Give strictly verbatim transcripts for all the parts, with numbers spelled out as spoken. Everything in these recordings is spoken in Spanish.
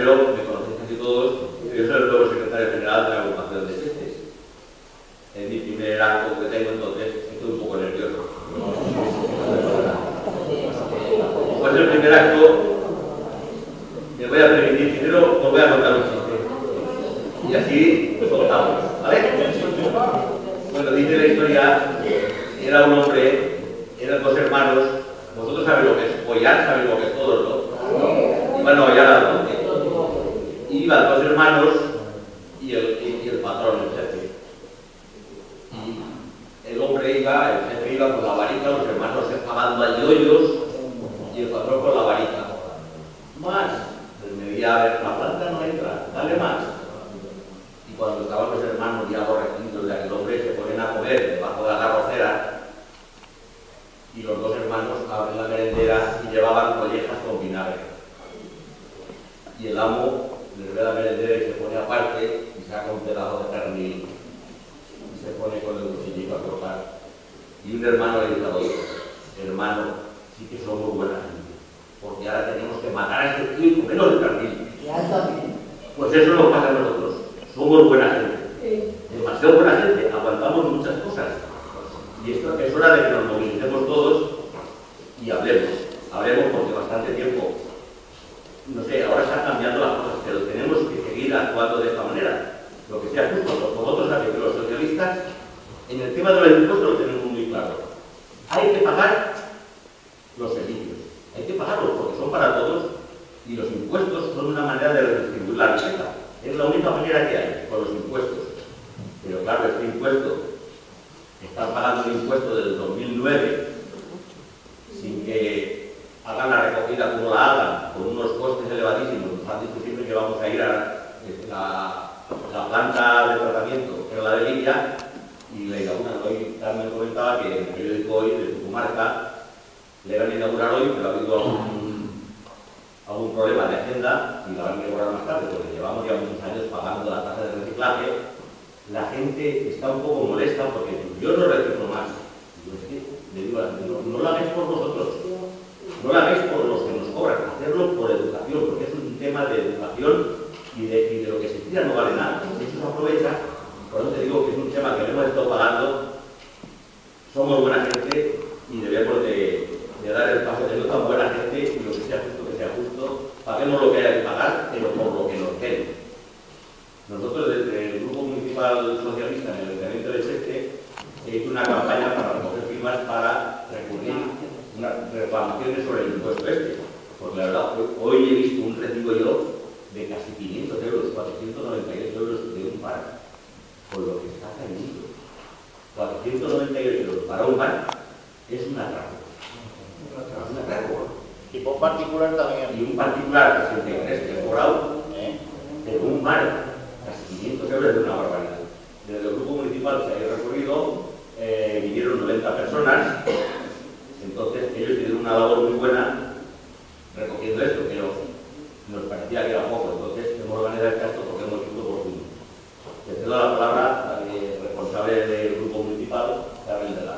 primero, me conocéis casi todos, yo soy el nuevo secretario general de la agrupación de Sestes. Es mi primer acto que tengo, entonces estoy un poco nervioso. Como es el primer acto, me voy a permitir, primero os voy a contar un chiste. Y así soltamos, ¿vale? Bueno, dice la historia, era un hombre, eran dos hermanos, vosotros sabéis lo que es follar, sabéis lo que es todo, ¿no? Iban a follar al monte. Iban dos hermanos y el, y, y el patrón, el jefe. Y el hombre iba, el jefe iba con la varita, los hermanos excavando allí hoyos y el patrón con la varita. Más, pues me veía, a ver, la planta no entra, dale más. Y cuando estaban los hermanos ya aborrecidos de aquel hombre, se ponen a comer debajo de la carrocera y los dos hermanos abren la merendera y llevaban collejas con vinagre. Y el amo les ve la merendera y se pone aparte y saca un pedazo de pernil y se pone con el cuchillito a cortar. Y un hermano le dice al otro: hermano, sí que somos buena gente, porque ahora tenemos que matar a este tío y comernos el pernil. Pues eso nos pasa a nosotros, somos buena gente, demasiado buena gente, aguantamos muchas cosas. Y esto es hora de que nos movilicemos todos y hablemos, hablemos porque bastante tiempo, no sé, ahora están cambiando las cosas, pero tenemos que seguir actuando de esta manera, lo que sea justo. Vosotros sabéis que los socialistas, en el tema de los impuestos lo tenemos muy claro. Hay que pagar los servicios, hay que pagarlos porque son para todos y los impuestos son una manera de redistribuir la riqueza. Es la única manera que hay, con los impuestos. Pero claro, este impuesto, están pagando el impuesto desde el dos mil nueve sin que hagan la recogida como la hagan, con unos costes elevadísimos. Nos han dicho siempre que vamos a ir a la, la planta de tratamiento, que es la de Lidia, y la inauguran hoy. Carmen comentaba que en el periódico hoy de su comarca le van a inaugurar hoy, pero ha habido algún, algún problema de agenda y la van a inaugurar más tarde, porque llevamos ya muchos años pagando la tasa de reciclaje. La gente está un poco molesta porque yo no reciclo más. Yo es que le digo a la gente, no, no lo hagáis por vosotros, no lo hagáis por los que nos cobran, hacerlo por educación, porque es un tema de educación y de, y de lo que se tira no vale nada. Eso se aprovecha, por eso te digo que es un tema que hemos estado pagando, somos buena gente y debemos de, de dar el paso de no tan buena gente y lo que sea justo que sea justo, paguemos lo que haya que pagar, pero por lo que nos quede. Nosotros desde el Grupo Municipal Socialista en el Ayuntamiento de Seste he hecho una campaña para recoger firmas para recurrir unas reclamaciones sobre el impuesto este. Porque la verdad, hoy he visto un recibo yo de casi quinientos euros, cuatrocientos noventa y ocho euros de un bar, por lo que está cayendo. cuatrocientos noventa y ocho euros para un bar es un atraco. Es un atraco. Y por particular también. Y un particular que se interesa que es cobrado, ¿eh? De un bar. Casi quinientos euros es una barbaridad. Desde el grupo municipal se ha recorrido, eh, vinieron noventa personas, entonces ellos hicieron una labor muy buena recogiendo esto, pero nos parecía que era poco, entonces hemos organizado el caso porque hemos hecho por uno. Le cedo la palabra al responsable del grupo municipal, Carmen de la.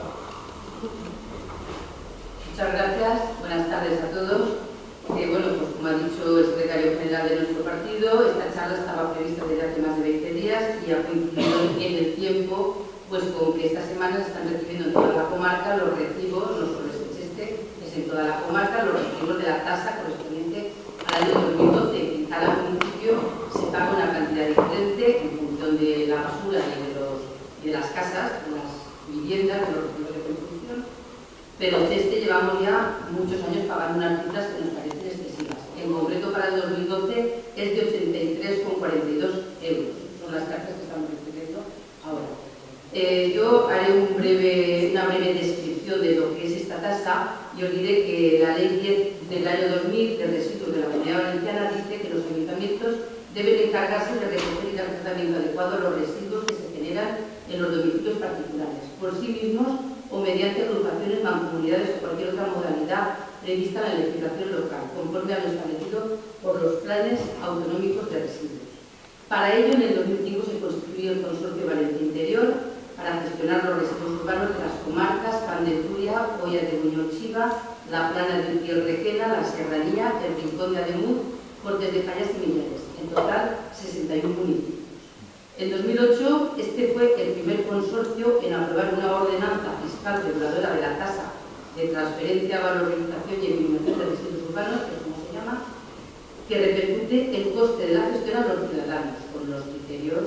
Muchas gracias, buenas tardes a todos. Eh, bueno, pues como ha dicho el secretario general de nuestro partido, esta charla estaba prevista desde hace más de veinte días y ha coincidido en el tiempo pues con que esta semana se están recibiendo en toda la comarca los recibos, no solo es en Seste, es en toda la comarca, los recibos de la tasa correspondiente al año dos mil doce. En cada municipio se paga una cantidad diferente en función de la basura y de, los, y de las casas, de las viviendas, de los recibos de construcción. Pero en Seste llevamos ya muchos años pagando unas cifras que nos parecen excesivas. En concreto para el dos mil doce es de ochenta y tres coma cuarenta y dos euros. Son las cartas que estamos recibiendo ahora. Eh, yo haré un breve, una breve descripción de lo que es esta tasa y os diré que la ley diez del año dos mil de residuos de la Comunidad Valenciana dice que los ayuntamientos deben encargarse de recoger y dar tratamiento adecuado a los residuos que se generan en los domicilios particulares, por sí mismos o mediante agrupaciones, mancomunidades o cualquier otra modalidad prevista en la legislación local, conforme a lo establecido por los planes autonómicos de residuos. Para ello, en el dos mil cinco se constituyó el Consorcio Valencia Interior para gestionar los residuos urbanos de las comarcas Pan de Turia, Hoya de Buñol Chiva, La Plana de Utiel Requena, La Serranía, el Rincón de Ademuz cortes de calles y millares, en total sesenta y uno municipios. En dos mil ocho, este fue el primer consorcio en aprobar una ordenanza fiscal reguladora de la tasa de transferencia, valorización y eliminación de residuos urbanos, que es como se llama, que repercute el coste de la gestión a los ciudadanos, con los criterios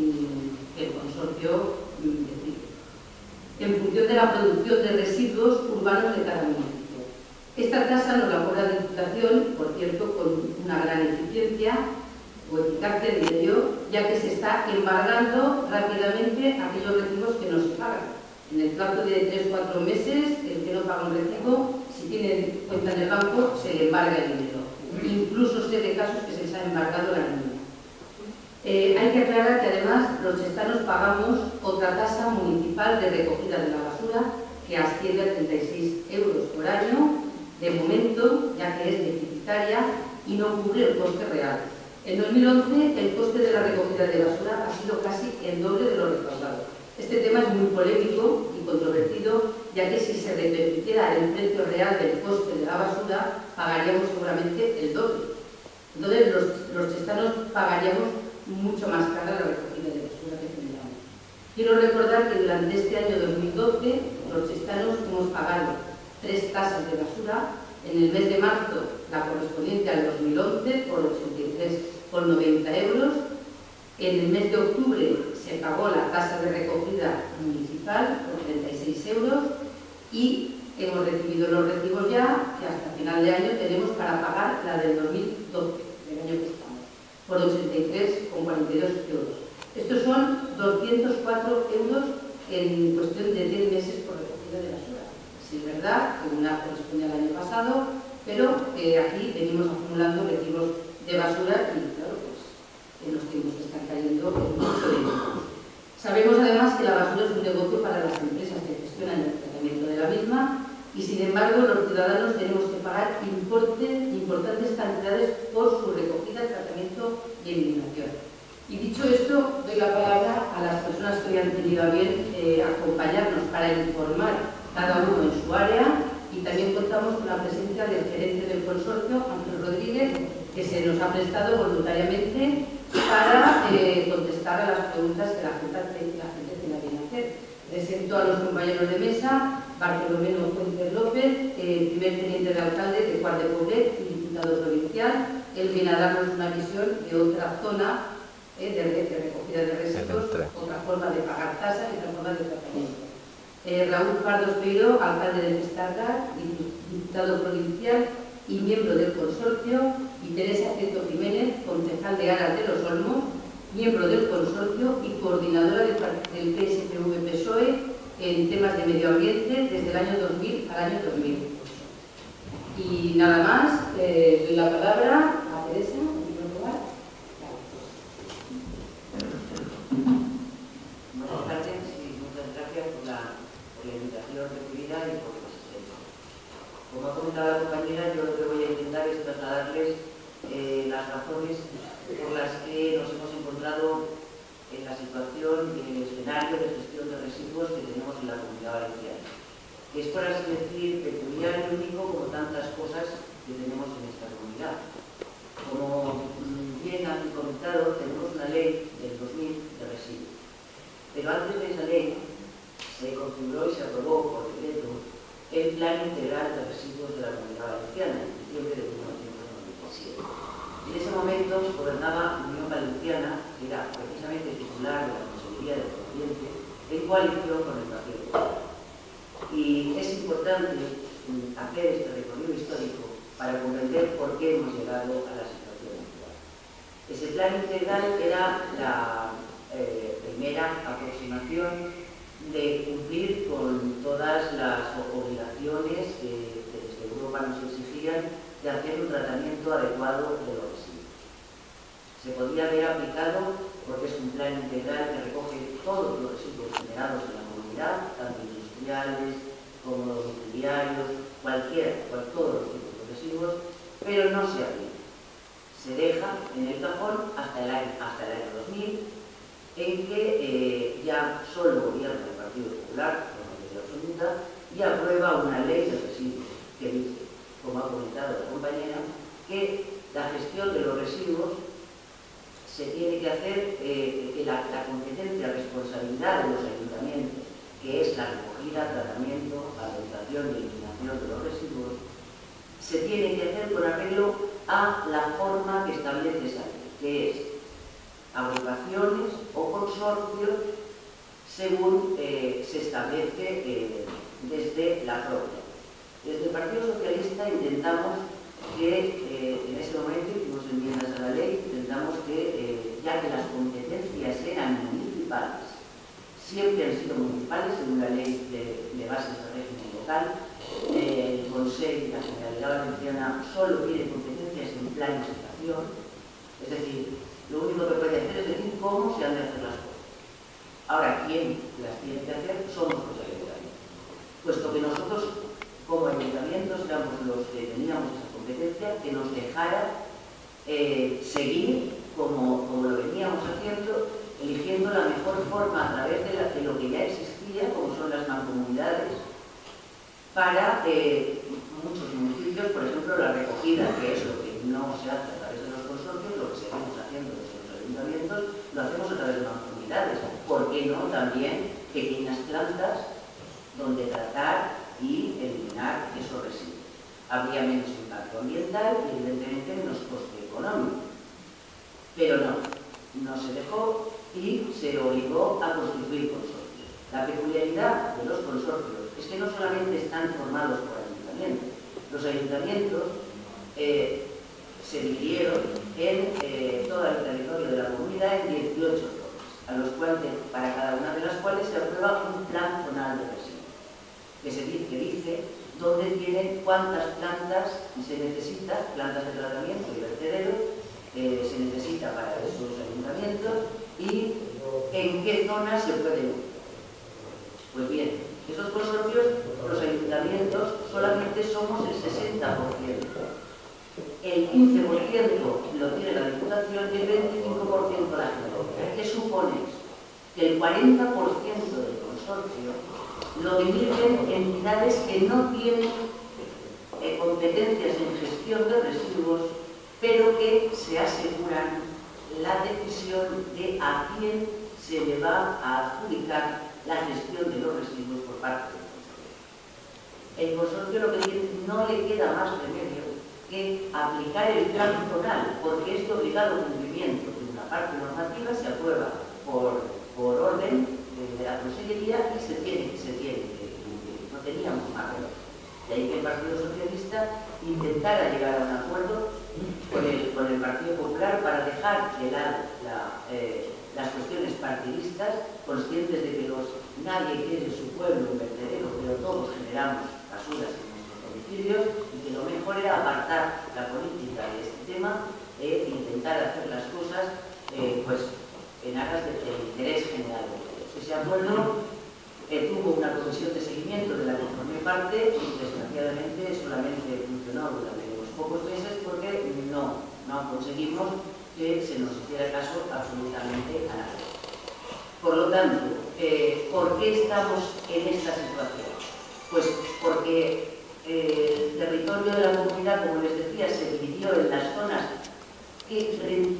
que el consorcio decide, en función de la producción de residuos urbanos de cada municipio. Esta tasa nos la cobra la Diputación, por cierto, con una gran eficiencia o eficacia, diré yo, ya que se está embargando rápidamente aquellos recibos que no se pagan. En el plazo de tres o cuatro meses, el que no paga un recibo, si tiene cuenta en el banco, se le embarga el dinero. Incluso sé de casos que se les ha embargado la nómina. Eh, hay que aclarar que además los chestanos pagamos otra tasa municipal de recogida de la basura que asciende a treinta y seis euros por año, de momento, ya que es deficitaria y no cubre el coste real. En dos mil once, el coste de la recogida de basura ha sido casi el doble de lo recaudado. Este tema es muy polémico y controvertido, ya que si se repercutiera el precio real del coste de la basura, pagaríamos seguramente el doble. Entonces, los, los chestanos pagaríamos mucho más cara la recogida de basura que generamos. Quiero recordar que durante este año dos mil doce, los chestanos hemos pagado tres tasas de basura. En el mes de marzo, la correspondiente al dos mil once, por ochenta y tres con noventa euros. En el mes de octubre se pagó la tasa de recogida municipal por treinta y seis euros y hemos recibido los recibos ya, que hasta final de año tenemos para pagar la del dos mil doce, del año que estamos, por ochenta y tres con cuarenta y dos euros. Estos son doscientos cuatro euros en cuestión de diez meses por recogida de basura. Sí, es verdad que una corresponde al año pasado, pero eh, aquí venimos acumulando recibos de basura y, claro, pues en los tiempos que están cayendo es mucho dinero. Sabemos además que la basura es un negocio para las empresas que gestionan el tratamiento de la misma y, sin embargo, los ciudadanos tenemos que pagar importe, importantes cantidades por su recogida, tratamiento y eliminación. Y dicho esto, doy la palabra a las personas que hoy han tenido a bien eh, acompañarnos para informar cada uno en su área, y también contamos con la presencia del gerente del consorcio, Ángel Rodríguez, que se nos ha prestado voluntariamente para eh, contestar a las preguntas que la gente, la gente tiene que hacer. Presento a los compañeros de mesa: Bartolomé Fuentes López, eh, primer teniente de alcalde de Cuart de Poblet y diputado provincial. Él viene a darnos una visión de otra zona eh, de, de recogida de residuos, otra forma de pagar tasas y otra forma de tratamiento. Eh, Raúl Pardo Peiro, alcalde de Pestargar, diputado provincial y miembro del consorcio, y Teresa Prieto Jiménez, concejal de Aras de los Olmos, miembro del consorcio y coordinadora del, del P S P V P S O E en temas de medio ambiente desde el año dos mil al año dos mil ocho. Y nada más, eh, doy la palabra a Teresa, en primer lugar. Buenas tardes y muchas gracias por la, por la invitación recibida y por la asistencia. Como ha comentado la compañera, yo lo que voy a intentar es trasladarles eh, las razones por las que nos hemos encontrado en la situación y en el escenario de gestión de residuos que tenemos en la Comunidad Valenciana, que es, por así decir, peculiar y único como tantas cosas que tenemos en esta comunidad. Como bien han comentado, tenemos una ley del dos mil de residuos, pero antes de esa ley se configuró y se aprobó por decreto el Plan Integral de Residuos de la Comunidad Valenciana en diciembre de mil novecientos noventa y siete. En ese momento gobernaba Unión Valenciana, que era precisamente titular de la Consejería del Medio Ambiente, en coalición con el Partido Popular. Y es importante hacer este recorrido histórico para comprender por qué hemos llegado a la situación actual. Ese plan integral era la eh, primera aproximación de cumplir con todas las obligaciones que, que desde Europa nos exigían de hacer un tratamiento adecuado de los residuos. Se podía haber aplicado porque es un plan integral que recoge todos los residuos generados en la comunidad, tanto industriales como domiciliarios, cualquiera, cual, todos los tipos de residuos, pero no se aplica. Se deja en el cajón hasta el año, hasta el año dos mil, en que eh, ya solo gobierna el Partido Popular, con mayoría absoluta, y aprueba una ley de residuos que dice, como ha comentado la compañera, que la gestión de los residuos se tiene que hacer, eh, que la, la competencia, responsabilidad de los ayuntamientos, que es la recogida, tratamiento, valorización y eliminación de los residuos, se tiene que hacer con arreglo a la forma que establece esa ley, que es agrupaciones o consorcios según eh, se establece eh, desde la propia. Desde el Partido Socialista intentamos que eh, en ese momento hicimos enmiendas a la ley, intentamos que, eh, ya que las competencias eran municipales, siempre han sido municipales según la ley de, de bases de régimen local, eh, el Consejo y la Generalidad Valenciana solo tiene competencias en planificación, es decir, lo único que puede hacer es decir cómo se han de hacer las cosas. Ahora, ¿quién las tiene que hacer? Somos los ayuntamientos, puesto que nosotros como ayuntamientos éramos los que teníamos esa competencia, que nos dejara eh, seguir como, como lo veníamos haciendo, eligiendo la mejor forma a través de, la, de lo que ya existía, como son las mancomunidades, para eh, muchos municipios, por ejemplo, la recogida, que es lo que no se hace a través de los consorcios, lo que seguimos haciendo desde los ayuntamientos, lo hacemos a través de mancomunidades. ¿Por qué no también pequeñas plantas donde tratar y eliminar esos residuos? Habría menos impacto ambiental y evidentemente menos coste económico. Pero no, no se dejó y se obligó a constituir consorcios. La peculiaridad de los consorcios es que no solamente están formados por ayuntamientos, los ayuntamientos eh, se dividieron en eh, todo el territorio de la comunidad en dieciocho zonas, a los cuales, para cada una de las cuales se aprueba un plan zonal de residuos, que se dice, que dice dónde tienen cuántas plantas se necesita, plantas de tratamiento y vertederos, eh, se necesita para esos ayuntamientos y en qué zonas se puede ir. Pues bien, esos consorcios, los ayuntamientos, solamente somos el sesenta por ciento. El quince por ciento lo tiene la Diputación y el veinticinco por ciento la Generalidad. ¿Qué supone eso? Que el cuarenta por ciento del consorcio lo dirigen entidades que no tienen eh, competencias en gestión de residuos, pero que se aseguran la decisión de a quién se le va a adjudicar la gestión de los residuos por parte del consorcio. El consorcio lo que tiene, no le queda más remedio que aplicar el plan zonal, porque este obligado cumplimiento de una parte normativa se aprueba por, por orden de, de la Consellería y se tiene, se tiene que cumplir. No teníamos más remedio. De ahí que el Partido Socialista intentara llegar a un acuerdo con el, con el Partido Popular para dejar de lado la, eh, las cuestiones partidistas, conscientes de que los, nadie quiere en su pueblo un vertedero, pero todos generamos basuras en nuestros domicilios y que lo mejor era apartar la política de este tema e intentar hacer las cosas eh, pues, en aras del de interés general de todos. Ese acuerdo eh, tuvo una comisión de seguimiento de la que formé parte y desgraciadamente solamente funcionó durante unos pocos meses porque no, no conseguimos que se nos hiciera caso absolutamente a nadie. Por lo tanto, eh, ¿por qué estamos en esta situación? Pues porque eh, el territorio de la comunidad, como les decía, se dividió en las zonas que,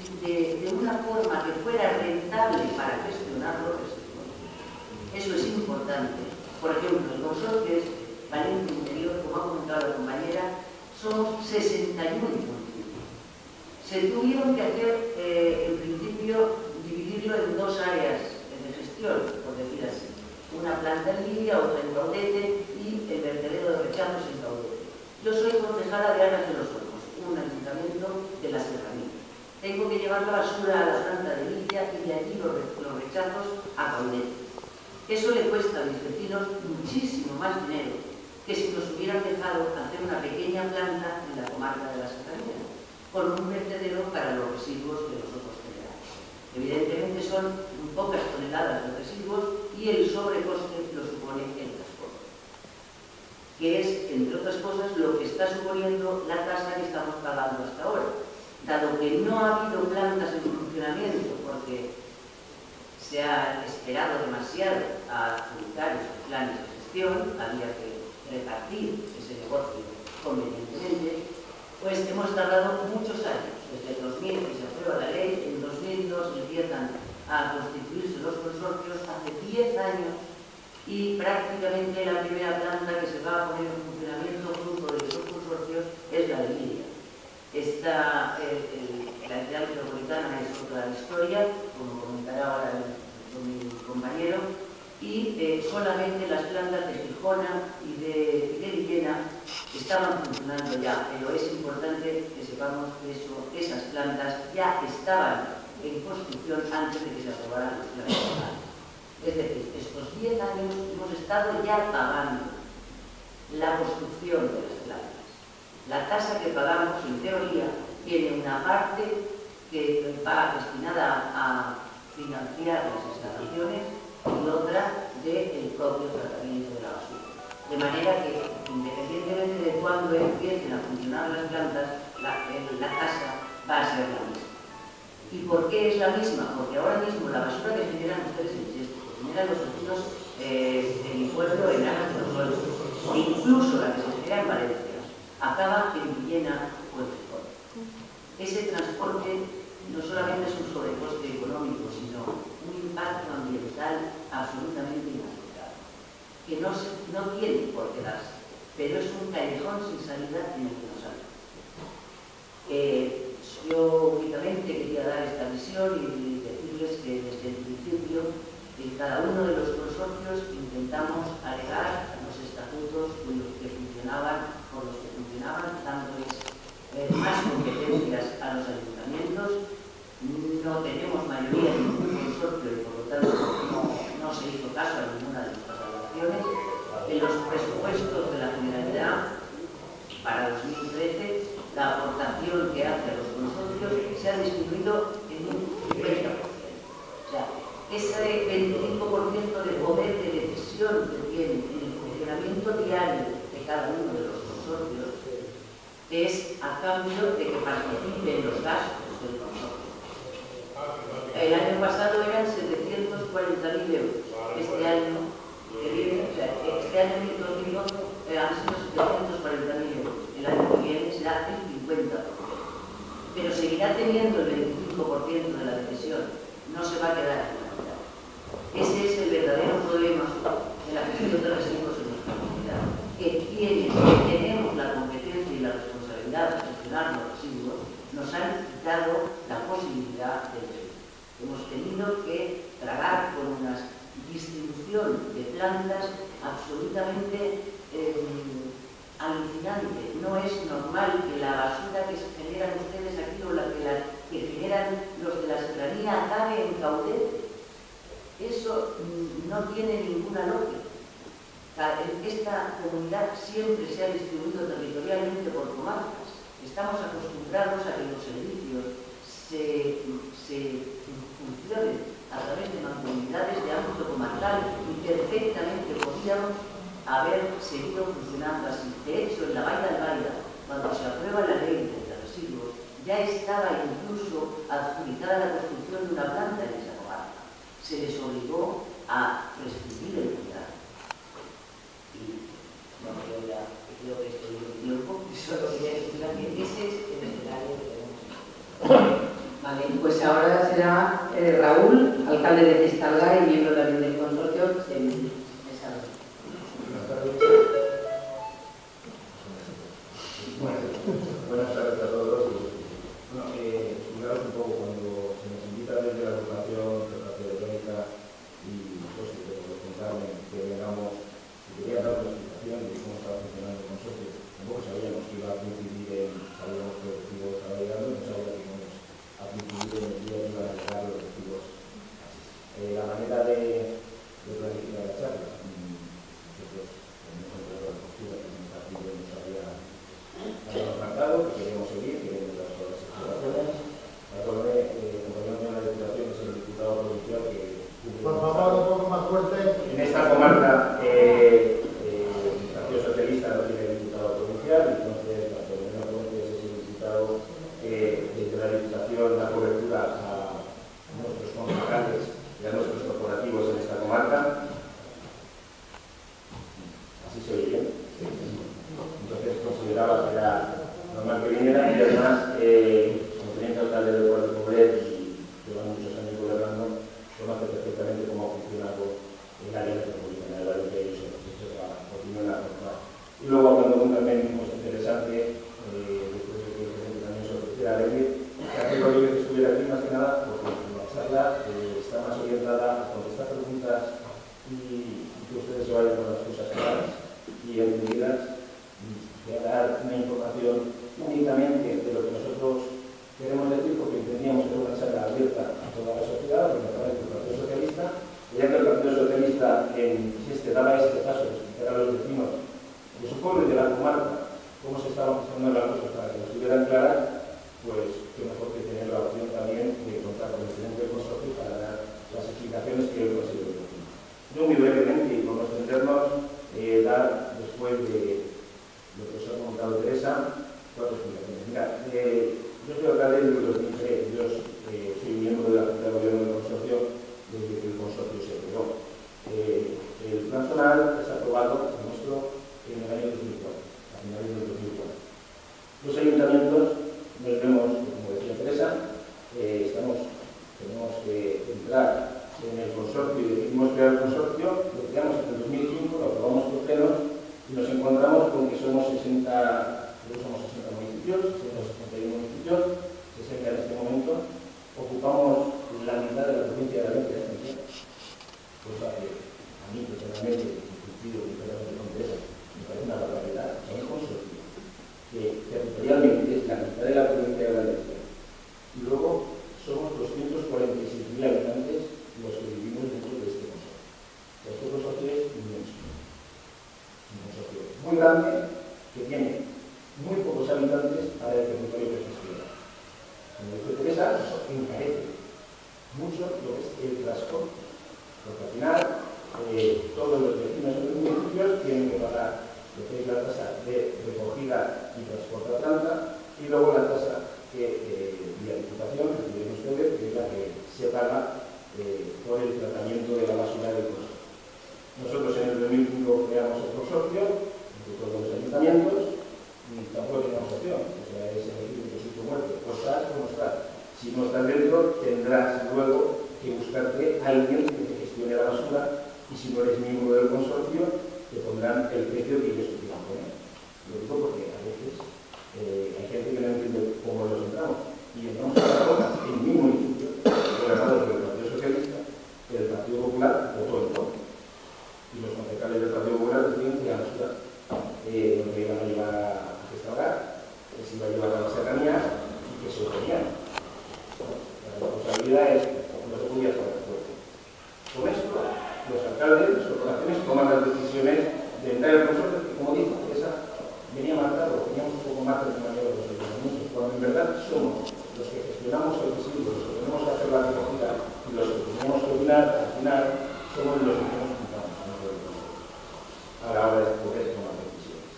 de, de una forma que fuera rentable para gestionar los residuos. Eso es importante. Por ejemplo, el consorcio es Valencia Interior, como ha comentado la compañera, somos sesenta y uno municipios. Se tuvieron que hacer, eh, en principio, dividirlo en dos áreas de gestión, por decir así. Una planta en Lidia, otra en Caudete y el vertedero de rechazos en Caudete. Yo soy concejala de Aras de los Olmos, un ayuntamiento de la Serranía. Tengo que llevar la basura a la planta de Lidia y de allí los, los rechazos a Caudete. Eso le cuesta a mis vecinos muchísimo más dinero que si nos hubieran dejado hacer una pequeña planta en la comarca de la Serranía, con un vertedero para los residuos que nosotros generamos. Evidentemente son pocas toneladas de residuos y el sobrecoste lo supone el transporte, que es, entre otras cosas, lo que está suponiendo la tasa que estamos pagando hasta ahora. Dado que no ha habido plantas en funcionamiento porque se ha esperado demasiado a adjudicar esos planes de gestión, había que repartir ese negocio convenientemente, Pues hemos tardado muchos años, desde el dos mil que se aprueba la ley, en dos mil dos empiezan a constituirse los consorcios, hace diez años, y prácticamente la primera planta que se va a poner en funcionamiento fruto de esos consorcios es la de Lidia. Esta, el, el, la entidad metropolitana es otra historia, como comentará ahora el, el, mi compañero, y eh, solamente las plantas de Gijona y de, de Villena estaban funcionando ya, pero es importante que sepamos que eso, esas plantas ya estaban en construcción antes de que se aprobaran los planes locales. Es decir, estos diez años hemos estado ya pagando la construcción de las plantas. La tasa que pagamos, en teoría, tiene una parte que va destinada a financiar las instalaciones y otra del propio tratamiento de la basura. De manera que, independientemente de cuándo empiecen a funcionar las plantas, la, la tasa va a ser la misma. ¿Y por qué es la misma? Porque ahora mismo la basura que generan ustedes en Cheste, que generan los vecinos eh, de mi pueblo en Aras de los Olmos, e incluso la que se genera en Valencia, acaba en Villena o en Gijón. Ese transporte no solamente es un sobrecoste económico, sino un impacto ambiental absolutamente inaceptable, que no, se, no tiene por qué darse, pero es un callejón sin salida en el que nos sale. Eh, yo únicamente quería dar esta visión y decirles que desde el principio en cada uno de los consorcios intentamos alegar los estatutos con los que funcionaban, con los que funcionaban, dándoles eh, más competencias a los ayuntamientos. No tenemos mayoría en ningún consorcio y por lo tanto no, no se hizo caso a ninguna de nuestras alegaciones. En los presupuestos de la Generalidad para dos mil trece, la aportación que hace a los consorcios se ha distribuido en un cincuenta por ciento. O sea, ese veinticinco por ciento de poder de decisión que tienen en el funcionamiento diario de cada uno de los consorcios es a cambio de que participen los gastos del consorcio. El año pasado eran setecientos cuarenta mil euros. Este año que viene, o sea, este año dos mil doce eh, han sido setecientos cuarenta mil euros. El año que viene será el cincuenta por ciento. Pero seguirá teniendo el veinticinco por ciento de la decisión. No se va a quedar en la mitad. Ese es el verdadero problema de la gestión de residuos en nuestra comunidad. Que quienes que tenemos la competencia y la responsabilidad de gestionar los residuos nos han quitado la posibilidad de ello. Hemos tenido que tragar con una distribución de plantas absolutamente eh, alucinante. No es normal que la basura que se generan ustedes aquí o la que, la, que generan los de la serranía acabe en Caudete. Eso mm, no tiene ninguna lógica. Esta comunidad siempre se ha distribuido territorialmente por comarcas. Estamos acostumbrados a que los servicios se, se funcionen a través de mancomunidades de ámbito comarcal y perfectamente podíamos haber seguido funcionando así. De hecho, en la Vall d'Albaida, cuando se aprueba la ley de residuos, ya estaba incluso adjudicada la construcción de una planta en esa comarca. Se les obligó a restringir el cuidado. Y bueno, yo ya creo que estoy en tiempo, solo quería decir que ese es el escenario que tenemos. Vale, pues ahora será eh, Raúl, alcalde de Cestalgar y miembro también del consorcio de Cestalgar. Buenas tardes. Bueno, buenas tardes a todos. Bueno, eh, fijaros un poco cuando se nos invita desde la educación geográfica y pues por contarme que vengamos y quería dar una explicación de cómo estaba funcionando el consorcio. Tampoco sabíamos que iba a coincidir en, sabíamos que el objetivo estaba llegando, no sabía que íbamos a coincidir en el día que iban a llegar los objetivos. Eh, la manera de, de planificar la charla, nosotros hemos encontrado la postura que nos ha pedido, nos había, habíamos marcado, que queremos seguir, queremos las todas las exploraciones. Actualmente, eh, acompañamos a la Diputación, es el diputado provincial que cubre. Por favor, un poco más fuerte. En esta comarca, eh, eh, el Partido Socialista no tiene diputado provincial, entonces la Comunidad Fuentes es el diputado eh, desde la Diputación da cobertura a nuestros concejales y a nuestros corporativos en esta comarca. Así se oye bien. Entonces consideraba que era normal que viniera porque entendíamos que era una charla abierta a toda la sociedad, fundamentalmente el Partido Socialista, ya que el Partido Socialista, en, si este daba este paso de explicar a los vecinos de su pueblo y de la comarca cómo se estaban gestionando las cosas para que las tuvieran claras, pues qué mejor que tener la opción también de contar con el presidente del consorcio para dar las explicaciones que él considera oportunas. Yo muy brevemente, y por no extendernos, eh, dar, después de lo que os ha comentado Teresa, cuatro explicaciones. Mira, eh, yo soy alcalde desde el dos mil tres, yo eh, soy miembro de la Junta de Gobierno del consorcio desde que el consorcio se creó. Eh, el plan zonal es aprobado, el nuestro, en el año dos mil cuatro, a finales del dos mil cuatro. Los ayuntamientos nos vemos, como decía Teresa, eh, estamos, tenemos que entrar en el consorcio y decidimos crear el consorcio, lo creamos en el dos mil cinco, lo aprobamos por pleno y nos encontramos con que somos sesenta, somos sesenta municipios, somos sesenta y uno municipios, sesenta en este momento, ocupamos la mitad de la provincia de Valencia, cosa que a mí personalmente, incluido literalmente con Teresa, me parece una barbaridad. O sea, un consorcio que territorialmente es la mitad de la provincia de Valencia y luego somos doscientos cuarenta y seis mil habitantes los que vivimos dentro de este consorcio. Este consorcio es inmenso, un consorcio muy grande que tiene muy pocos habitantes para el territorio que gestiona. Como dice Teresa, eso encarece mucho lo que es el transporte, porque al final eh, todos los vecinos de los municipios tienen que pagar lo que es la tasa de recogida y transporte a planta y luego la tasa que eh, vía diputación reciben ustedes, que es la que se paga eh, por el tratamiento de la basura del consorcio. Nosotros en el dos mil cinco creamos el consorcio entre todos los ayuntamientos y tampoco tenemos opción, o sea, es elegir un sitio muerto, o estás o no estás. Si no estás dentro, tendrás luego que buscarte a alguien que te gestione la basura y si no eres miembro del consorcio, te pondrán el precio que ellos quieran poner. Lo digo porque a veces eh, hay gente que no entiende cómo los entramos. Y entramos a la roca en mi municipio, gobernado por el Partido Socialista, el Partido Popular votó en contra. Y los concejales del Partido Popular decían que la basura eh, no iban a llevar a restaurar, que se iba a llevar a la serranía y que se oponían. Bueno, la responsabilidad es no se podía hacer el fuerte. Con esto, los alcaldes, las corporaciones toman las decisiones de entrar en el consorcio, que como dijo Teresa, venía marcado, teníamos un poco más de maniobra de los ayuntamientos, cuando en verdad somos los que gestionamos el residuo, los que tenemos que hacer la recogida y los que tenemos que opinar, al final somos los que tenemos que juntar a la hora de poder tomar decisiones.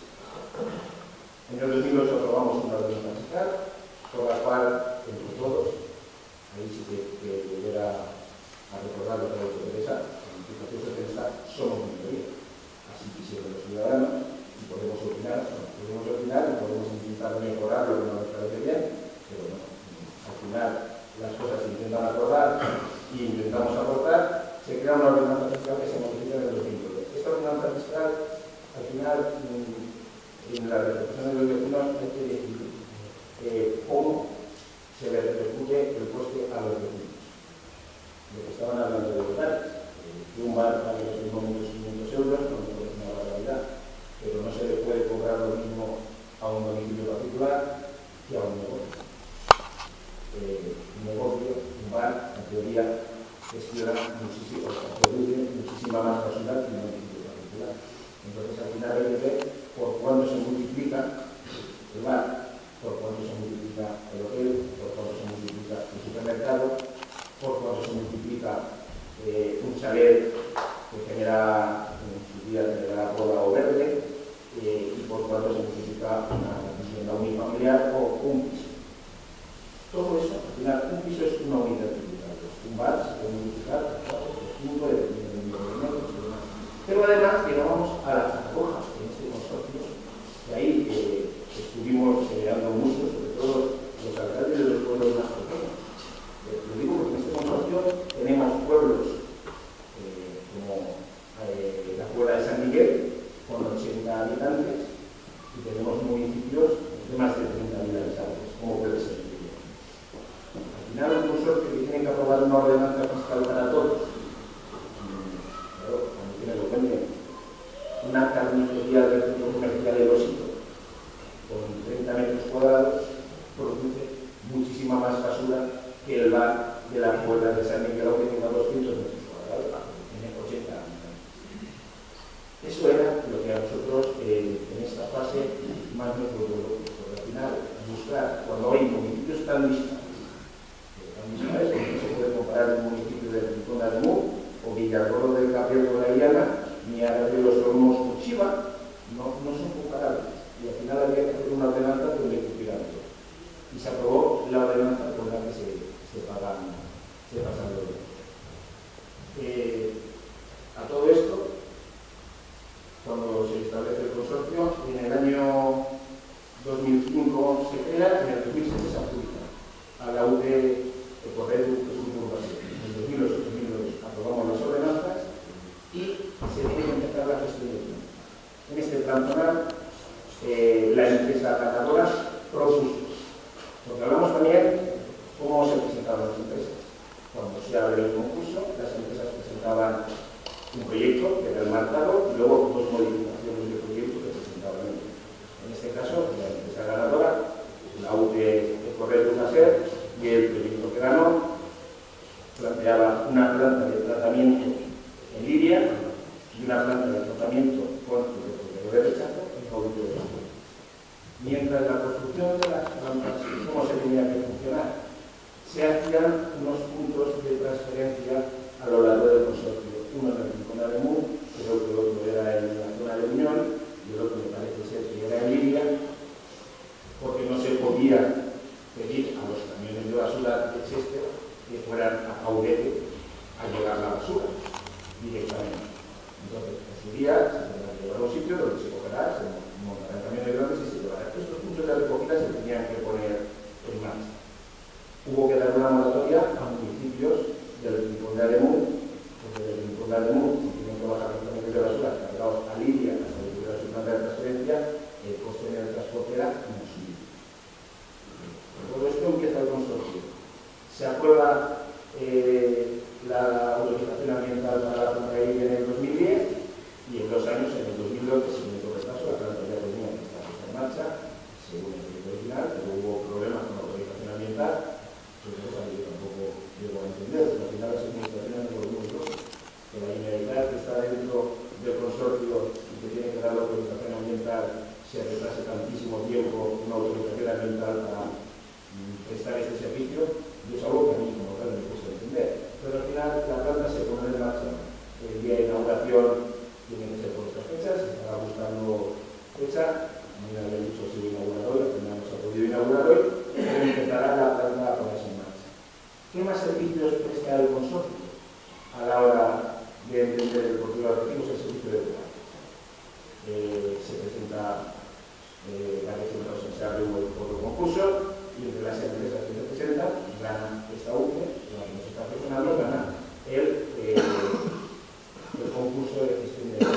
En el dos mil ocho aprobamos una ordenanza fiscal, por la cual, entre todos, ahí sí que, que volver a, a recordar lo que ha dicho Teresa, en el Partido Socialista somos minoría, así quisieron los ciudadanos y podemos opinar, podemos opinar y podemos intentar mejorar lo que no nos parece bien, pero no, al final las cosas se intentan acordar y intentamos aportar, se crea una ordenanza fiscal que se modifica en el dos mil doce. Esta ordenanza fiscal, al final, en la representación de los vecinos hay que decidir eh, cómo se le repercute el coste a los vecinos. Lo que estaban hablando de votar, eh, que un bar pague en estos momentos quinientos euros, no me parece una barbaridad, pero no se le puede cobrar lo mismo a un domicilio particular que a un negocio. Eh, un negocio, un bar, en teoría, gestiona muchísimo, o sea, produce muchísima más basura que un domicilio particular. Entonces, al final hay que ver por cuándo se multiplica el bar, por cuánto se multiplica el hotel, por cuánto se multiplica el supermercado, por cuánto se multiplica eh, un chalet que genera, en su día generará boda o verde, eh, y por cuánto se multiplica una vivienda unifamiliar o un piso. Todo eso, al final, un piso es una unidad tributaria. Un bar se puede multiplicar por cuatro, por cinco, dependiendo del número de metros y demás. Pero además, llegábamos a las paradojas en este consorcio, que ahí eh, estuvimos generando mucho, sobre todo los alcaldes de los pueblos más pequeños. Eh, lo digo porque en este consorcio tenemos pueblos eh, como eh, la Puebla de San Miguel, con ochenta habitantes, y tenemos municipios de más de treinta mil habitantes, como puede ser. Al final, un consorcio que tiene que aprobar una ordenanza fiscal para todos, claro, cuando tiene lo cuente, una carnicería del centro comercial de Losito, con treinta metros cuadrados, produce muchísima más basura que el bar de la Puebla de San Miguel, que tenga doscientos metros cuadrados, tiene ochenta años. Eso era lo que a nosotros eh, en esta fase más nos volvió locos, porque al final buscar, cuando hay municipios tan distantes, tan distantes, que no se puede comparar el municipio de Rincón de Ademuz o Villargoro del Capiel con la Llana, ni a de los Olmos con Chiva, no, no son comparables. Y al final había que hacer una ordenanza donde cumplieran todo. Y se aprobó la ordenanza con la que se, se pagan, se pasan los derechos. Eh, a todo esto, cuando se establece el consorcio, en el año dos mil cinco se crea, en el dos mil siete se adjudica a la U T de Corredu, que es un urbación. En el dos mil ocho dos mil nueve aprobamos las ordenanzas y se tiene que empezar la gestión del plan. En este plan zonal, eh, la empresa ganadora propuso, porque hablamos también de cómo se presentaban las empresas. Cuando se abre el concurso, las empresas presentaban un proyecto que era el marcado y luego dos modificaciones del proyecto que presentaban ellos. En este caso, la empresa ganadora, la U T de Corredu Nacer, y el proyecto que ganó planteaba una planta de tratamiento en Liria y una planta de tratamiento con el de rechazo en Caudillo de España. Mientras la construcción de las plantas, cómo se tenía que funcionar, se hacían unos puntos de transferencia a lo largo del consorcio. Uno en el Rincón de Ademuz, creo que el otro era en la zona de Unión, y el otro me parece ser que era en Liria, porque no se podía pedir a los camiones de basura de Chester que fueran a Caudete a llevar la basura directamente. Entonces, ese día se tendrá que llevar a un sitio donde se cogerá, se montarán camiones grandes y se llevará. Estos puntos de recogida se tenían que poner en marcha. Hubo que dar una moratoria a municipios del Rincón de Ademuz, porque del Rincón de Ademuz, si tienen que bajar los camiones de basura cargados a Liria hasta que tuviera su planta de transferencia, el coste del transporte era muy subido. Todo esto empieza el consorcio. Se aprueba eh, la autorización ambiental para la planta de Liria en el dos mil diez y en dos años, en el dos mil doce, sin el retraso, la planta ya tenía que estar puesta en marcha, según el proyecto original, pero hubo problemas con la autorización ambiental, sobre eso yo tampoco llego a entender, porque al final las administraciones no lo mismo, que la Generalitat que está dentro del consorcio y que tiene que dar la autorización ambiental se retrase tantísimo tiempo una autorización ambiental para prestar este servicio, y es algo que a mí como tal me cuesta entender. Pero al final la planta se pone en marcha, el día de inauguración tiene que ser por estas fechas, se estará buscando fecha, a mí me habían dicho si inaugurar hoy, al final no se ha podido inaugurar hoy, pero empezará la planta a ponerse en marcha. ¿Qué más servicios presta el consorcio a la hora de entender el portfolio de objetivos? El servicio de prueba. Eh, se presenta eh, la presentación, se abre un concurso y entre las empresas que se presentan gana esta U C E, la que nos está gestionando, gana el, eh, el concurso de gestión de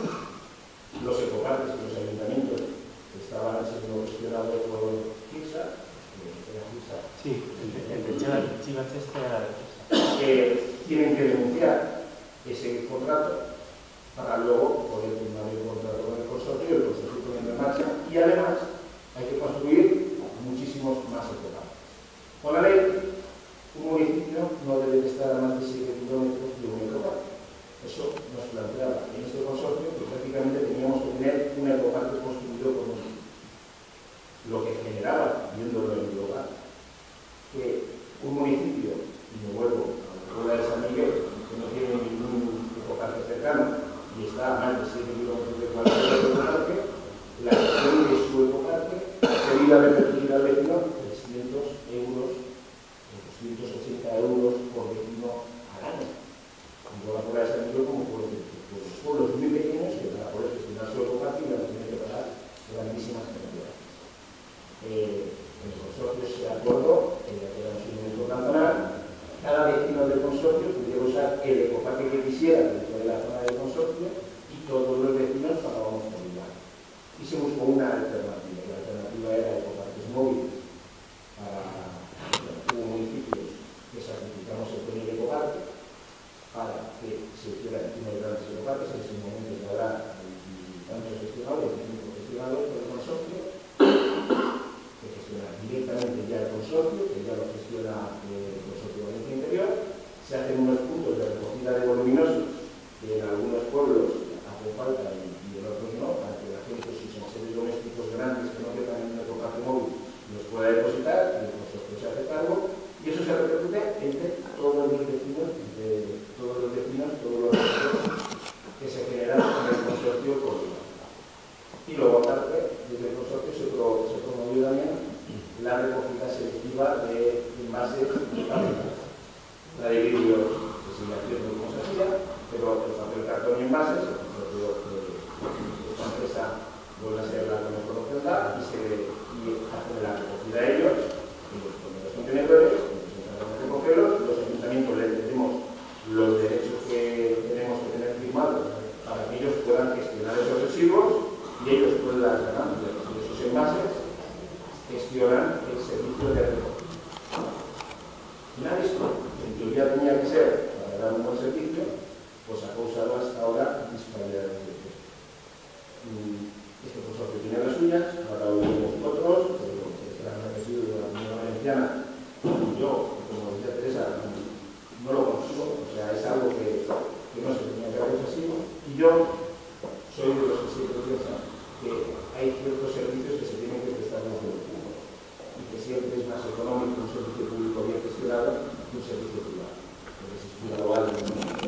los ecoparques y los ayuntamientos que estaban siendo gestionados por FIXA, eh, FIXA sí, el de Chiva Chester era de FIXA, que tienen que denunciar ese contrato para luego poder firmar el contrato con el consorcio y el consorcio poniendo en marcha, y además hay que construir muchísimos más ecoparques. Con la ley, un municipio no debe estar a más de siete kilómetros de un ecoparque. Eso nos planteaba en este consorcio que prácticamente teníamos que tener un ecoparque construido por un municipio. Lo que generaba, viéndolo en global, que un municipio, y me vuelvo a la Puebla de San Miguel, que no tiene ningún ecoparque cercano y está a más de siete kilómetros de cualquier ecoparque, la gestión de su ecoparque debía repercutir al vecino trescientos euros, doscientos ochenta euros por vecino al año. Tanto la Puebla de San Miguel como por los pueblos muy pequeños que para poder gestionar su ecoparque iban a tener que pagar grandísimas cantidades. Eh, en el consorcio se acordó, en la que era un momento nacional, se hacen unos puntos de recogida de voluminosos que en algunos pueblos hace falta y, y en otros no, para que la gente, sus enseres domésticos grandes que no quepan en un autoparque móvil, los pueda depositar y el consorcio se hace cargo, y eso se repercute entre todos los vecinos, de todos los vecinos, todos los vecinos que se generan en el consorcio coordinado. Y luego, aparte, desde el consorcio se, pro, se promovió también la recogida selectiva de envases fabricados. La de vidrio se sigue haciendo como se hacía, pero el papel, cartón y envases, el consorcio de esta empresa vuelve a ser la que mejor opción da y se y hace la recogida de ellos, y los primeros contenedores, se encargan de recogerlos, los ayuntamientos les tenemos los derechos que tenemos que tener firmados para que ellos puedan gestionar esos residuos y ellos pueden las ganancias de esos envases gestionan el servicio de recogida. Nada de esto, en teoría tenía que ser para dar un buen servicio, pues ha causado hasta ahora disparidades de precios. Este consorcio tiene las suyas, ahora lo tenemos otros, pero que serán residuos de la Unión Valenciana. Yo, como decía Teresa, no lo consigo, o sea, es algo que, que no se tenía que haber hecho así, y yo soy de los que siempre piensan que hay ciertos servicios que se tienen que prestar desde el público y que siempre es más económico un servicio público bien gestionado que un servicio privado, porque si es privado algo.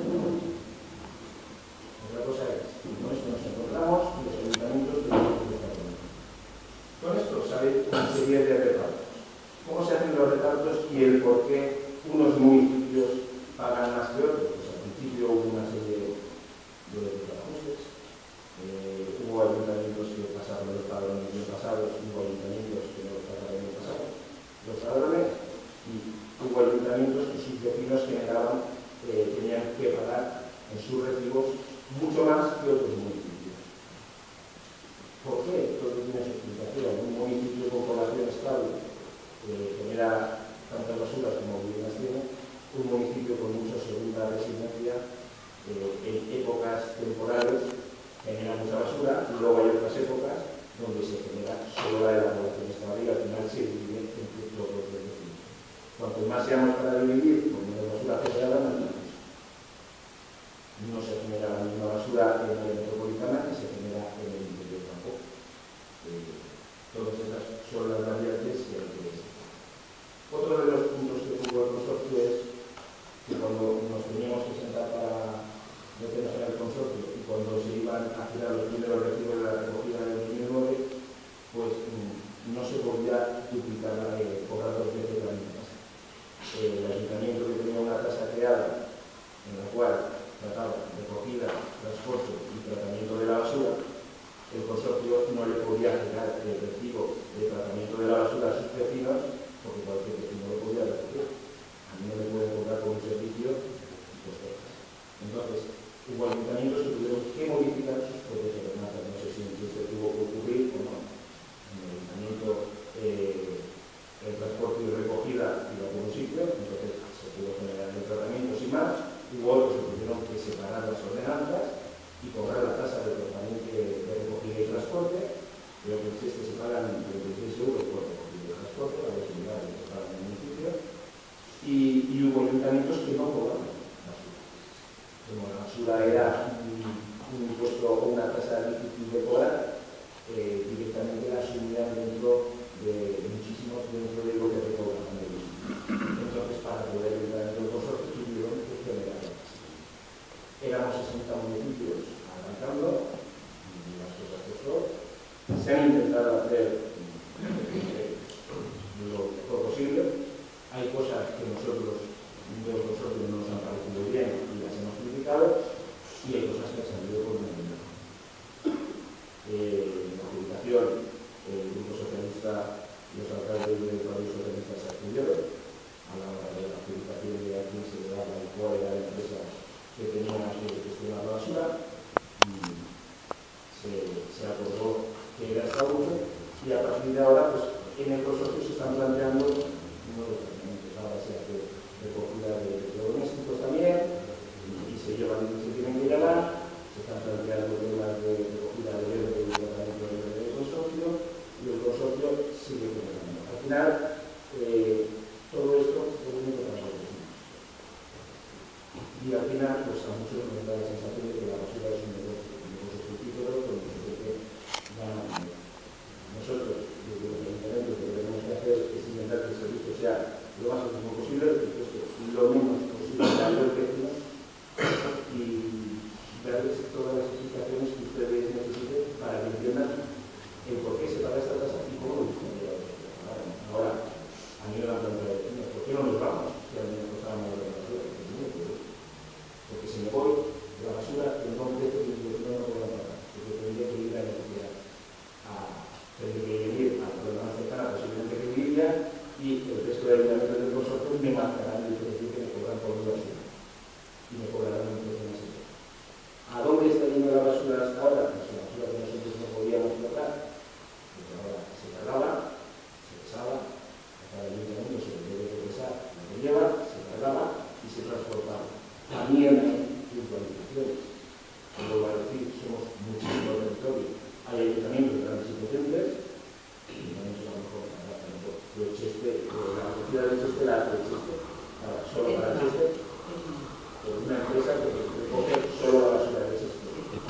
Otra cosa es, con esto nos encontramos y los ayuntamientos tenemos que estar con esto. Con esto sale una serie de repartos. ¿Cómo se hacen los repartos y el por qué unos municipios pagan más que otros? Pues al principio hubo una serie de ajustes. Eh, hubo ayuntamientos que pasaron los padrones del pasado, hubo ayuntamientos que no los pagaron en el pasado, los padrones, y hubo ayuntamientos que sus vecinos generaban, eh, tenían que pagar en sus recibos mucho más que otros municipios. ¿Por qué? Todo tiene su explicación. Un municipio con población estable eh, genera tantas basuras como viviendas tiene, un municipio con mucha segunda residencia eh, en épocas temporales genera mucha basura, y luego hay otras épocas donde se genera solo la elaboración estable y al final se divide entre todos los vecinos. Cuanto más seamos para dividir, con menos basura generada, más menos. No se genera la misma basura en la metropolitana que se genera en el interior tampoco. Eh, todas estas son las variantes que hay que decir. Otro de los puntos que tuvo el consorcio es que cuando nos teníamos que sentar para meternos en el consorcio y cuando se iban a girar los primeros recibos de la recogida del dos mil nueve, pues mmm, no se podía duplicar la de cobrar dos veces la misma tasa. Eh, el ayuntamiento que tenía una tasa creada en la cual trataba recogida, transporte y tratamiento de la basura, el consorcio no le podía girar el recibo de tratamiento de la basura a sus vecinos porque cualquier vecino lo podía recoger. A mí no me pueden cobrar por un servicio y pues entonces, hubo ayuntamientos que tuvieron que modificar sus propias ordenanzas. No sé si esto tuvo que ocurrir o no. En el ayuntamiento, eh, el transporte y recogida iba por un sitio, entonces se pudo generar el tratamiento sin más. Hubo otros que tuvieron que separar las ordenanzas y cobrar la tasa de tratamiento de recogida y transporte. Creo que existe, se pagan treinta y seis euros por recogida y transporte, a ver si se pagan en el municipio. Y, y hubo ayuntamientos que no cobraban. Como la basura era un, un impuesto o una tasa difícil de cobrar, eh, directamente la asumían dentro de, de muchísimos dentro de lo que recaudaban ellos. Entonces, para poder entrar en el consorcio, tuvieron que generar la tasa. Éramos sesenta municipios arrancando, y las cosas que son. Se han intentado hacer eh, lo mejor posible. Hay cosas que nosotros los consorcios no nos han parecido bien y las hemos criticado, y hay cosas que han salido por una manera. Eh, en la publicación, el Grupo Socialista y los alcaldes del Partido Socialista se abstuvieron a la hora de la publicación de a quién se le daba y cuál era la empresa que tenía que gestionar la basura, y se, se acordó que era esta U C, y a partir de ahora, pues en el consorcio se están planteando nuevos tratamientos. Ahora se hace recogida de, de mayor vecino y darles todas las explicaciones que ustedes necesiten para que entiendan el por qué se paga esta tasa y cómo lo disminuye. Ahora, a mí me la han planteado vecinos, ¿por qué no nos vamos? Si a mí me costaba más de la basura, porque si me voy de la basura, tengo un precio que los vecinos no pueden pagar, porque tendría que ir a la necesidad, a tener que venir a la zona más cercana, posiblemente que vivía, y el resto de ayuntamientos del consorcio me marcarán el precio que me cobran por mi basura y me cobrarán un precio más alto. ¿A dónde está yendo la basura hasta ahora? Pues la basura que nosotros no podíamos colocar, porque ahora se cargaba, se pesaba, a cada ayuntamiento se le debe de pesar lo que lleva, se cargaba y se transportaba. También hay virtualizaciones. Como lo va a decir, somos muchísimos territorios. Hay ayuntamientos grandes y potentes, y ayuntamientos a lo mejor para el Cheste, la recogida del Cheste la hace el Cheste, ahora solo para el Cheste, por una empresa que recoge solo la basura del Cheste.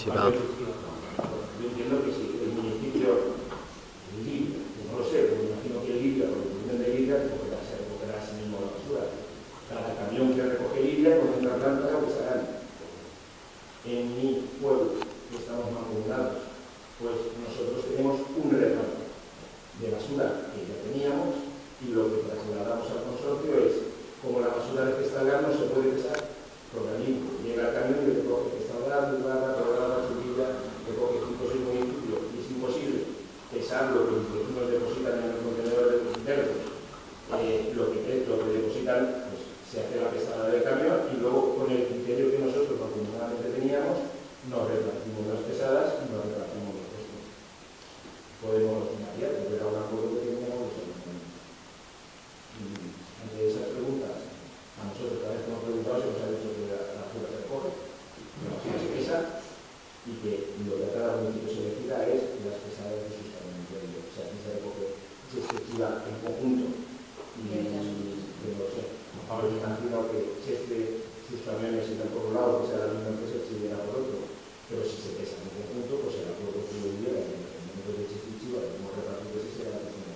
Yo entiendo que si el municipio de Libia, no lo sé, pero me imagino que Libia, porque vienen de Libia, recogerá, se recogerá a sí mismo la basura. Cada camión que recoge Libia con otra planta lo pesarán. En mi pueblo, que estamos mancomunados, pues nosotros tenemos un reparto de basura que ya teníamos y lo que trasladamos al consorcio es, como la basura de Gestalgar no se puede pesar, organismo, llega al camión y recoge Gestalgar, Lugada, Rodada, Zurilla, recoge cinco o seis municipios y es imposible pesar lo que los vecinos depositan en el contenedor de verdes, eh, lo, que, lo que depositan, pues se hace la pesada del camión y luego con el criterio que nosotros afortunadamente teníamos, nos repartimos las pesadas y nos repartimos los costos. Podemos variar, pero era un acuerdo que teníamos los ayuntamientos. Y ante esas preguntas, a nosotros cada vez que hemos preguntado se nos ha dicho que la, la basura se recoge, que la basura se pesa y que lo que a cada municipio se decida es las pesadas de sus camiones. O sea, que se recoge, se efectiva en conjunto. Y que no sé, ahora me imagino que si este, sus camiones irán por un lado, que sea la misma empresa, si irá por otro. Pero si se pesan en conjunto, pues el acuerdo que yo diría que en el momento de Chichichiva, como repartido ese será la persona.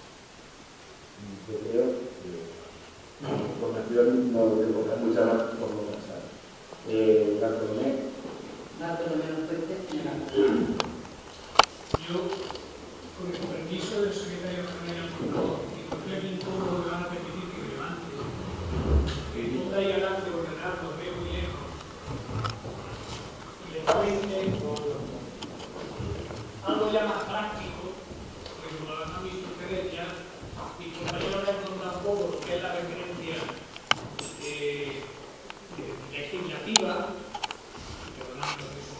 Yo creo que la información no debe colocar mucha más por no cansar. Eh, Bartolomé. Bartolomé, no puede señalar. Yo, con el permiso del secretario general, por favor, y con el incómodo me van a permitir que me levante, que no traiga adelante ordenar, lo veo muy lejos. Algo ya más práctico, porque como lo han visto ustedes ya, mis compañeros han encontrado un poco lo que es la referencia eh, legislativa, perdonando eso,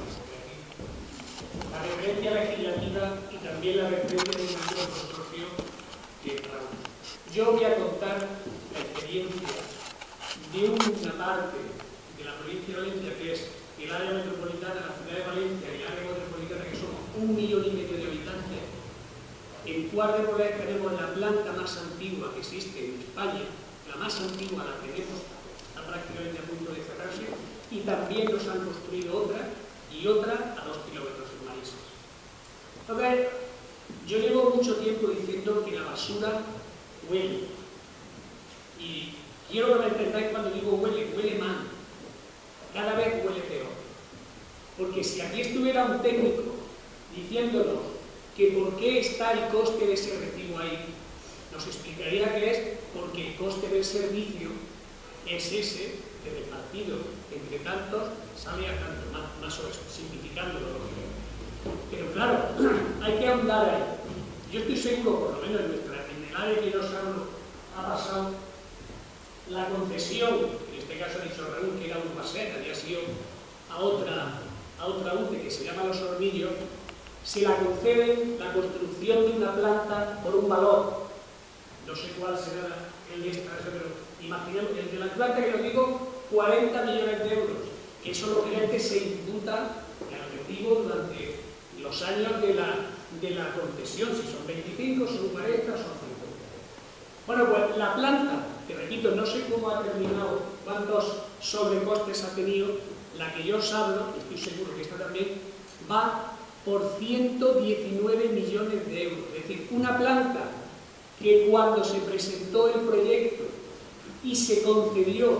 la referencia legislativa y también la referencia de un consorcio que trabaja. Yo voy a contar la experiencia de una parte de la provincia de Valencia, que es el área metropolitana, la ciudad de Valencia y el área metropolitana, que somos un millón y medio de habitantes, en Cuart de Poblet tenemos la planta más antigua que existe en España, la más antigua la tenemos, está prácticamente a punto de cerrarse, y también nos han construido otra, y otra a dos kilómetros en Manises. Entonces, yo llevo mucho tiempo diciendo que la basura huele, y quiero que me entendáis cuando digo huele, huele mal. Cada vez huele peor. Porque si aquí estuviera un técnico diciéndonos que por qué está el coste de ese recibo ahí, nos explicaría que es porque el coste del servicio es ese que repartido entre tantos sale a tanto, más, más o menos, simplificándolo. Pero claro, hay que ahondar ahí. Yo estoy seguro, por lo menos en, nuestra, en el área que nos ha, ha pasado, la concesión, en este caso ha dicho Raúl que era un paseo, había sido a otra, a otra U C E que se llama Los Hornillos, se la conceden la construcción de una planta por un valor, no sé cuál será el de esta, pero imaginemos, el de la planta que os digo, cuarenta millones de euros, que eso lógicamente se imputa al recibo durante los años de la, de la concesión, si son veinticinco, son cuarenta, son cincuenta. Bueno, pues la planta, que repito, no sé cómo ha terminado, cuántos sobrecostes ha tenido, la que yo os hablo, estoy seguro que esta también, va por ciento diecinueve millones de euros. Es decir, una planta que cuando se presentó el proyecto y se concedió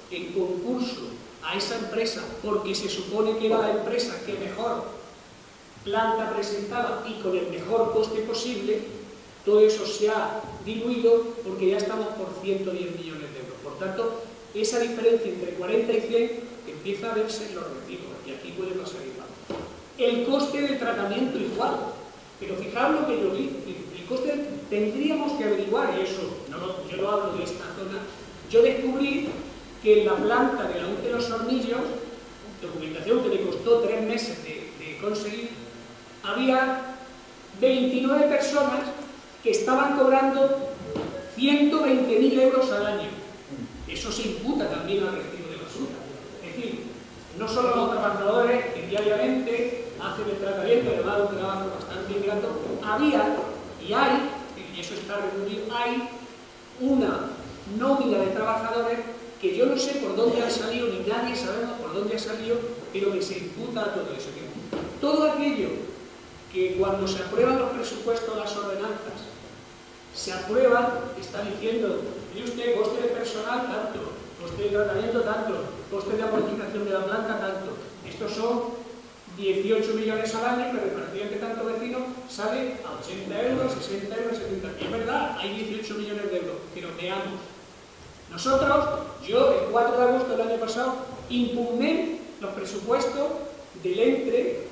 en concurso a esa empresa porque se supone que era la empresa que mejor planta presentaba y con el mejor coste posible, todo eso se ha diluido porque ya estamos por ciento diez millones de euros. Por tanto, esa diferencia entre cuarenta y cien empieza a verse en los recibos y aquí puede pasar igual. El coste del tratamiento igual, pero fijaros lo que yo vi, el coste tendríamos que averiguar, y eso no lo, yo no hablo de esta zona, yo descubrí que en la planta de la U T de los Hornillos, documentación que me costó tres meses de, de conseguir, había veintinueve personas que estaban cobrando ciento veinte mil euros al año. Eso se imputa también al recibo de basura. Es decir, no solo los trabajadores que diariamente hacen el tratamiento, además de un trabajo bastante ingrato, había y hay, y eso está reunido, hay una nómina de trabajadores que yo no sé por dónde ha salido, ni nadie sabemos por dónde ha salido, pero que se imputa a todo eso. Todo aquello que cuando se aprueban los presupuestos, las ordenanzas, se aprueba, está diciendo, mire usted, coste de personal tanto, coste de tratamiento tanto, coste de amortización de la planta tanto. Estos son dieciocho millones al año, que repartido entre tantos vecinos sale a ochenta euros, sesenta euros, setenta. Y es verdad, hay dieciocho millones de euros, pero veamos. Nosotros, yo el cuatro de agosto del año pasado, impugné los presupuestos del ENTRE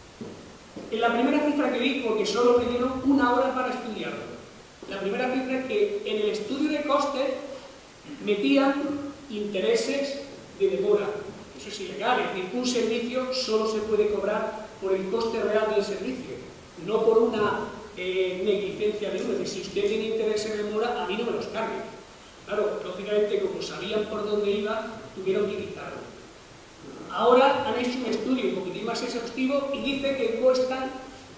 en la primera cifra que vi, porque solo me dieron una hora para estudiarlo. La primera cifra es que en el estudio de costes metían intereses de demora. Eso es ilegal, es decir, un servicio solo se puede cobrar por el coste real del servicio, no por una eh, negligencia de uno. Es decir, si usted tiene intereses de demora, a mí no me los cargue. Claro, lógicamente, como sabían por dónde iba, tuvieron que quitarlo. Ahora han hecho un estudio un poquitín más exhaustivo y dice que cuestan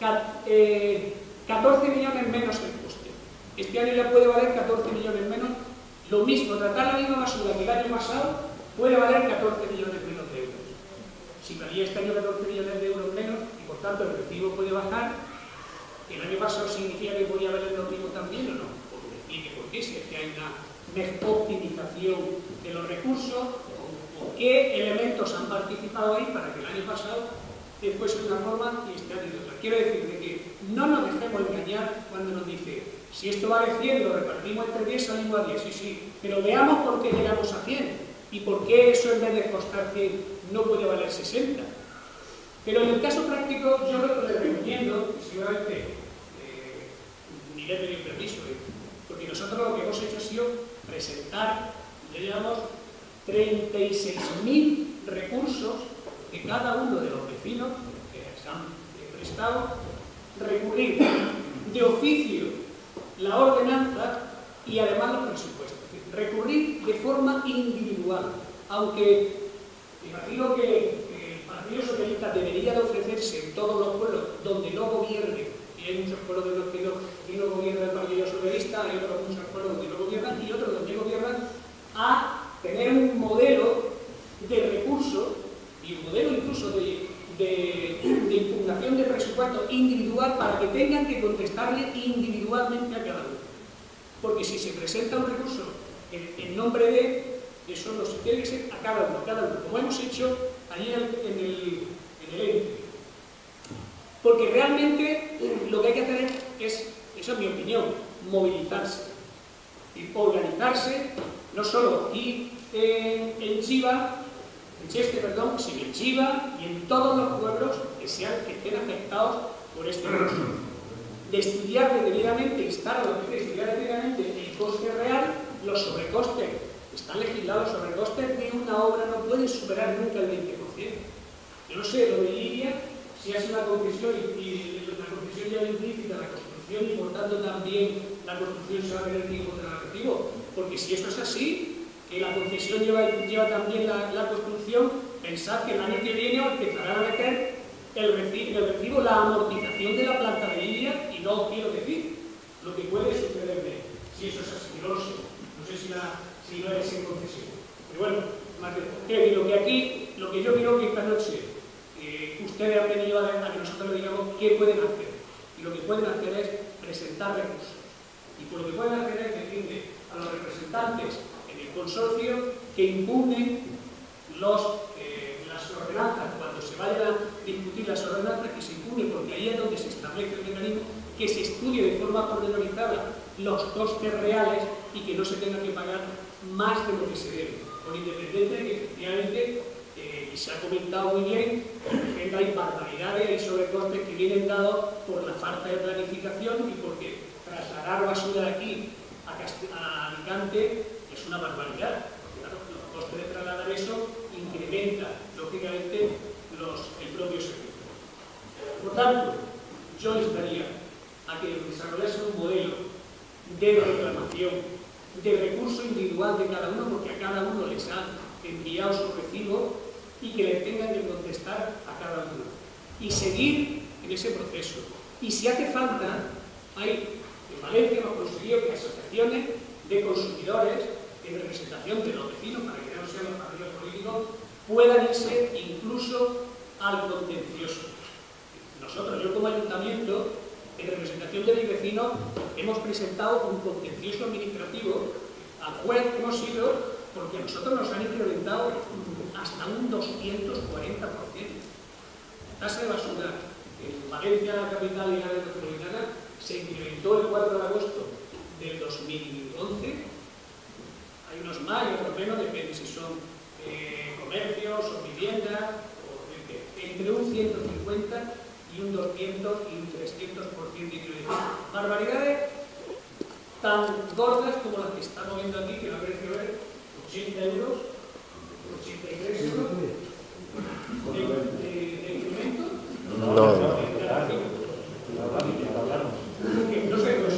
eh, catorce millones menos el coste. Este año ya puede valer catorce millones menos. Lo mismo, tratar la misma basura que el año pasado puede valer catorce millones menos de euros. Si valía este año catorce millones de euros menos y por tanto el recibo puede bajar, ¿el año pasado significa que podía valer lo mismo también o no? Pues me explique por qué, si es que hay una optimización de los recursos, o qué elementos han participado ahí para que el año pasado fuese de una forma y este año de otra. Quiero decir de que no nos dejemos engañar cuando nos dice, si esto vale cien, lo repartimos entre diez, salimos a diez, sí, sí, pero veamos por qué llegamos a cien y por qué eso en vez de costar cien no puede valer sesenta. Pero en el caso práctico yo lo que le recomiendo, y seguramente eh, ni le he pedido permiso, eh, porque nosotros lo que hemos hecho ha sido presentar, ya llevamos treinta y seis mil recursos que cada uno de los vecinos que se han prestado, recurrir de oficio la ordenanza y además los presupuestos. Recurrir de forma individual, aunque imagino que, que el Partido Socialista debería de ofrecerse en todos los pueblos donde no gobierne, y hay muchos pueblos de los que no, que no gobierna el Partido Socialista, hay otros muchos pueblos donde no gobiernan y otros donde gobiernan, a tener un modelo de recursos y un modelo incluso de, de, de impugnación de presupuesto individual para que tengan que contestarle individualmente a cada uno. Porque si se presenta un recurso en, en nombre de, eso no se tiene que ser a cada uno, a cada uno, como hemos hecho allí en el, en el, en el ente. Porque realmente lo que hay que hacer es, esa es mi opinión, movilizarse y organizarse, no solo aquí en, en Chiva, en Cheste, perdón, sino en Chiva y en todos los pueblos que, sean, que estén afectados por este virus. De estudiar detenidamente, instar a los que estudiar detenidamente el coste real, los sobrecostes. Están legislados los sobrecostes de una obra, no pueden superar nunca el veinte por ciento. Yo no sé, lo de Lidia, si hace una concesión y, y la concesión ya implícita la construcción y por tanto también la construcción se va a tener tiempo de la recibo. Porque si esto es así, que la concesión lleva, lleva también la, la construcción, pensad que el año que viene empezarán a meter el recibo, el recibo, la amortización de la planta de Lidia, y no quiero decir lo que puede sucederme si eso es así, no lo sé, no sé si, la, si no es en concesión. Pero bueno, más que lo que aquí, lo que yo quiero que esta noche eh, ustedes han venido a, a que nosotros le digamos qué pueden hacer, y lo que pueden hacer es presentar recursos, y por lo que pueden hacer es decirle a los representantes en el el consorcio que impugne los, eh, las ordenanzas. Cuando se vayan a discutir las ordenanzas, que se impugne, porque ahí es donde se establece el mecanismo, que se estudie de forma pormenorizada los costes reales y que no se tenga que pagar más de lo que se debe, con independencia de que efectivamente, eh, y se ha comentado muy bien, que hay barbaridades y sobrecostes que vienen dados por la falta de planificación y porque trasladar basura de aquí a, Cast a Alicante es una barbaridad. Claro, los costes de trasladar eso incrementan, lógicamente, los, el propio servicio. Por tanto, yo instaría a que desarrollase un modelo de reclamación, de recurso individual de cada uno, porque a cada uno les han enviado su recibo y que les tengan que contestar a cada uno. Y seguir en ese proceso. Y si hace falta, hay, en Valencia hemos conseguido que asociaciones de consumidores en representación de los vecinos, para que ya no sean los partidos políticos, puedan irse incluso al contencioso. Nosotros, yo como ayuntamiento, en representación de mis vecinos, hemos presentado un contencioso administrativo al juez. Hemos ido porque a nosotros nos han incrementado hasta un doscientos cuarenta por ciento. La tasa de basura en Valencia, la capital y la área metropolitana, se incrementó el cuatro de agosto del dos mil once. Hay unos más y otros menos, depende si son eh, comercios o viviendas, o de, entre un ciento cincuenta y un doscientos y un trescientos por ciento de incremento. Barbaridades tan gordas como las que estamos viendo aquí, que no habría que ver, ochenta euros, ochenta y tres euros de, de, de incremento. No, no. No sé, pues,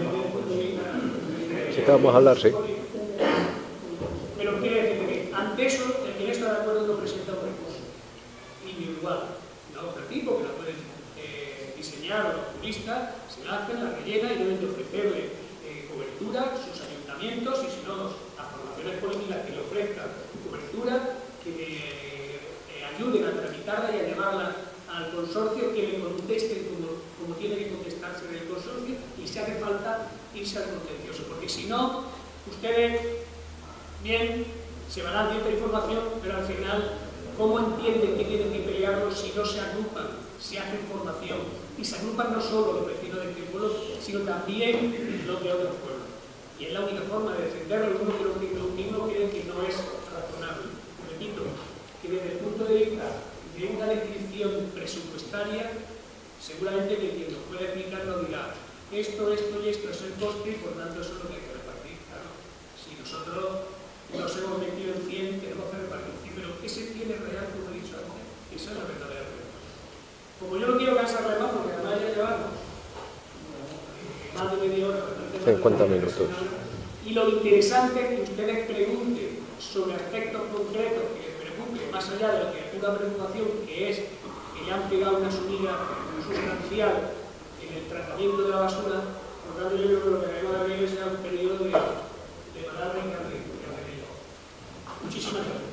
sí que vamos a hablar, sí. Pero quiere decir que ante eso, el que no está de acuerdo no presenta un recurso individual. Una hoja tipo que la pueden eh, diseñar los juristas, se la hacen, la rellenan y deben de ofrecerle eh, cobertura, sus ayuntamientos, y si no, las formaciones políticas que le ofrezcan cobertura, que eh, eh, ayuden a tramitarla y a llevarla al consorcio, que le contesten como, como tiene que contestarse del consorcio, y si hace falta irse al contencioso, porque si no, ustedes bien se van a dar cierta información, pero al final, ¿cómo entienden que tienen que pelearlo si no se agrupan, se hacen formación? Y se agrupan no solo los vecinos de este pueblo, sino también los de otros pueblos. Y es la única forma de defenderlo. Uno que los mismos creen que no es razonable. Repito, que desde el punto de vista de una definición presupuestaria, seguramente que quien nos puede explicar nos dirá esto, esto y esto es el coste y por tanto eso es lo que hay que repartir. Claro, si nosotros nos hemos metido en cien, tenemos que repartir cien, pero ese cien es real, como he dicho antes. Esa es la verdadera pregunta. Como yo no quiero cansarle más, porque además ya llevamos más de media hora, cincuenta minutos. Y lo interesante es que ustedes pregunten sobre aspectos concretos que les preocupen, más allá de lo que es una preocupación, que es que le han pegado una subida sustancial en el tratamiento de la basura. Por lo tanto, yo creo que lo que debemos de abrir sea un periodo de, de palabra y carril. Muchísimas gracias.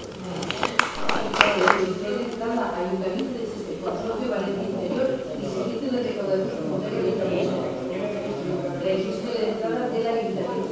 Cada ayuntamiento es este consorcio Valencia Interior y servicio de recaudación comunitaria de ayuntamiento. Registro de entrada del ayuntamiento.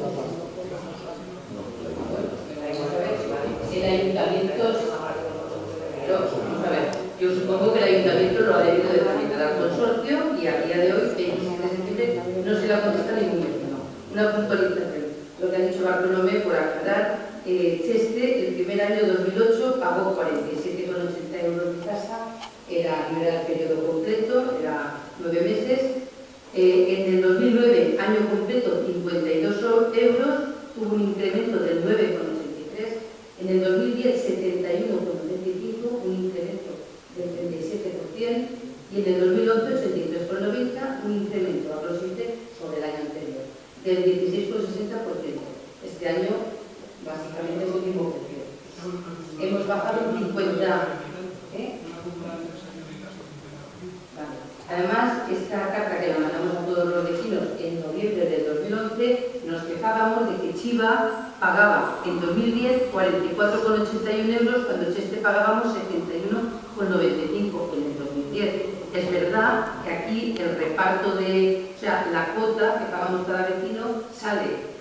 El ayuntamiento, pero, vamos a ver, yo supongo que el ayuntamiento lo ha debido de tramitar al consorcio y a día de hoy, veintisiete de septiembre, no se le ha contestado ningún vecino. Una puntualización. Lo que ha dicho Bartolomé, por aclarar, eh, Cheste, el primer año dos mil ocho, pagó cuarenta y siete con ochenta euros de tasa, era, no era el periodo completo, era nueve meses. Eh, en el dos mil nueve, año completo, cincuenta y dos euros, tuvo un incremento del nueve con ochenta y tres. En el dos mil diez, setenta y uno con noventa y cinco, un incremento del treinta y siete por ciento. Y en el dos mil once, ochenta y tres con noventa, un incremento aproximante sobre el año anterior, del dieciséis con sesenta por ciento. Este año, básicamente, es el mismo precio. Hemos bajado un cincuenta por ciento. ¿Eh? Vale. Además, esta carta que la mandamos a todos los vecinos en noviembre del dos mil once, nos quejábamos de que Chiva pagaba en dos mil diez cuarenta y cuatro con ochenta y uno euros, cuando Cheste pagábamos setenta y uno con noventa y cinco en el dos mil diez. Es verdad que aquí el reparto de, o sea, la cuota que pagamos cada vecino sale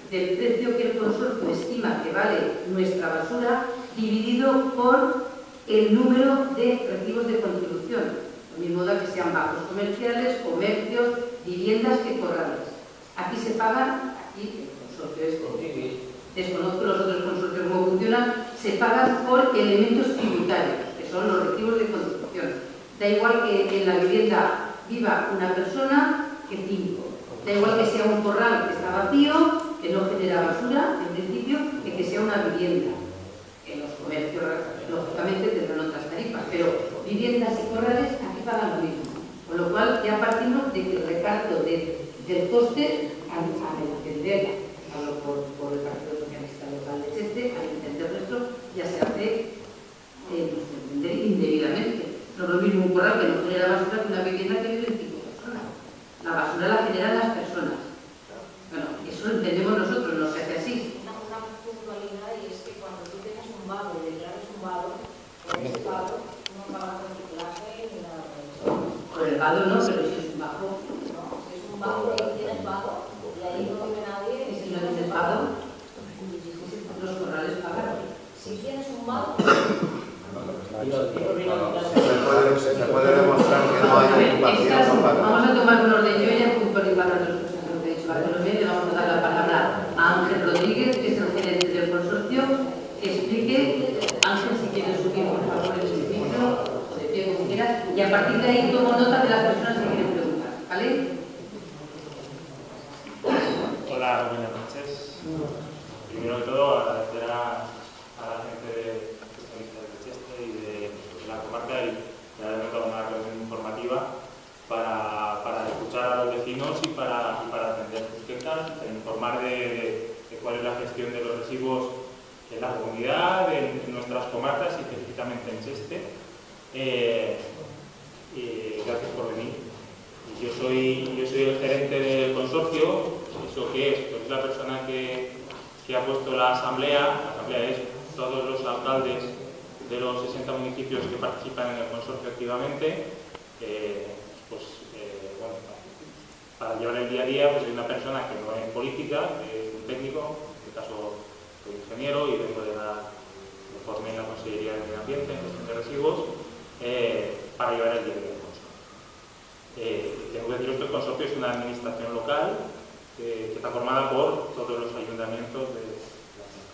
del precio que el consorcio estima que vale nuestra basura dividido por el número de recibos de contribución. Lo mismo da que sean bajos comerciales, comercios, viviendas que corrales. Aquí se pagan, aquí el consorcio este, desconozco los otros consorcios cómo funcionan, se pagan por elementos tributarios, que son los recibos de construcción. Da igual que en la vivienda viva una persona que cinco. Da igual que sea un corral que está vacío, que no genera basura, en principio, que que sea una vivienda. En los comercios, lógicamente, tendrán otras tarifas, pero viviendas y corrales aquí pagan lo mismo. Con lo cual, ya partimos de que el reparto de, del coste al, al entender, hablo por, por el Partido Socialista Local de Cheste, al entender nuestro, ya se hace eh, pues, entender indebidamente. No es lo mismo un corral que no genera basura que una vivienda que vive en cinco personas. La basura la generan las personas. Bueno, eso lo entendemos nosotros, no se hace así. Una, una puntualidad, y es que cuando tú tienes un vado y declaras un vado, por ese vado no pagas reciclaje ni nada de eso. Por el vado no, pero si es un bajo. No, si es un vado y tienes vado, y ahí no vive nadie. Y si no tienes vado, los corrales pagan. Si tienes un vado, Se puede, se puede demostrar que no hay ocupación, Estas, no paga. vamos a tomar un orden. Yo ya punto de igual a los que he dicho Bartolomé, le vamos a dar la palabra a Ángel Rodríguez, que es el gerente del consorcio, que explique. Ángel, si quieres subir por favor el servicio, o de pie como quieras, y a partir de ahí tomo nota de las personas que quieren preguntar, ¿vale? Hola, buenas noches. Primero de todo, agradecer a, a la gente de especialistas de Cheste y de, de la comarca y de haberme dado una reunión informativa para, para escuchar a los vecinos y para, y para atender sus quejas, para informar de, de, de cuál es la gestión de los residuos en la comunidad, en, en nuestras comarcas y específicamente en Cheste. Eh, y gracias por venir. Yo soy, yo soy el gerente del consorcio. ¿Eso qué es? Pues es la persona que, que ha puesto la asamblea. La asamblea es todos los alcaldes de los sesenta municipios que participan en el consorcio activamente. Eh, pues, eh, bueno, para llevar el día a día, pues hay una persona que no es política, que es un técnico, en este caso soy ingeniero y vengo de la, me formé en la Consejería de Medio Ambiente, en gestión de residuos, eh, para llevar el día a día del consorcio. Eh, tengo que deciros que el consorcio es una administración local que, que está formada por todos los ayuntamientos de la zona.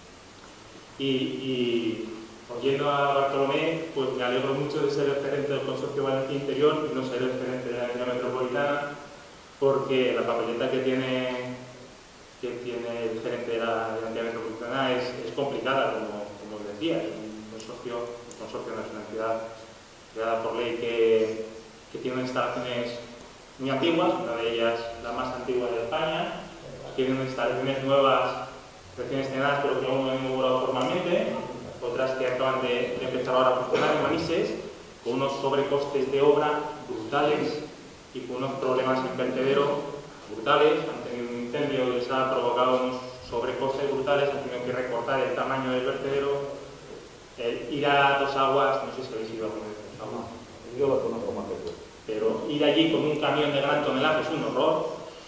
Y, y oyendo a Bartolomé, pues me alegro mucho de ser el gerente del consorcio Valencia Interior y no ser el gerente de la Avenida Metropolitana, porque la papeleta que tiene, que tiene el gerente de la, de la Avenida Metropolitana es, es complicada, como, como os decía. Es un consorcio, el consorcio no es una entidad creada por ley que, que tiene instalaciones muy antiguas, una de ellas la más antigua de España, tiene unas instalaciones nuevas, recién estrenadas, pero que aún no han inaugurado formalmente, otras que acaban de, de empezar ahora a funcionar en Manises, con unos sobrecostes de obra brutales y con unos problemas en vertedero brutales. Han tenido un incendio que les ha provocado unos sobrecostes brutales, han tenido que recortar el tamaño del vertedero, el ir a Dos Aguas, no sé si habéis ido alguna vez a Dos Aguas. Yo lo conozco más que tú. Pero ir allí con un camión de gran tonelaje es un horror.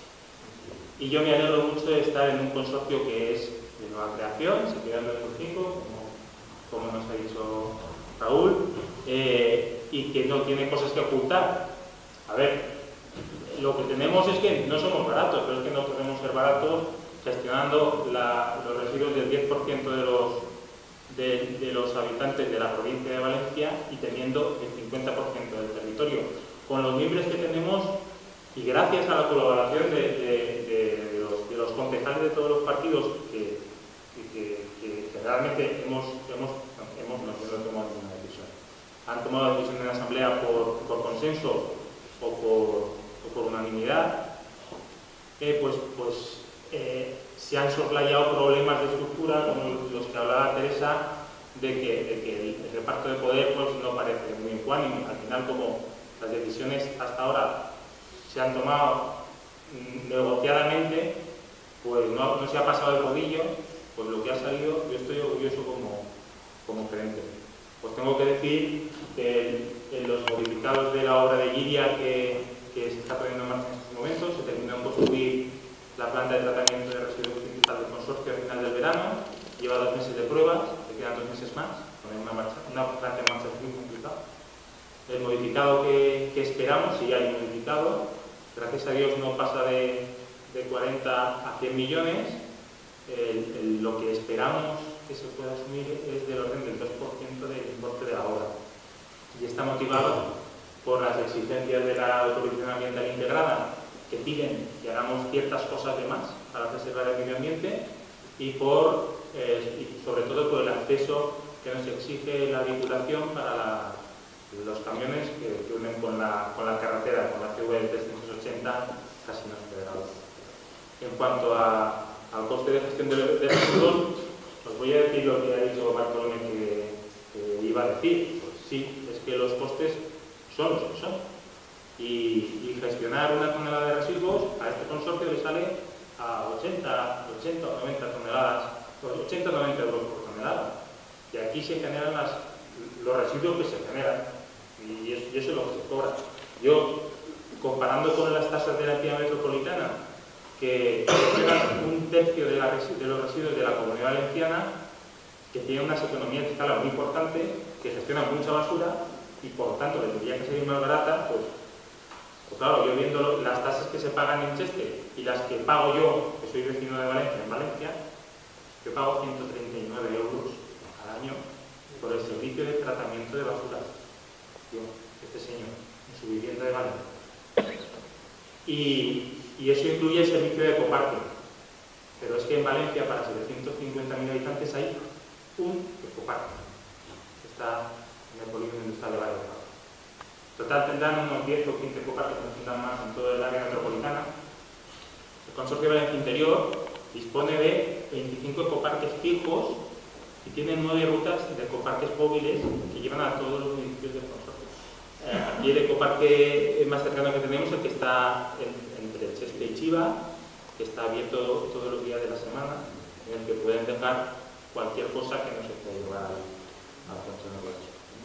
Y yo me alegro mucho de estar en un consorcio que es de nueva creación, se queda en dos mil cinco, como, como nos ha dicho Raúl, eh, y que no tiene cosas que ocultar. A ver, lo que tenemos es que no somos baratos, pero es que no podemos ser baratos gestionando la, los residuos del diez por ciento de los, de, de los habitantes de la provincia de Valencia y teniendo el cincuenta por ciento del territorio. Con los miembros que tenemos y gracias a la colaboración de, de, de, de, los, de los concejales de todos los partidos que, que, que, que realmente hemos, hemos, hemos no, no tomado ninguna decisión. Han tomado la decisión en la Asamblea por, por consenso o por, o por unanimidad, eh, pues, pues eh, se han soslayado problemas de estructura como los que hablaba Teresa, de que, de que el, el reparto de poder pues, no parece muy ecuánime. Al final, como las decisiones hasta ahora se han tomado mm, negociadamente, pues no, no se ha pasado el rodillo, pues lo que ha salido, yo estoy orgulloso como, como gerente. Pues tengo que decir que en los modificados de la obra de Giria que, que se está poniendo en marcha en estos momentos, se terminó de construir la planta de tratamiento de residuos meses más, poner una, marcha, una planta en marcha es muy complicado. El modificado que, que esperamos, si hay modificado, gracias a Dios no pasa de, de cuarenta a cien millones, el, el, lo que esperamos que se pueda asumir es del orden del dos por ciento del importe de la obra. Y está motivado por las exigencias de la autorización ambiental integrada, que piden que hagamos ciertas cosas de más para preservar el medio ambiente, y, por, eh, y sobre todo por el acceso que nos exige la vinculación para la, los camiones que, que unen con la, con la carretera, con la C V trescientos ochenta casi no federados. En cuanto a, al coste de gestión de, de residuos, os voy a decir lo que ha dicho Bartolomé que, que iba a decir. Pues sí, es que los costes son los que son. Y, y gestionar una tonelada de residuos a este consorcio le sale a ochenta o noventa toneladas, ochenta o noventa euros por tonelada. Y aquí se generan las, los residuos que se generan. Y, es, y eso es lo que se cobra. Yo, comparando con las tasas de la entidad metropolitana, que gestionan un tercio de, la, de los residuos de la Comunidad Valenciana, que tiene unas economías de escala muy importantes, que gestionan mucha basura y por tanto les tendría que salir más barata, pues, pues claro, yo viendo las tasas que se pagan en Cheste y las que pago yo, que soy vecino de Valencia, en Valencia, yo pago ciento treinta y nueve euros al año por el servicio de tratamiento de basura. Yo, este señor, en su vivienda de Valencia. Y, y eso incluye el servicio de ecoparque. Pero es que en Valencia, para setecientos cincuenta mil habitantes, hay un ecoparque. Está en el polígono industrial de Valencia. Total, tendrán unos diez o quince ecoparques, no tendrán más en todo el área metropolitana. El Consorcio de Valencia Interior dispone de veinticinco ecoparques fijos y tiene nueve rutas de ecoparques móviles que llevan a todos los municipios del consorcio. Aquí el ecoparque más cercano que tenemos es el que está en, entre Cheste y Chiva, que está abierto todos los días de la semana, en el que pueden dejar cualquier cosa que no se pueda llevar al contenedor.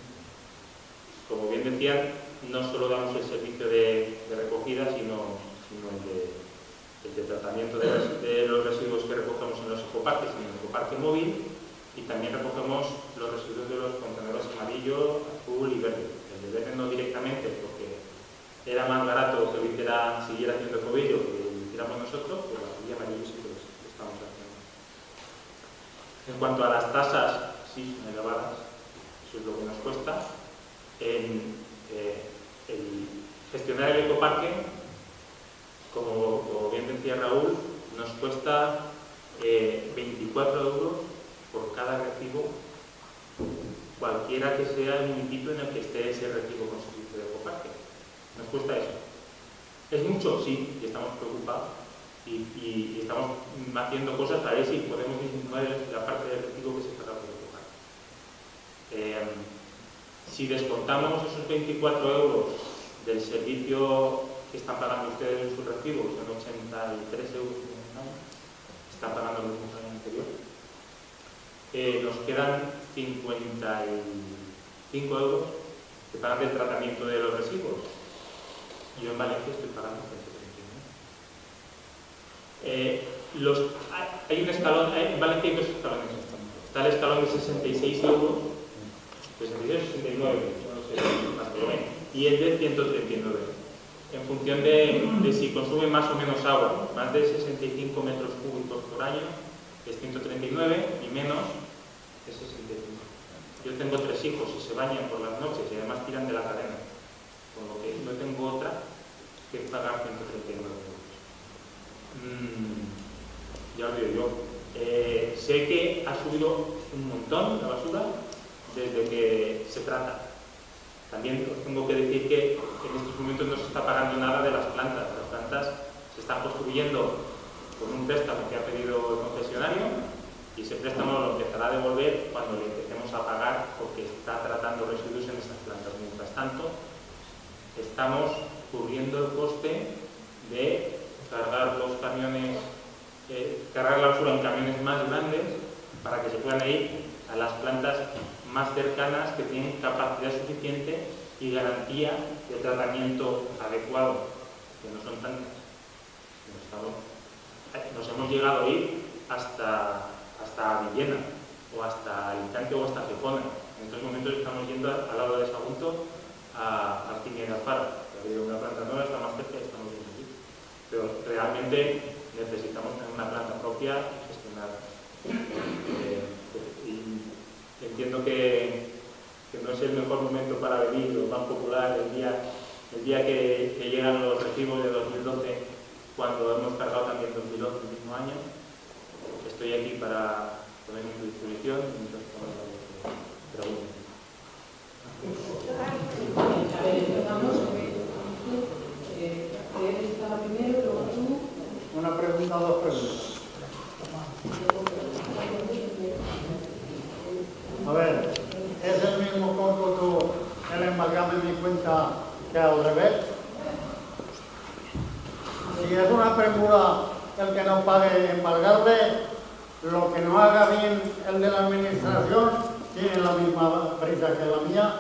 Como bien decían, no solo damos el servicio de, de recogida, sino, sino el, de, el de tratamiento de, de los residuos que recogemos en los ecoparques, en el ecoparque móvil, y también recogemos los residuos de los contenedores amarillo, azul y verde. El de verde no directamente, porque era más barato que lo hiciera, siguiera haciendo Cobillo que lo hiciéramos nosotros, pero el azul y amarillo sí que lo estamos haciendo. En cuanto a las tasas, sí, son elevadas, eso es lo que nos cuesta. En, eh, el gestionar el ecoparque, como, como bien decía Raúl, nos cuesta eh, veinticuatro euros por cada recibo, cualquiera que sea el municipio en el que esté ese recibo con servicio de ecoparque. Nos cuesta eso. ¿Es mucho? Sí, y estamos preocupados y, y, y estamos haciendo cosas para ver si podemos disminuir la parte del recibo que se paga por el ecoparque. Eh, Si descontamos esos veinticuatro euros del servicio que están pagando ustedes en sus recibos, son ochenta y tres euros en un año, están pagando los mismos años anteriores, eh, nos quedan cincuenta y cinco euros que pagan del tratamiento de los residuos. Yo en Valencia estoy pagando ciento treinta y nueve. Eh, los, hay un escalón, hay, en Valencia hay dos escalones. Está el escalón de sesenta y seis euros, sesenta y seis, sesenta y nueve, no sé, más o menos, y el de ciento treinta y nueve. En función de, de si consume más o menos agua, más de sesenta y cinco metros cúbicos por año, es ciento treinta y nueve, y menos es sesenta y cinco. Yo tengo tres hijos y se bañan por las noches y además tiran de la cadena, con lo que no tengo otra que pagar ciento treinta y nueve euros. Mm, ya os digo yo. Eh, sé que ha subido un montón la basura desde que se trata. También os tengo que decir que en estos momentos no se está pagando nada de las plantas. Las plantas se están construyendo con un préstamo que ha pedido el concesionario y ese préstamo lo empezará a devolver cuando le empecemos a pagar porque está tratando residuos en esas plantas. Mientras tanto, estamos cubriendo el coste de cargar los camiones, eh, cargar la basura en camiones más grandes para que se puedan ir a las plantas más cercanas que tienen capacidad suficiente y garantía de tratamiento adecuado, que no son tantas. Nos hemos llegado a ir hasta, hasta Villena, o hasta Alicante o hasta Gijona. En estos momentos estamos yendo al lado de Sagunto a Artiña y Alfaro. Una planta nueva está más cerca y estamos viendo aquí. Pero realmente necesitamos tener una planta propia y gestionarla. Eh, y entiendo que, que no es el mejor momento para venir, lo más popular, el día, el día que, que llegan los recibos de dos mil doce, cuando hemos cargado también dos mil once, el mismo año. Estoy aquí para poner mi disposición y muchas preguntas. A ver, empezamos. Eh, él estaba primero, luego tú. Una pregunta o dos preguntas. A ver, ¿es el mismo cómputo el embargame en mi cuenta que al revés? Si es una premura el que no pague embargarle, lo que no haga bien el de la administración tiene la misma prisa que la mía.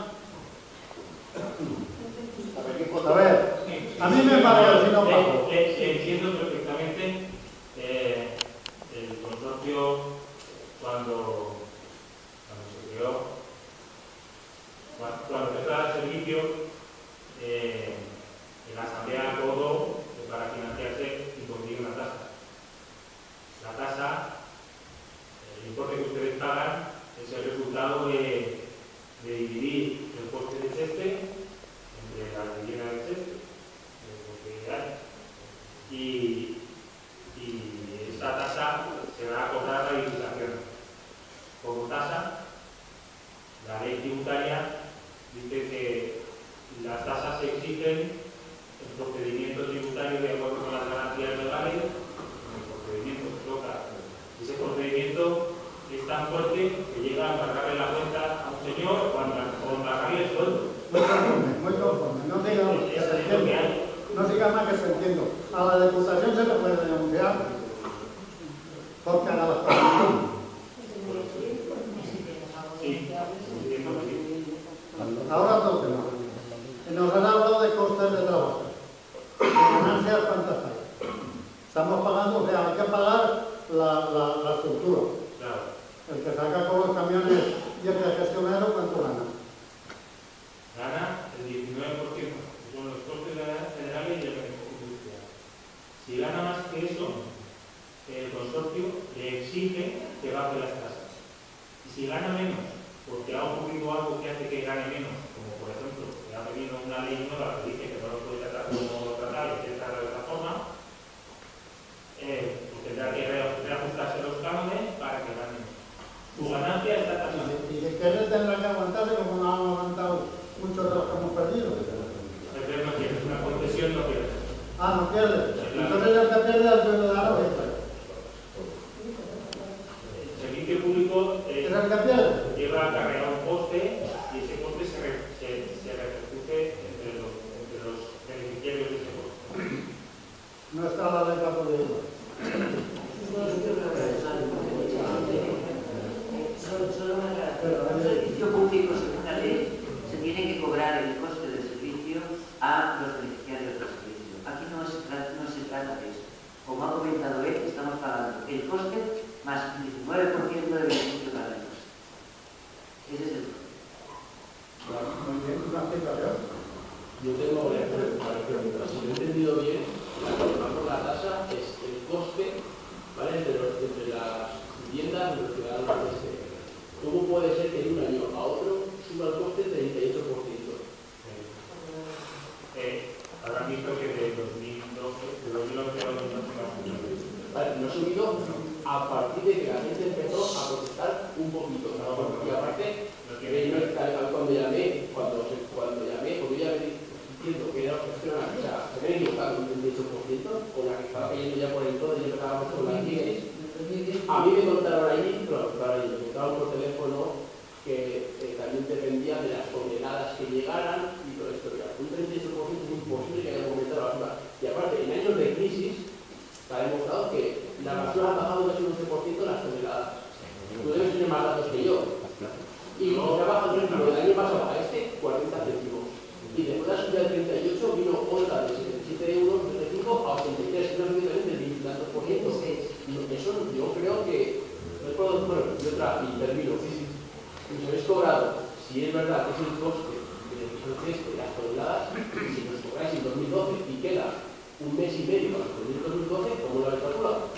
A ver, a mí me parece si no pago. Entiendo perfectamente eh, el consorcio cuando, cuando se creó, cuando, cuando empezó a dar servicio, eh, en la Asamblea acordó que para financiarse imponía una tasa. La tasa, el importe que ustedes pagan, es el resultado de, de dividir el coste de césped entre la vivienda de césped, que hay, y, y esa tasa se va a cobrar la legislación. Como tasa, la ley tributaria dice que las tasas se exigen en procedimiento tributario de acuerdo con las garantías legales, en el procedimiento que toca. Ese procedimiento es tan fuerte que llega a embargarle la cuenta a un señor o embargarle el sueldo. Muy conforme, muy conforme. No diga que se entiende. No diga más que se entiendo. A la Diputación se le puede denunciar porque haga las cosas. Sí. Ahora otro tema. Nos han hablado de costes de trabajo. De ganancias, ¿cuántas hay? Estamos pagando, o sea, hay que pagar la, la, la estructura. Claro. El que saca con los camiones y el que gestiona, ¿cuánto gana? Gana el diecinueve por ciento, que son los costes generales y el beneficio industrial. Si gana más que eso, el consorcio le exige que baje las tasas. Y si gana menos, porque ha ocurrido algo que hace que gane menos, como por ejemplo, que ha venido una ley nueva que dice que no lo puede tratar como lo tratar y que tratar de otra forma, eh, pues tendrá que reajustarse los cánones para que gane menos. Su ganancia está tasada. ¿Y de qué le tendrá que aguantarse como no han aguantado muchos de los que hemos perdido? Entonces no tienes una concesión, no pierdes. Ah, no pierde. Entonces el que pierde al ciudadano. El servicio público eh, ¿Es el que pierde? lleva a cargar un coste y ese coste se, re, se, se repercute entre los, entre los beneficiarios de ese coste. No está la ley para poder ir. Solo una aclaración. Un servicio público, según la ley, se tiene que cobrar el coste del servicio a los beneficiarios del servicio. Aquí no se trata, no se trata de eso. Como ha comentado él, estamos pagando el coste más el diecinueve por ciento del beneficio para el coste. Ese es el coste. Muy bien, una explicación. Yo tengo varias preguntas. Si lo he entendido bien, la que por la tasa es el coste, ¿vale? entre, los, entre las viviendas de los ciudadanos de este. ¿Cómo puede ser que de un año a otro suba el coste treinta y ocho por ciento? Eh, habrán visto que de dos mil doce, de dos mil once a dos mil doce no ha subido. Vale, no ha subido a partir de que la gente empezó a protestar un poquito. ¿No? Porque aparte, cuando llamé, cuando, cuando llamé, porque yo ya me diciendo que era una o sea, se habían equivocado un treinta y ocho por ciento, con la que estaba cayendo ya por el todo y yo estábamos con las guías. A mí me contaron ahí, claro, me contaron por teléfono que eh, también dependía de las toneladas que llegaran y todo esto. Mira, un treinta y ocho por ciento es imposible que haya aumentado la basura. Y aparte, en años de crisis, se ha demostrado que la basura ha bajado casi un once por ciento las toneladas. Tú debes tener más datos que yo. Y se ha bajado, por ejemplo, el año pasado a este, cuarenta céntimos. Y después de la subida del treinta y ocho vino otra de setenta y siete euros, setenta y cinco a ochenta y tres, una subida de veinte por ciento. Eso yo creo que puedo, bueno, y otra, y termino. Nos habéis cobrado, si es verdad que es el coste del proceso de las toneladas, si nos cobráis en dos mil doce y queda un mes y medio para el dos mil doce, ¿cómo lo habéis calculado?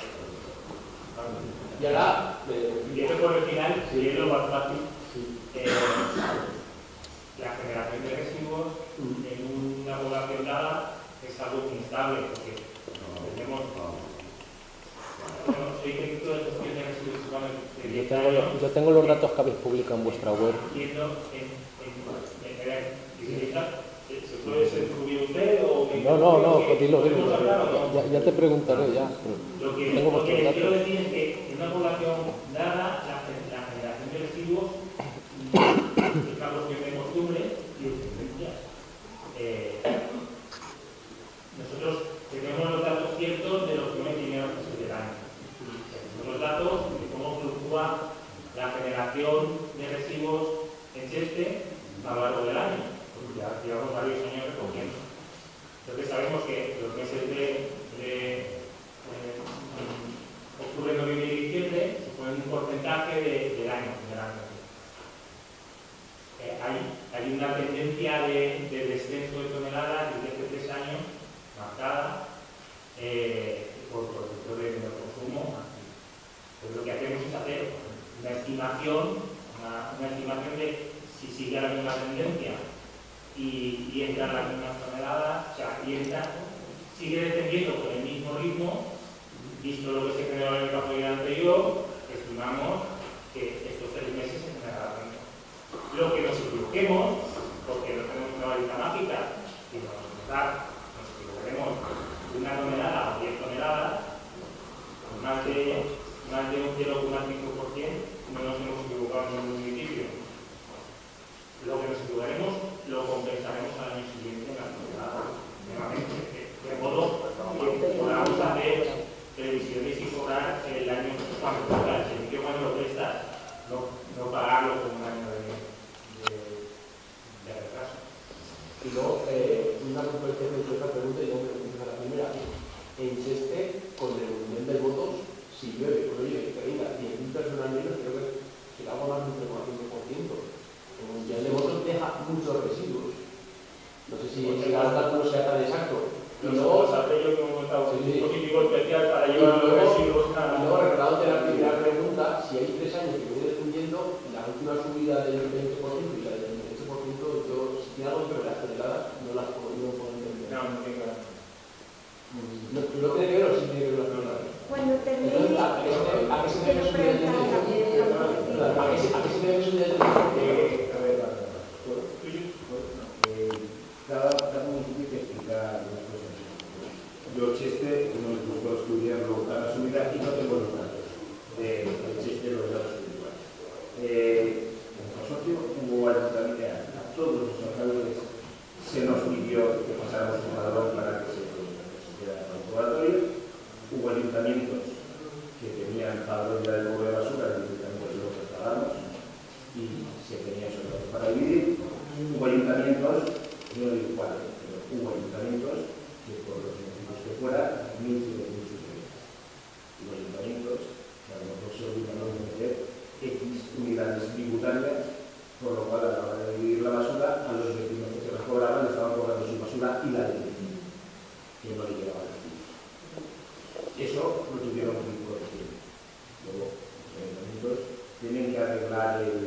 Y ahora, y eso por el final, si es lo más fácil, sí. eh, la generación de residuos en una población dada es algo inestable, porque tenemos... Bueno, soy técnico de gestión de residuos urbanos de Yo tengo, yo tengo los datos que habéis publicado en vuestra web. Entiendo en, en, en, en, en, ¿se puede subir usted o...? No, no, no, dilo, dilo. Ya, ya te preguntaré, ya. Lo que, tengo lo que vuestros quiero datos. decir es que en una población dada, la, la generación de residuos es algo que es de costumbre y de tendencia. Eh, nosotros tenemos los datos ciertos de los primeros primeros meses del año. Son los datos de cómo fluctúa la generación de residuos en Cheste a lo largo del año, porque ya llevamos varios años recogiendo. Entonces sabemos que los meses de, de eh, octubre, noviembre y diciembre se ponen un porcentaje de, del año. Del año. Eh, hay, hay una tendencia de, de descenso de toneladas desde hace tres años marcada eh, por productos de consumo. Pues lo que hacemos es hacer una estimación, una, una estimación de si sigue la misma tendencia y, y entran las mismas toneladas, o sea, y entra, sigue descendiendo con el mismo ritmo, visto lo que se generó en el caso anterior, estimamos que estos tres meses se generará menos. Lo que nos equivoquemos, porque no tenemos una varita mágica, sino nos nos equivocaremos una tonelada o diez toneladas, con más de, más de un cero coma cinco por ciento, no nos hemos equivocado en ningún municipio. Lo que nos equivocaremos lo compensaremos al año siguiente en la tonelada, nuevamente, de modo que podamos hacer previsiones y cobrar el año cuando toca el servicio cuando lo prestas, no, no pagarlo con un año de, de, de retraso. Y luego, eh, una complexión de otra pregunta, y luego me pregunto la primera. En Cheste, con el volumen de votos, si llueve o no llueve, que venga diez mil personas menos, creo que será algo más de un tres coma cinco por ciento. El mundial de votos deja muchos residuos. No sé si el cálculo sea tan exacto. Y luego, sabré yo que hemos montado un sí, dispositivo especial para y llevar los luego, residuos a y luego, recordándote la primera pregunta, si hay tres años que viene descendiendo, la última subida del veinte por ciento y la del veintiocho por ciento, yo, si tiene algo que ver las toneladas, no las puedo, no puedo entender. No, no tiene que ver. No, no tiene que ver o sí tiene que ver las toneladas. Cuando termine, Entonces, ¿a qué se debe, a qué se debe subir el quiero preguntar dinero? también. ¿A qué se, a qué se debe subir el dinero? Eh, a ver, bueno, eh, cada, cada municipio que explica unas cosas. Yo, Cheste, no me gustó estudiarlo cada subida y no tengo los datos de, de Cheste, los datos individuales. Eh, en el consorcio hubo ayuntamiento, a todos los alcaldes se nos pidió que pasáramos un padrón para que se hiciera el probatorio. Hubo ayuntamientos que tenían padrón ya del bobo de basura, y también lo que pagamos, y se tenía esos datos para dividir. Hubo ayuntamientos, no digo cuáles, pero hubo ayuntamientos que por los motivos que fuera, mil setecientos euros. Hubo ayuntamientos que a lo mejor se obligaron a meter X unidades tributarias, por lo cual a la hora de dividir la basura, a los vecinos que se las cobraban le estaban cobrando su basura y la del vecino, que no le llegaba a los vecinos. Eso lo tuvieron que corregir. Luego, los ayuntamientos tienen que arreglar el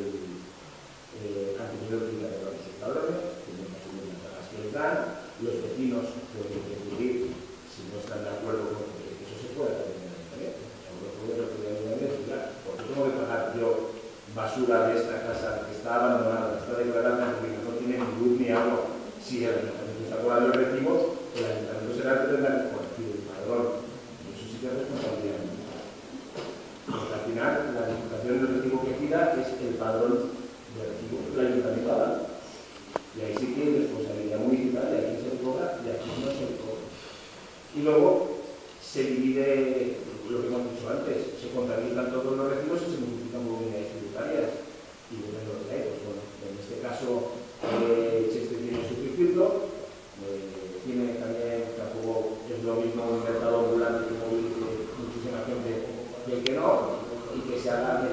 eh, han tenido que arreglar sus padrones, tienen que asumir las pagas que les dan, los vecinos pueden decidir si no están de acuerdo con que eso se pueda hacer en el ayuntamiento. O lo puede recurrir al ayuntamiento y claro, ¿por qué tengo que pagar yo basura de esta casa que está abandonada, está declarada porque no tiene ni luz ni agua? Si el ayuntamiento está cobrando el recibo, el ayuntamiento será el que tendrá que corregir el padrón. Y eso sí que es responsabilidad. Porque al final, la diputación del recibo que gira es el padrón de recibo que el ayuntamiento ha dado. Y ahí sí que hay responsabilidad municipal, y aquí se le cobra y aquí no se le cobra. Y luego se divide lo que hemos dicho antes, se contabilizan todos los recibos y se multiplican por unidades tributarias. Y deben los de pues bueno, en este caso, eh, Cheste tiene su circuito, eh, tiene también, tampoco es lo mismo un mercado ambulante que movilice muchísima gente que el que no, y que se haga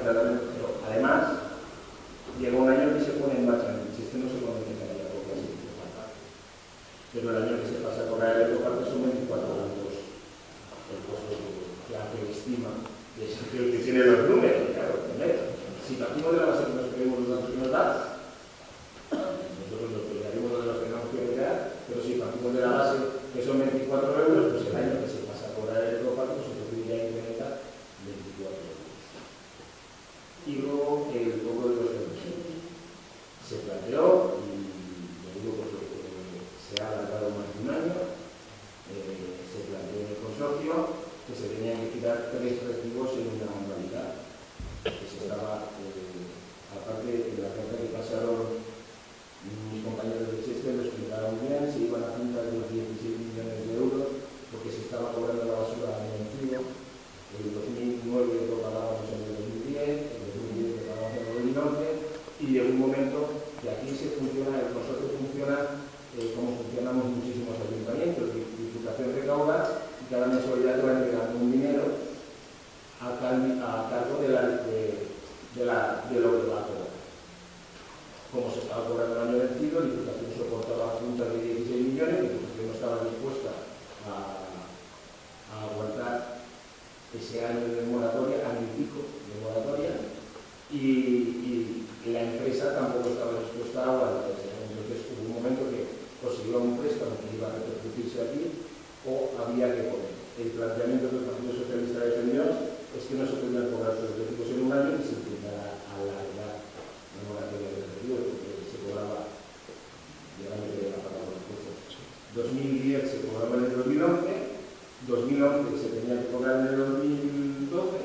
llega un año que se pone en marcha el chiste, no se pone en marcha porque así se falta. Pero el año que se pasa a cobrar el ecoparque son veinticuatro euros el puesto que hace estima, que es el que tiene los números, claro, si partimos de la base que nos creemos los datos que nos da, nosotros nos pegaremos de los que tenemos que pegar, pero si partimos de la base que son veinticuatro euros, pues el año que se pasa a cobrar el ecoparque, pues se podría incrementar veinticuatro euros. Y luego el cobro de los euros. Se planteó, y lo digo porque eh, se ha alargado más de un año, eh, se planteó en el consorcio que se tenían que tirar tres recibos en una anualidad. Que se estaba, eh, aparte de la carta que pasaron mis compañeros de Chester, lo explicaron bien, se iban a juntar de los dieciséis millones de euros porque se estaba cobrando la basura a año vencido. En el dos mil nueve lo pagábamos en el dos mil diez, en el dos mil diez lo pagábamos en el dos mil once, y llegó un momento que aquí se funciona, el consorcio funciona eh, como funcionamos muchísimos ayuntamientos, Diputación recauda y cada mensualidad te va entregando un dinero a, cal, a cargo de, la, de, de, la, de lo que va a cobrar. Como se estaba cobrando el año vencido, la Diputación soportaba juntas de dieciséis millones, la Diputación no estaba dispuesta a, a aguantar ese año de moratoria, año y pico de moratoria, y, y, y la empresa tampoco estaba dispuesta a aguantar ese año. Entonces hubo un momento que o se iba a un préstamo que iba a repercutirse aquí, o había que poner. El planteamiento del Partido Socialista defendió es que no se podían cobrar los recibos en un año y se intentara alargar la moratoria del recibo, porque se cobraba, ya me quedé la palabra, dos mil diez se cobraba en el dos mil once, dos mil once se tenía que cobrar en el dos mil doce,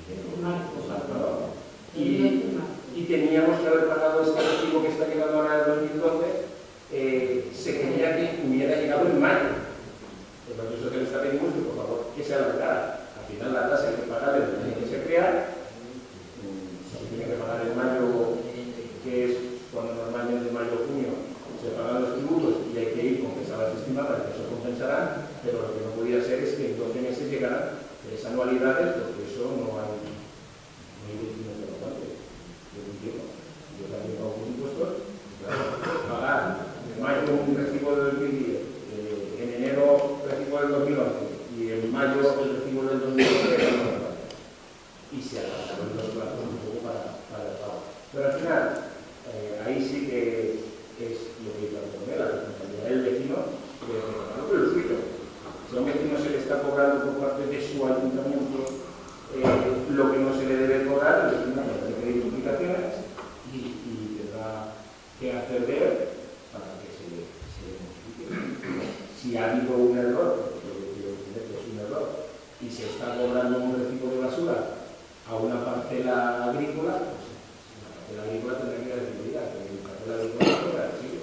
y, y teníamos que haber pagado este recibo que está llegando ahora en el dos mil doce, eh, se quería que hubiera llegado en mayo. El Partido Socialista pedimos que por favor que se alargara. Al final la tasa hay que pagar el año que se crea, se tiene que pagar en mayo, que es cuando normalmente en mayo o junio se pagan los tributos y hay que ir con pesadas estimadas que eso compensará, pero lo que no podía ser es que en doce meses llegaran tres anualidades, porque eso no hay, no hay vecinos de los cuantos. Yo lo entiendo. Yo también pago mis impuestos, claro, pagar en mayo un recibo de dos mil diez, eh, en enero recibo del dos mil once y en mayo el recibo del dos mil doce, y se alargaron los plazos un poco para, para el pago. Pero al final, eh, ahí sí que es lo que dice la responsabilidad del vecino de reclamarlo por el suyo. Si a un vecino se le está cobrando por parte de su ayuntamiento eh, lo que no se le debe cobrar, el vecino tendrá que pedir explicaciones y, y tendrá que hacer ver para que se le notifique. Si ha habido un error, porque yo quiero decir que es un error, y se está cobrando un recibo de basura a una parcela agrícola, pues la parcela agrícola tendrá que dar visibilidad, porque la parcela agrícola no cobra recibos.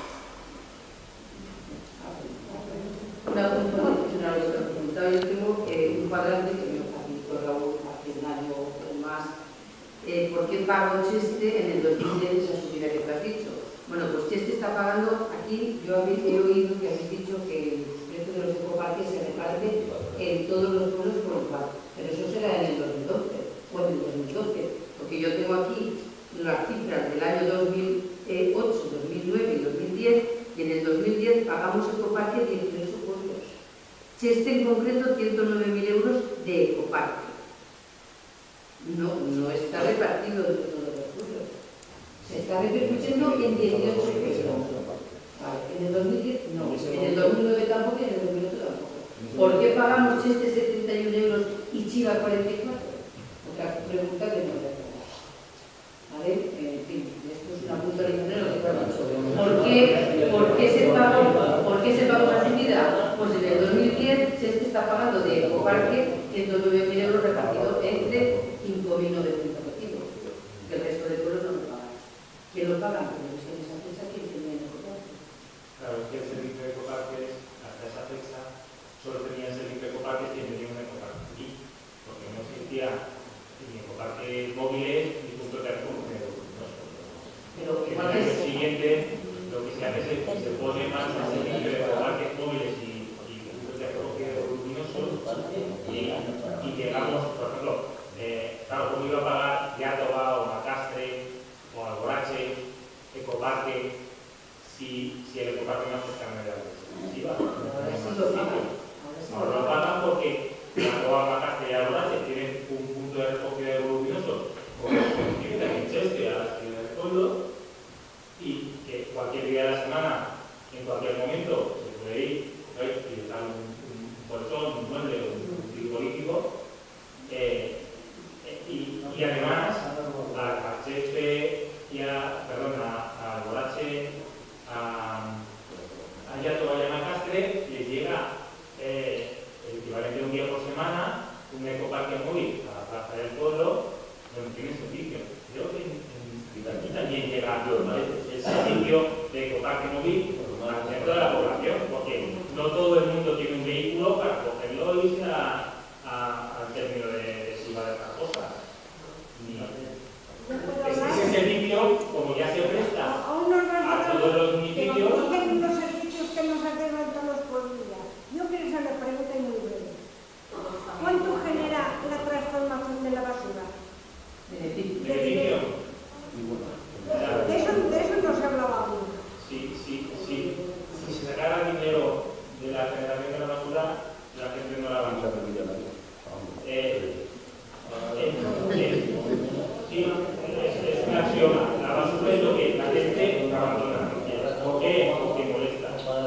Una una vez preguntado, yo tengo eh, un cuadrante que me facilitó Raúl hace un año o más. Eh, ¿Por qué pagó Cheste en el dos mil diez esa subida que te has dicho? Bueno, pues Cheste está pagando, aquí yo he oído que habéis dicho que el precio de los ecoparques se reparte en todos los pueblos por igual, pero eso será en el dos mil doce o en el dos mil doce, porque yo tengo aquí las cifras del año dos mil ocho, dos mil nueve y dos mil diez, y en el dos mil diez pagamos ecoparque dieciocho pueblos. Cheste en concreto ciento nueve mil euros de ecoparque. No, no está repartido entre todos los pueblos. Se está repercutiendo en dieciocho pueblos. Vale, en el dos mil diez no, en el dos mil nueve tampoco y en el dos mil ocho tampoco. ¿Por qué pagamos Cheste setenta y un euros y Chiva cuarenta y cuatro? Otra pregunta que no le hago. ¿Vale? En fin, esto es una puntualización de lo que he dicho. ¿Por qué, por qué se pagó, por qué se pagó la subida? Pues en el dos mil diez Cheste está pagando de ecoparque ciento nueve mil euros repartidos entre cinco mil novecientos recibos, que el resto de pueblos no lo pagan. ¿Quién lo paga? Pues es que en esa fecha quién tenía el ecoparque. Claro, es que el servicio de ecoparques hasta esa fecha solo tenía el servicio de ecoparques quien tenía un ecoparque aquí, porque no existía ni ecoparques móviles ni puntos de refugio. Pero en igual el año es... siguiente lo que se hace es que se pone más el servicio de ecoparques móviles y, y puntos de refugio luminosos y, y llegamos, por ejemplo, eh, claro, ¿cómo iba a pagar Yatoba o Macastre o Alborán? la, el, el servicio de ecoparque móvil al centro de la población, porque no todo el mundo tiene un vehículo para cogerlo y irse a, a, al término de, de si va de otras cosas. Ese servicio, como ya se presta a todos los municipios. Los servicios que nos hacen todos los pueblos. Yo quiero hacer una pregunta muy breve. ¿Cuánto genera la transformación de la basura? Beneficio. De eso, de eso no se hablaba nunca. Sí, sí, sí. Si se sacara dinero de la generación de la basura, la gente no la va a usar. Eh, eh, eh, sí, es, es un axioma. La basura es lo que la gente abandona. ¿Por qué? Porque molesta.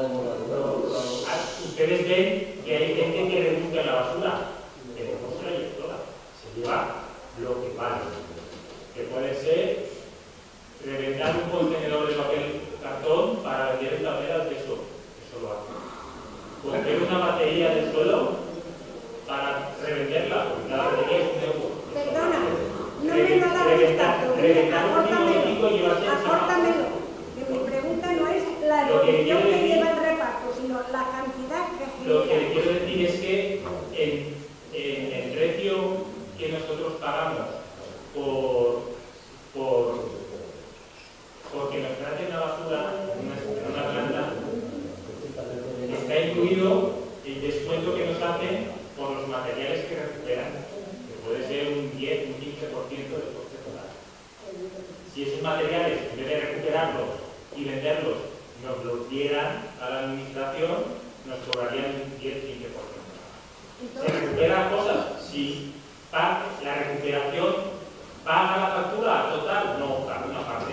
Ustedes ven que hay gente que renuncia a la basura, pero no se la lleva toda. Se lleva lo que vale. Que puede ser reventar un contenedor de papel cartón para vender tableras de eso. Eso lo hace. Coger una batería del suelo para revenderla, porque cada batería es un euro. Perdona, no me lo hagas tanto. Acórtamelo. Que mi pregunta no es la reducción que lleva el reparto, sino la cantidad que genera. Lo que le quiero decir es que en, en el precio que nosotros pagamos por, por porque nos traten la basura en una, en una planta, está incluido el descuento que nos hacen por los materiales que recuperan, que puede ser un diez, un quince por ciento del coste total. Si esos materiales, en vez de recuperarlos y venderlos, nos los dieran a la administración, nos cobrarían un diez, quince por ciento. ¿Se recuperan cosas? Sí. La recuperación paga la factura total, no, paga una parte.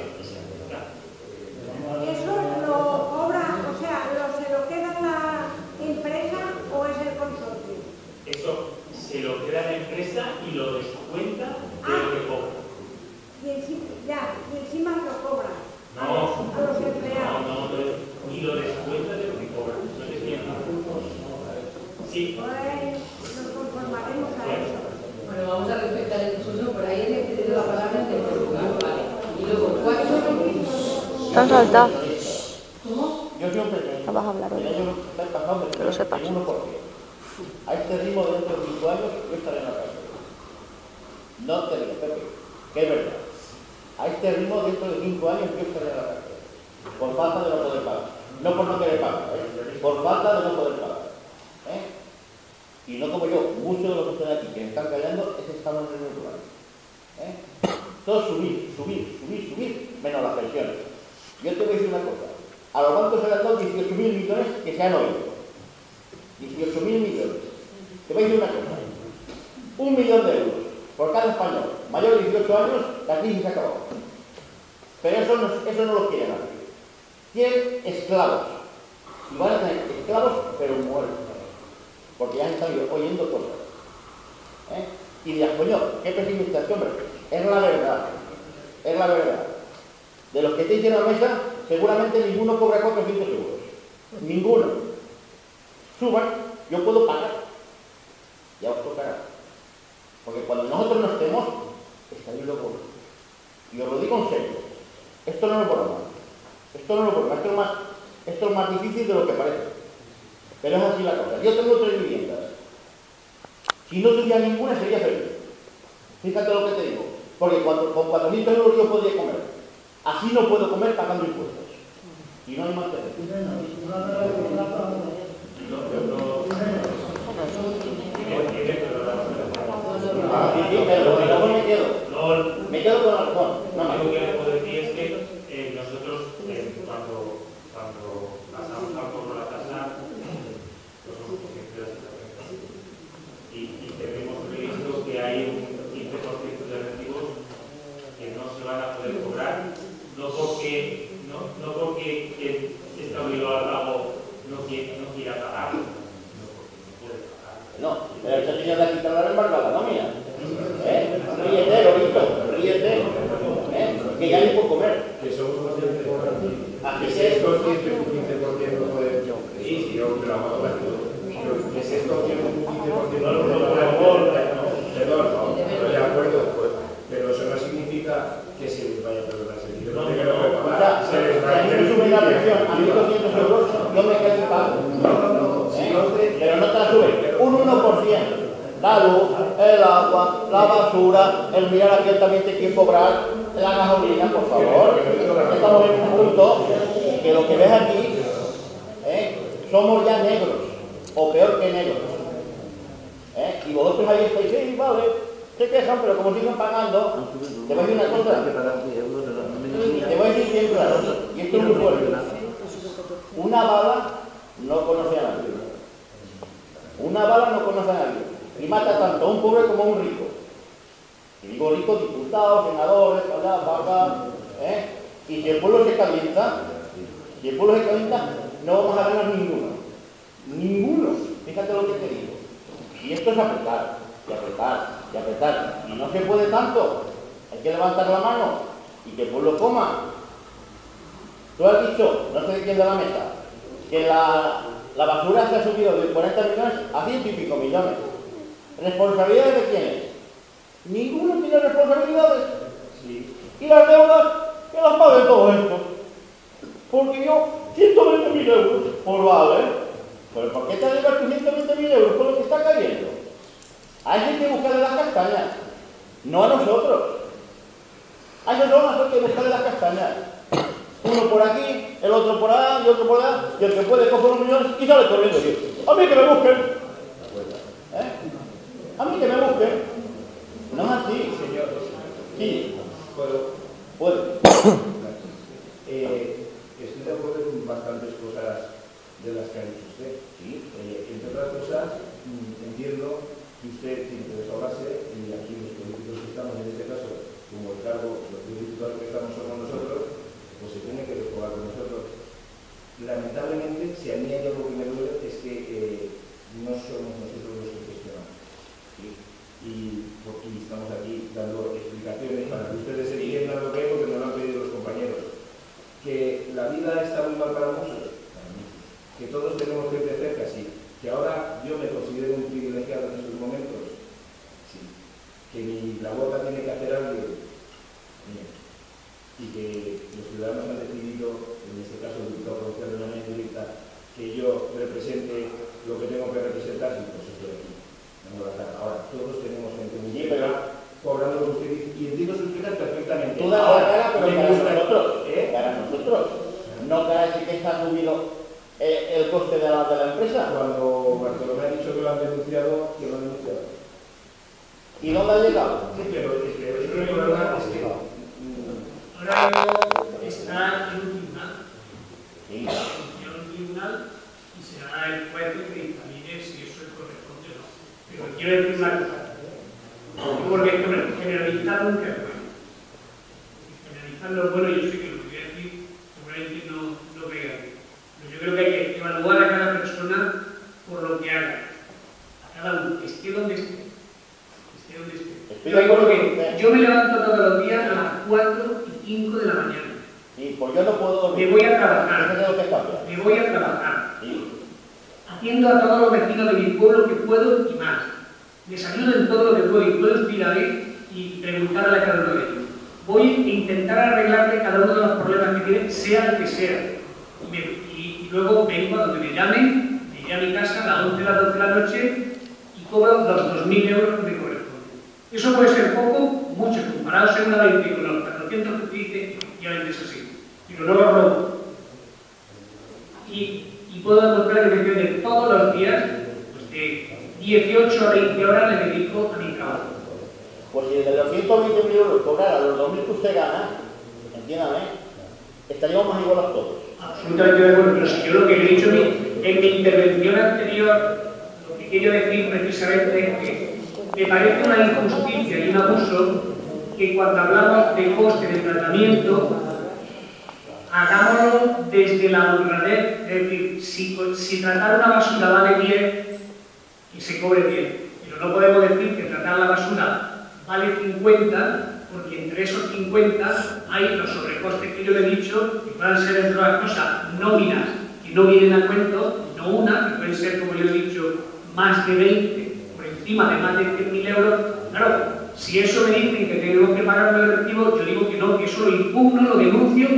¿Eso lo cobra, o sea, lo, se lo queda la empresa o es el consorcio? Eso se lo queda la empresa y lo descuenta de ah, lo que cobra. Y encima, ya, y encima lo cobra no, a, los, a los empleados. No, no, no, y lo descuenta de lo que cobra. No sé si sí. Pues nos conformaremos a eso. Bueno, vamos a respetar el turno. Por ahí le he pedido la palabra en tercer lugar, ¿vale? Y luego, cuatro. Te han saltado. ¿Cómo? Yo siempre No vas a hablar hoy. que lo sepas. A este ritmo, dentro de cinco años, yo estaré en la cárcel. No te digo, Pepe, que es verdad. A este ritmo, dentro de cinco años, yo estaré en la cárcel. Por falta de no poder pagar. No por no querer pagar, ¿eh? Por falta de no poder pagar. ¿Eh? Y no como yo, muchos de los que están aquí que me están callando, es que estamos en el rural. ¿Eh? Todo subir, subir, subir, subir, menos las pensiones. Yo te voy a decir una cosa. A los bancos se le han dado dieciocho mil millones que se han oído. dieciocho mil millones. Te voy a decir una cosa. Un millón de euros por cada español mayor de dieciocho años, la crisis se ha acabado. Pero eso no, eso no lo quieren hacer. Quieren esclavos. Y van a tener esclavos, pero muertos. Porque ya han estado oyendo cosas. ¿Eh? Y dirás, coño, qué pesimista este hombre. Es la verdad. Es la verdad. De los que estéis en la mesa, seguramente ninguno cobra cuatrocientos euros. Ninguno. Suban, yo puedo pagar. Ya os tocará. Porque cuando nosotros no estemos, estaréis locos. Y os lo digo en serio. Esto no es broma. Esto no es broma. Esto es más, esto es más difícil de lo que parece. Pero es así la cosa. Yo tengo tres viviendas. Si no tuviera ninguna, sería feliz. Fíjate lo que te digo. Porque cuando, con cuatrocientos euros yo podría comer. Así no puedo comer pagando impuestos. Y no hay más que decir. Ah, sí, sí, pero luego me quedo. Me quedo con la razón. No, lo que les puedo decir es que eh, nosotros, eh, cuando, cuando pasamos al cobro la tasa, pues somos conscientes de la situación. Y, y tenemos previsto que hay un quince por ciento de recibos que no se van a poder cobrar, no porque, no, no porque quien está obligado al pago no quiera, no quiera pagar, no porque no puede pagar. No, pero esa señora de aquí te la embargada, no mía. ¿Eh? Ríete, Lorito, ríete. ¿Eh? Que ya hay por comer. Que somos conscientes por aquí. Así que si es consciente un quince por ciento puede. Sí, sí, yo lo hago para todo. Que si es consciente un quince por ciento no lo puedo. Perdón, no, estoy de acuerdo, pues, pero eso no significa que se les vaya a perdonar el servicio. No, no, no. si a mí me suben la pensión a mil doscientos euros, yo me quedo en pago. ¿Eh? Pero no te la suben, un uno por ciento. La luz, el agua, la basura, el mirar abiertamente quién cobrar, la gasolina, por favor. Estamos en un punto que lo que ves aquí, ¿eh? somos ya negros, o peor que negros. ¿Eh? Y vosotros ahí estáis, sí, vale, se quejan, pero como siguen pagando, te voy a decir una cosa, te voy a decir siempre la cosa, y esto es muy fuerte. Una bala no conoce a nadie. Una bala no conoce a nadie. Y mata tanto a un pobre como a un rico. Y digo rico, diputados, senadores, para allá, para acá, ¿eh? Y si el pueblo se calienta, si el pueblo se calienta, no vamos a ganar ninguno. Ninguno. Fíjate lo que te digo. Y esto es apretar, y apretar, y apretar. Y no se puede tanto. Hay que levantar la mano y que el pueblo coma. Tú has dicho, no sé de quién de la mesa, que la, la basura se ha subido de cuarenta millones a ciento y pico millones. ¿Responsabilidades de quiénes? Ninguno tiene responsabilidades. Sí. Y las deudas, que las paguen todos estos. Porque yo, ciento veinte mil euros, pues vale. ¿Pero por qué te debes tus ciento veinte mil euros por lo que está cayendo? A eso hay que buscarle las castañas, no a nosotros. A esos son los que hay que buscarle las castañas. Uno por aquí, el otro por allá, y otro por allá, y el que puede coger unos millones y sale corriendo. Tío. A mí que me busquen. ¿Eh? A mí que me busquen. No es así, señor. Sí. ¿Puedo? Puede. Eh, estoy de acuerdo con bastantes cosas de las que ha dicho usted. Sí. Eh, entre otras cosas, mmm, entiendo que usted tiene que desahogarse y aquí los políticos que estamos, en este caso, como el cargo, los diputados que estamos somos nosotros, pues se tiene que desahogar con nosotros. Lamentablemente, si a mí hay algo que me duele es que eh, no somos nosotros los que gestionamos. ¿Sí? Y porque estamos aquí dando explicaciones para que ustedes se entiendan lo que es, porque nos lo han pedido los compañeros. Que la vida está muy mal para muchos, que todos tenemos que ir de cerca, sí. Que ahora yo me considero un privilegiado en estos momentos, sí. Que mi labor la tiene que hacer alguien, bien. Y que los ciudadanos han decidido, en este caso el diputado provincial de la Unión Directa, que yo represente lo que tengo que representar, y pues estoy aquí. Ahora, todos tenemos gente muy llega, cobrando lo que usted dice, y entiendo sus quejas perfectamente. Tú das la cara, pero me para gusta, nosotros, ¿eh? para nosotros. No para decir que está subido eh, el coste de la, de la empresa. Cuando Bartolomé ha dicho que lo han denunciado, que lo han denunciado. ¿Y dónde ha llegado? Sí, pero es que el problema es que ahora está en un tribunal. Sí. En un tribunal y será el juez el que dictamine si eso es corresponde o no. Pero quiero decir una cosa. Porque generalizar nunca es bueno. Generalizar no es bueno, yo sé que lo que voy a decir seguramente no, no pega bien. Pero yo creo que hay que evaluar a cada persona por lo que haga. A cada uno, que esté donde esté. Que esté donde esté. Yo digo que yo me levanto todos los días a las cuatro y cinco de la mañana. Sí, pues yo no puedo dormir. Me voy a trabajar. Eso es lo que cambia. Me voy a trabajar. Sí. Haciendo a todos los vecinos de mi pueblo que puedo y más. Desayuno en todo lo que puedo y puedo ir a ver y preguntarle a cada uno de ellos. Voy a intentar arreglarle cada uno de los problemas que tienen, sea el que sea. Y, me, y, y luego vengo a donde me llamen, me iré a mi casa a las once, a las doce de la noche y cobro los dos mil euros que me corresponden. Eso puede ser poco, mucho, comparado seguramente con los cuatrocientos que te dice, efectivamente es así. Pero no lo robo. Y, y puedo demostrar que me de todos los días, pues de dieciocho a veinte horas le dedico a mi trabajo. Pues si de los ciento veinte mil euros cobrara los dos mil que usted gana, entiéndame, estaríamos más iguales todos. Absolutamente de acuerdo, pero si yo lo que le he dicho en mi, en mi intervención anterior, lo que quiero decir precisamente es que me parece una injusticia y un abuso que cuando hablamos de coste de tratamiento, hagámoslo desde la honradez, es decir, si, si tratar una basura vale diez, que se cobre diez, pero no podemos decir que tratar la basura vale cincuenta, porque entre esos cincuenta hay los sobrecostes que yo le he dicho, que puedan ser, entre otras cosas, nóminas, que no vienen a cuento, no una, que pueden ser, como yo le he dicho, más de veinte, por encima de más de cien mil euros. Claro, si eso me dicen que tenemos que pagar un recibo, yo digo que no, que eso lo impugno, lo denuncio y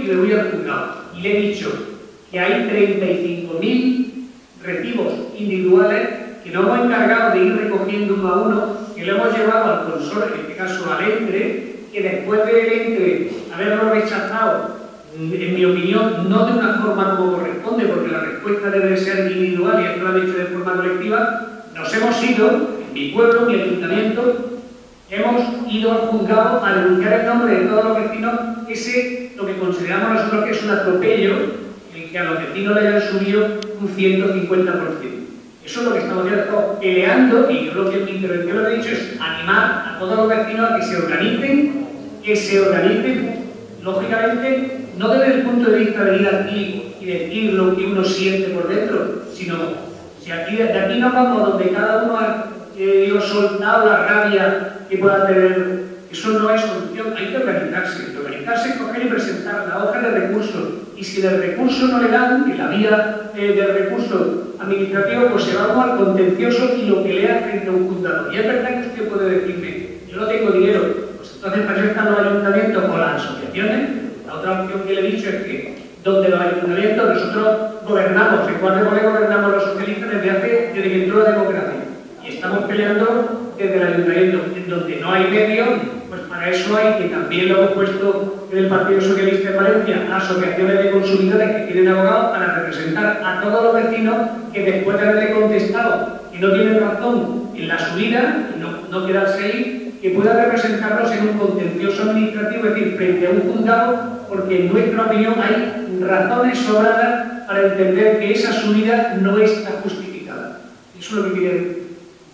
y me voy al juzgado. Y le he dicho que hay treinta y cinco mil recibos individuales que lo hemos encargado de ir recogiendo uno a uno, que lo hemos llevado al consorcio, en este caso al ENTRE, que después del ENTRE haberlo rechazado, en mi opinión, no de una forma como corresponde, porque la respuesta debe ser individual y esto lo han hecho de forma colectiva, nos hemos ido, en mi pueblo, mi ayuntamiento, hemos ido al juzgado a denunciar el nombre de todos los vecinos, ese, lo que consideramos nosotros que es un atropello, el que a los vecinos le hayan subido un ciento cincuenta por ciento. Eso es lo que estamos haciendo, peleando, y yo lo que en mi intervención lo he dicho es animar a todos los vecinos a que se organicen, que se organicen, lógicamente, no desde el punto de vista de ir aquí y decir lo que uno siente por dentro, sino si aquí, de aquí nos vamos donde cada uno ha eh, digo, soltado la rabia que pueda tener, eso no es solución, hay que organizarse, organizarse es coger y presentar la hoja de recursos, y si el recurso no le dan, en la vía eh, del recurso administrativo, pues se va como al contencioso y lo pelea frente a un juzgado. Y es verdad que usted puede decirme, yo no tengo dinero, pues entonces para eso están los ayuntamientos o las asociaciones. La otra opción que le he dicho es que donde los ayuntamientos, nosotros gobernamos, en cuál gobernamos los socialistas desde hace, desde que entró la democracia, y estamos peleando desde el ayuntamiento, en donde no hay medios, pues para eso hay, que también lo hemos puesto en el Partido Socialista en Valencia, asociaciones de consumidores que tienen abogados para representar a todos los vecinos que después de haberle contestado que no tienen razón en la subida, y no, no quedarse ahí, que pueda representarlos en un contencioso administrativo, es decir, frente a un juzgado, porque en nuestra opinión hay razones sobradas para entender que esa subida no está justificada. Eso es lo que quería decir.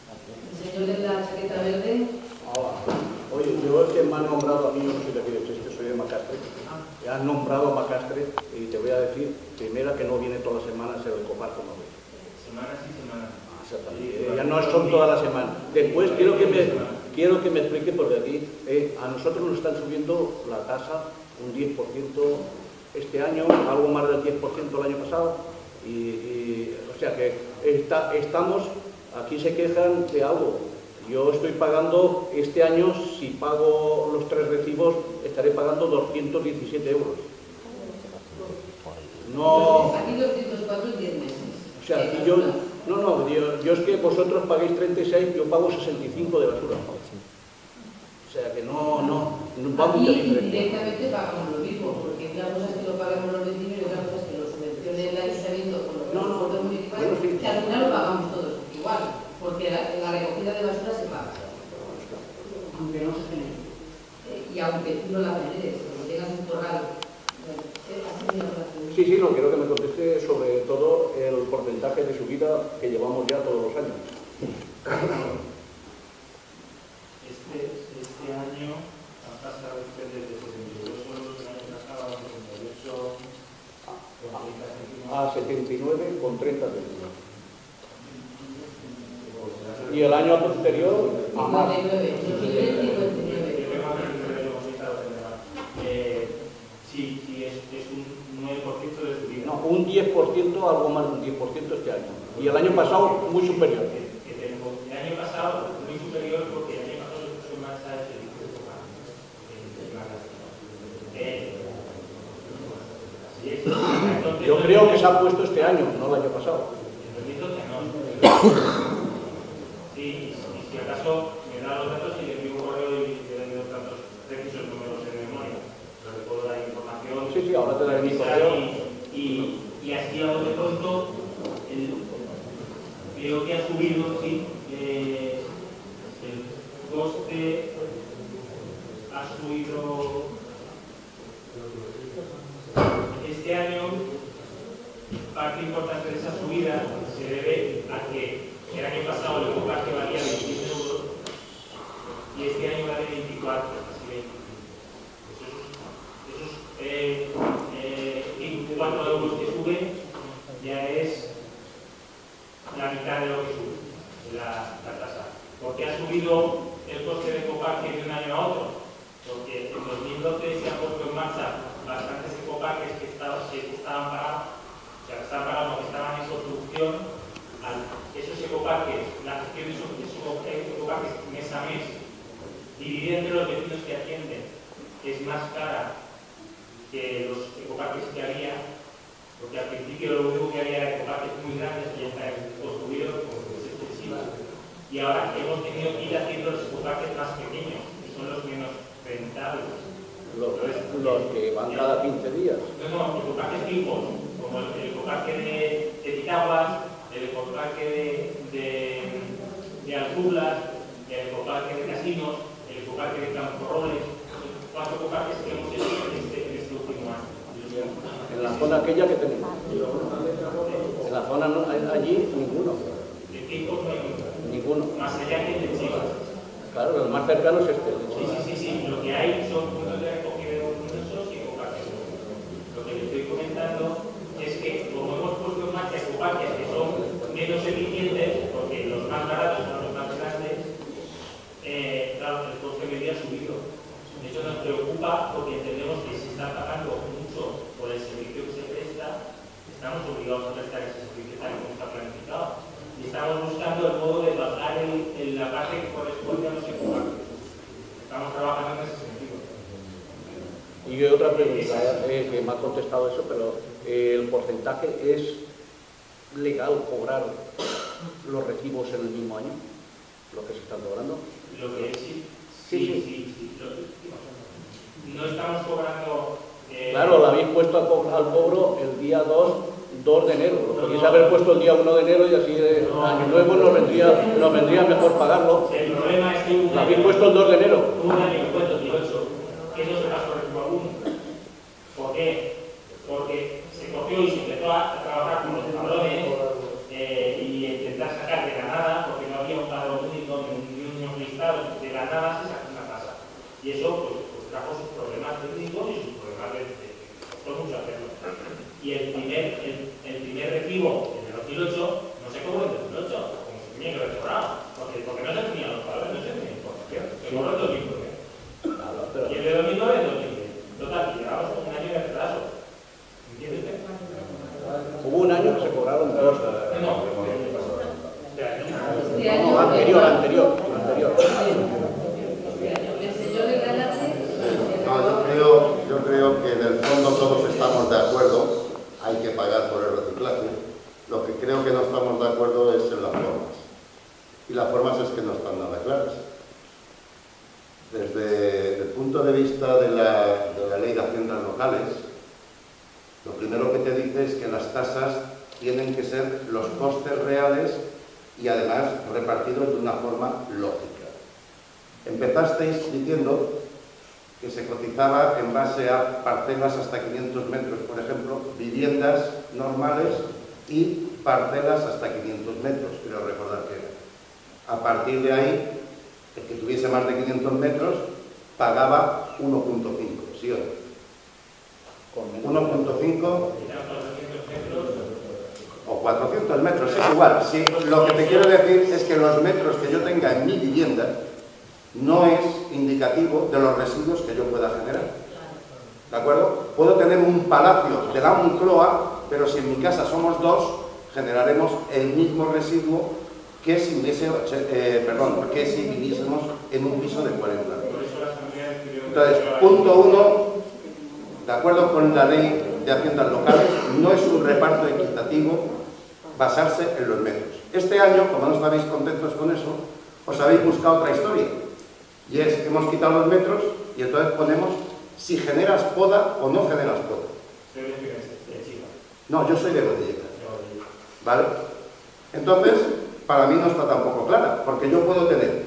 El señor de la chaqueta verde. Ahora, oye, yo es que me han nombrado a mí, yo no soy de aquí de Cheste, soy de Macastre. Me han nombrado a Macastre y te voy a decir, primera, que no viene todas las semanas el Ecopar como ve. Semanas y semanas. Ah, exactamente. Ya no son todas las semanas. Después quiero que me, quiero que me explique, porque aquí eh, a nosotros nos están subiendo la tasa un diez por ciento este año, algo más del diez por ciento el año pasado, y, y o sea que está, estamos, aquí se quejan de algo. Yo estoy pagando, este año, si pago los tres recibos, estaré pagando doscientos diecisiete euros. No... Aquí doscientos cuatro en diez meses. O sea, aquí yo... No, no, yo, yo es que vosotros pagáis treinta y seis, yo pago sesenta y cinco de basura. O sea, que no... no, no va mucha aquí diferencia. directamente pagamos lo mismo, porque una cosa es que lo pagamos los vecinos y otra cosa es que lo subvencione el ayuntamiento con los No, no, transportes municipales, bueno, sí. que al final lo pagamos todos igual, porque la, la recogida de basura se paga, aunque no se genere. Eh, y aunque tú no la generes, porque tengas un corral. Sí, sí, no, quiero que me conteste sobre todo el porcentaje de subida que llevamos ya todos los años. Este, este año ha pasado usted desde setenta y dos euros el año pasado a setenta y ocho A setenta y nueve con treinta céntimos. Y el año posterior a más. Eh, sí, sí, es, es un nueve por ciento de subida. No, un diez por ciento, algo más de un diez por ciento este año. Y el año pasado muy superior. Que tengo, el año pasado muy superior porque el año pasado se puso en marcha el servicio de copa. Eh, así es. Entonces, Yo creo que se ha puesto este año, no el año pasado. En dos mil doce no. Sí, y si acaso me da los datos y le envío un correo y le doy los datos precisos, no me los sé de memoria. Pero le puedo dar información. Sí, sí, ahora te daré mi correo. Y, y, y así a de pronto, el, creo que ha subido, sí, eh, el coste ha subido este año. Parte importante de esa subida se debe a que el año pasado el Ecopar que valía veintisiete euros y este año vale veinticuatro, casi veinte. Esos, esos eh, eh, veinticuatro euros que sube ya es la mitad de lo que sube la, la tasa. Porque ha subido el coste de Ecopar de un año a otro. Porque en dos mil doce se han puesto en marcha bastantes Ecoparques que estaban, que estaban parados. O sea, que estaban pagados, que estaban en construcción, al, esos ecoparques, la gestión de esos, esos ecoparques mes a mes, dividida entre los vecinos que atienden, es más cara que los ecoparques que había, porque al principio lo único que había era ecoparques muy grandes que ya están construidos con es excesivas, y ahora hemos tenido que ir haciendo los ecoparques más pequeños, que son los menos rentables. Los, los que van cada quince días. No, no, ecoparques fijos, como el, el ecoparque de, de Pitaguas, el ecoparque de, de, de Alcublas, el ecoparque de Casinos, el ecoparque de Camporroles, cuatro ecoparques que hemos hecho en este, en este último año. En la zona aquella que tenemos. En la zona no, allí ninguno. De fijos no hay ninguno. Ninguno. Más allá que el de Chivas. Claro, el más cercano es este. Sí, sí, sí, sí. Lo que hay son puntos de recogida de documentos y ecoparques. Lo que le estoy comentando es que, como hemos puesto en marcha ecoparques que son menos eficientes, porque los más baratos son los más grandes, eh, claro, el coste medio ha subido. De hecho, nos preocupa porque entendemos que se está pagando mucho por el servicio que se presta, estamos obligados a prestar ese servicio tal como está planificado. Y estamos buscando el modo de bajar el, el, la parte que corresponde a los ecoparques. Estamos trabajando en ese sentido. Y otra pregunta, eh, que me ha contestado eso, pero eh, ¿el porcentaje es legal cobrar los recibos en el mismo año? ¿Lo que se están cobrando? Lo que sí, sí, sí. sí, sí. Lo, no estamos cobrando... Eh, claro, lo habéis puesto al, co al cobro el día dos de enero. Lo podéis haber puesto el día uno de enero y así de no, año nuevo nos vendría, nos vendría mejor pagarlo. El problema es que... Lo habéis puesto el dos de enero. Un año y cuento dieciocho, que no se pasó recibo alguno. ¿Por qué? Porque se cogió y se empezó a trabajar con los padrones eh, y intentar sacar de la nada, porque no había un padrón único ni unos listados, de la nada se sacó una tasa. Y eso pues, pues trajo sus problemas técnicos y sus problemas de, de, de costó mucho hacerlo. Y el primer, el, el primer recibo en el dos mil ocho no se cobró en el dos mil ocho, como se tenía que haber cobrado, porque, porque no se tenían los padrones, no se tenía información, se cobró en dos mil nueve. Y el de dos mil nueve en dos mil diez. Total, que llevamos un año de retraso. ¿Entiende usted? Hubo un año que se cobraron dos. No, no. No, anterior, anterior, anterior. No, yo creo, yo creo que en el fondo todos estamos de acuerdo, hay que pagar por el reciclaje. Lo que creo que no estamos de acuerdo es en las formas. Y las formas es que no están nada claras. Desde el punto de vista de la, de la ley de haciendas locales, lo primero que te dice es que las tasas tienen que ser los costes reales y además repartidos de una forma lógica. Empezasteis diciendo que se cotizaba en base a parcelas hasta quinientos metros, por ejemplo, viviendas normales y parcelas hasta quinientos metros, creo recordar que era. A partir de ahí, el que tuviese más de quinientos metros pagaba uno punto cinco, ¿sí o no? uno punto cinco o cuatrocientos metros, es igual. Sí, lo que te quiero decir es que los metros que yo tenga en mi vivienda no es indicativo de los residuos que yo pueda generar. ¿De acuerdo? Puedo tener un palacio de la Moncloa, pero si en mi casa somos dos, generaremos el mismo residuo que si, hubiese, eh, perdón, que si viviésemos en un piso de cuarenta. Entonces, punto uno, de acuerdo con la ley de haciendas locales, no es un reparto equitativo basarse en los metros. Este año, como no estabais contentos con eso, os habéis buscado otra historia. Y es que hemos quitado los metros y entonces ponemos si generas poda o no generas poda. No, yo soy de Godelleta. ¿Vale? Entonces, para mí no está tampoco clara, porque yo puedo tener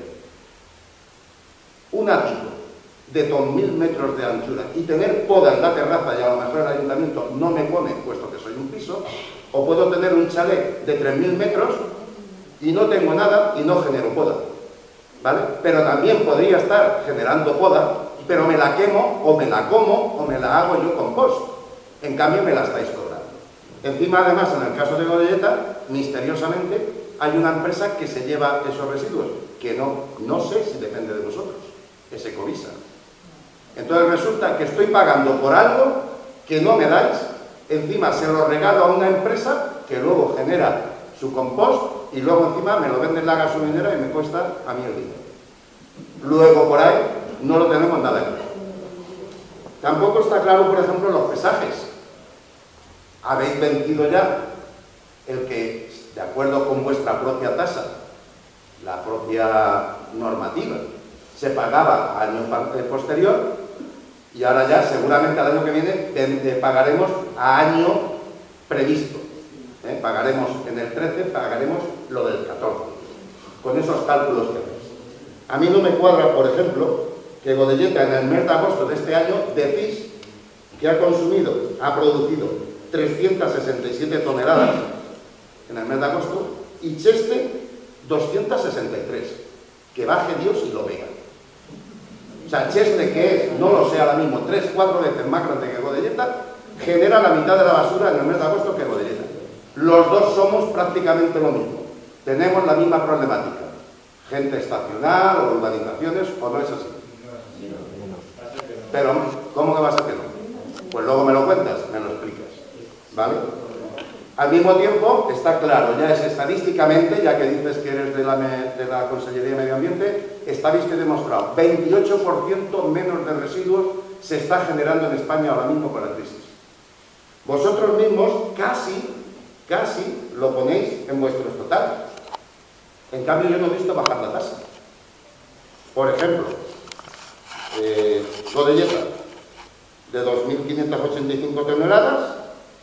un ático de dos mil metros de anchura y tener poda en la terraza y a lo mejor el ayuntamiento no me pone, puesto que soy un piso, o puedo tener un chalet de tres mil metros y no tengo nada y no genero poda. ¿Vale? Pero también podría estar generando poda, pero me la quemo, o me la como, o me la hago yo compost. En cambio me la estáis cobrando. Encima, además, en el caso de Godelleta, misteriosamente, hay una empresa que se lleva esos residuos, que no, no sé si depende de vosotros, que se cobisa. Entonces resulta que estoy pagando por algo que no me dais, encima se lo regalo a una empresa que luego genera su compost y luego encima me lo vende en la gasolinera y me cuesta a mí el dinero. Luego por ahí no lo tenemos nada en claro. Tampoco está claro, por ejemplo, los pesajes. Habéis vencido ya el que, de acuerdo con vuestra propia tasa, la propia normativa, se pagaba año posterior, y ahora ya seguramente al año que viene pagaremos a año previsto. ¿Eh? Pagaremos en el trece, pagaremos lo del catorce, con esos cálculos que hacéis. A mí no me cuadra, por ejemplo, que Godelleta en el mes de agosto de este año decís que ha consumido, ha producido trescientas sesenta y siete toneladas en el mes de agosto y Cheste doscientas sesenta y tres. Que baje Dios y lo vea. O sea, Cheste, que es, no lo sé ahora mismo, tres, cuatro veces más grande que Godelleta, genera la mitad de la basura en el mes de agosto que Godelleta. Los dos somos prácticamente lo mismo. Tenemos la misma problemática. Gente estacional o urbanizaciones, o no es así. Pero, ¿cómo que va a ser que no? Pues luego me lo cuentas, me lo explicas. ¿Vale? Al mismo tiempo, está claro, ya es estadísticamente, ya que dices que eres de la, de la Consellería de Medio Ambiente, está visto y demostrado, veintiocho por ciento menos de residuos se está generando en España ahora mismo con la crisis. Vosotros mismos casi, casi lo ponéis en vuestros totales. En cambio, yo no he visto bajar la tasa. Por ejemplo, eh, Godelleta, de dos mil quinientas ochenta y cinco toneladas,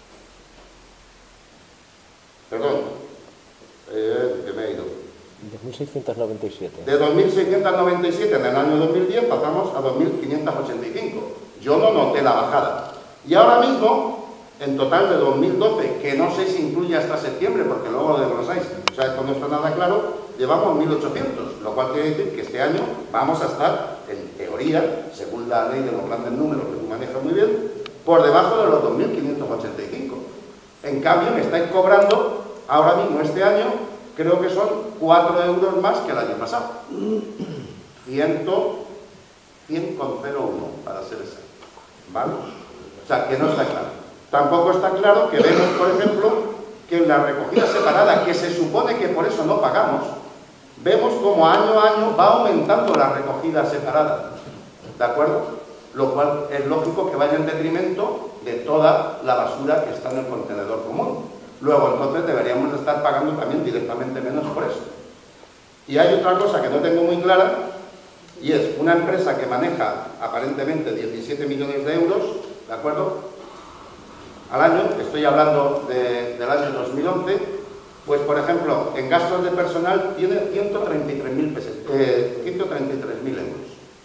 perdón, eh, que me he ido. dos mil seiscientos noventa y siete. De dos mil seiscientos noventa y siete en el año dos mil diez pasamos a dos mil quinientos ochenta y cinco. Yo no noté la bajada. Y ahora mismo, en total de dos mil doce, que no sé si incluye hasta septiembre, porque luego lo desglosáis, o sea, esto no está nada claro, llevamos mil ochocientos, lo cual quiere decir que este año vamos a estar, en teoría, según la ley de los grandes números que tú manejas muy bien, por debajo de los dos mil quinientos ochenta y cinco. En cambio, me estáis cobrando, ahora mismo, este año, creo que son cuatro euros más que el año pasado. cien coma cero uno, para ser exacto. ¿Vale? O sea, que no está claro. Tampoco está claro que vemos, por ejemplo, que en la recogida separada, que se supone que por eso no pagamos, vemos como año a año va aumentando la recogida separada. ¿De acuerdo? Lo cual es lógico que vaya en detrimento de toda la basura que está en el contenedor común. Luego, entonces, deberíamos de estar pagando también directamente menos por eso. Y hay otra cosa que no tengo muy clara, y es una empresa que maneja aparentemente diecisiete millones de euros, ¿de acuerdo?, al año, estoy hablando de, del año dos mil once, pues, por ejemplo, en gastos de personal tiene ciento treinta y tres mil eh, ciento treinta y tres mil euros.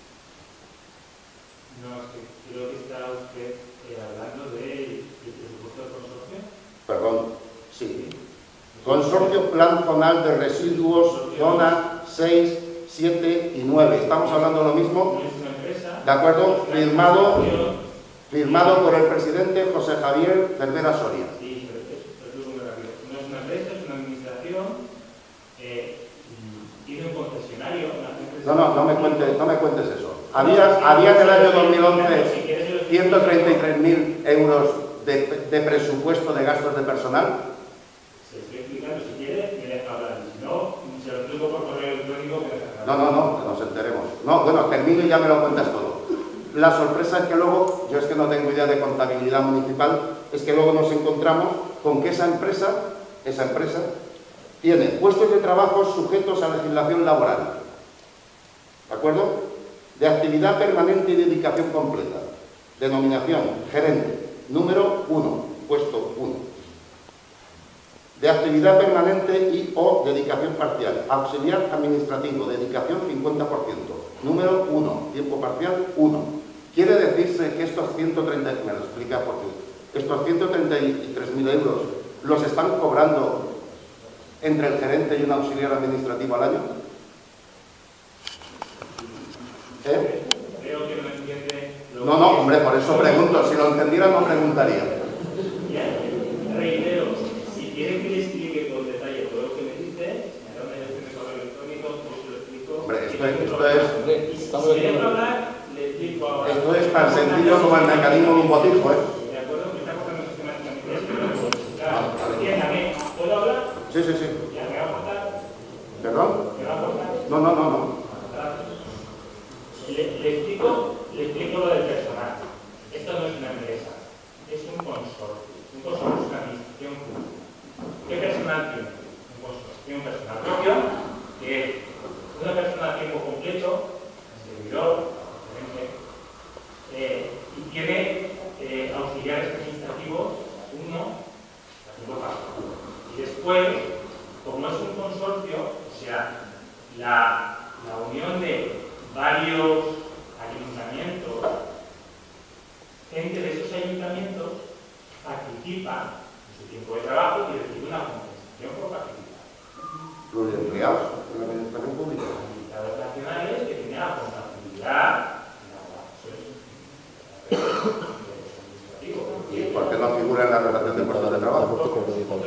No, es que creo que está usted eh, hablando del de presupuesto del consorcio. Perdón, sí. Consorcio Plan Zonal de Residuos, zona seis, siete y nueve. Estamos hablando de lo mismo. ¿De acuerdo? Firmado, firmado por el presidente José Javier Cervera Soria. Sí, pero es muy rápido. No es una empresa, es una administración. Eh, tiene un concesionario. No, no, no me cuentes, no me cuentes eso. Había, había en el año dos mil once ciento treinta y tres mil euros de, de presupuesto de gastos de personal. Se estoy explicando, si quiere, me deja hablar. Si no, se lo explico por correo electrónico. Me deja no, no, no, que nos enteremos. No, bueno, termino y ya me lo cuentas todo. La sorpresa es que luego, yo es que no tengo idea de contabilidad municipal, es que luego nos encontramos con que esa empresa, esa empresa, tiene puestos de trabajo sujetos a legislación laboral. ¿De acuerdo? De actividad permanente y dedicación completa. Denominación, gerente. Número uno, puesto uno. De actividad permanente y o dedicación parcial. Auxiliar administrativo, dedicación cincuenta por ciento. Número uno, tiempo parcial uno. Quiere decirse que estos ciento treinta, me lo explica por qué, estos ciento treinta y tres mil euros los están cobrando entre el gerente y un auxiliar administrativo al año. ¿Eh? Creo que no entiende. No, no, hombre, por eso pregunto. Si lo entendiera, no preguntaría. Ya, reitero, si quieren que le explique con detalle todo lo que me dice, me da una dirección de correo electrónico, yo se lo explico. Hombre, esto es. Esto es, si quieren hablar, le explico ahora. Esto es tan sencillo como el mecanismo de un botijo, ¿eh? De acuerdo, me está costando sistemáticamente. Claro, entiéndame, ¿puedo hablar? Sí, sí, sí. Ya, me va a cortar. ¿Perdón? ¿Me va a cortar? No, no, no, no. Le, le explico, le explico lo del personal. consorcio. Un consorcio es una administración pública. ¿Qué personal tiene? Un consorcio. Tiene un personal propio, que es una persona a tiempo completo, servidor, eh, y tiene eh, auxiliares administrativos, uno, a tiempo parcial. Y después, como es un consorcio, o sea, la, la unión de varios ayuntamientos, gente de esos ayuntamientos participa en su tiempo de trabajo y recibe una compensación por participar. Los empleados de la administración pública. Los nacionales que tienen la contabilidad. ¿Y por qué no figura en la relación de puestos de trabajo?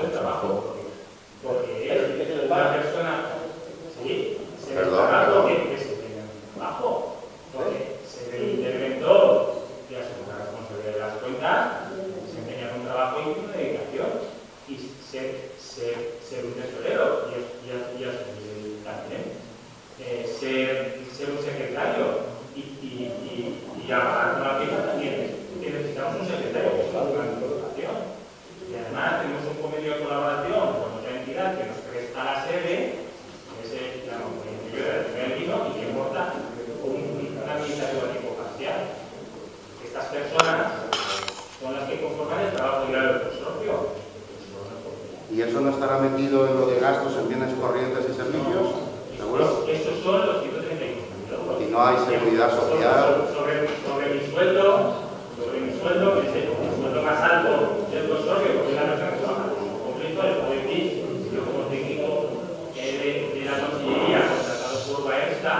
Porque es una persona, sí, se Perdón, trabajo perdón. que se tiene trabajo, porque se ve interventor y asume la responsabilidad de las cuentas, desempeñar un trabajo y una dedicación, y ser, ser, ser un tesorero, y, y, y asumir también, eh, ser, ser un secretario, y, y, y, y agarrar con la pieza también, que necesitamos un secretario, que es una administración. Y además tenemos un convenio de colaboración con otra entidad que nos presta la sede, que es el Ministerio de la del Vino, y que aporta un, una administración a tiempo parcial. Estas personas son las que conforman el trabajo diario del consorcio. ¿Y eso no estará metido en lo de gastos en bienes corrientes y servicios? ¿Seguro? Esos son los ciento treinta y cinco mil euros. Y no hay seguridad social. Sobre, sobre, sobre mi sueldo, sobre mi sueldo, que es el, el sueldo más alto del consorcio, porque es la persona que trabaja con un completo, el puede decir, yo como técnico eh, de, de la consellería, contratado por Baersta,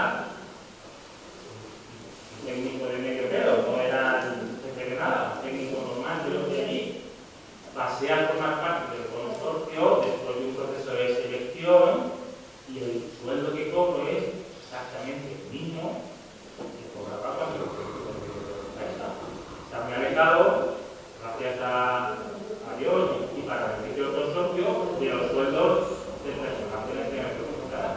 técnico de medio pelo, no era jefe de nada, un técnico normal de lo que allí, pasé a formar parte del consorcio después de un proceso de selección, y el sueldo que cobro es exactamente el mismo que cobraba cuando lo técnico de Baersta. O sea, me ha alejado, gracias a, a Dios y para el beneficio del consorcio, de los sueldos del personal de la entidad metropolitana.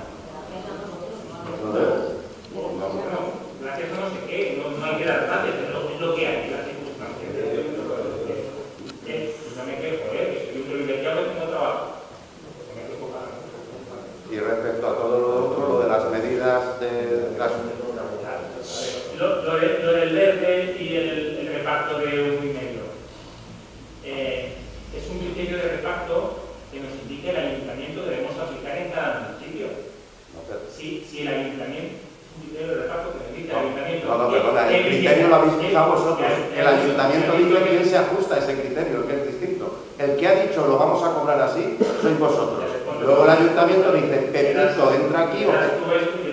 Gracias a no sé qué, no, no hay que dar gracias, es lo, es lo que hay, las circunstancias. Eh, no me quejo, ¿eh? Que soy un privilegiado que tengo trabajo. No me quejo para nada. Y respecto a todo lo otro, lo de las medidas de gasto. Lo, lo, de, lo del verde y el, el reparto de un y medio. Eh, es un criterio de reparto que nos indica el ayuntamiento debemos aplicar en cada municipio. Si, si el ayuntamiento, es un criterio de reparto que nos indica el ayuntamiento. No, no, perdona, el criterio lo habéis fijado vosotros. El ayuntamiento dice quién se ajusta a ese criterio, que es distinto. El que ha dicho lo vamos a cobrar así, sois vosotros. Luego el ayuntamiento dice, Pepito, entra aquí o qué.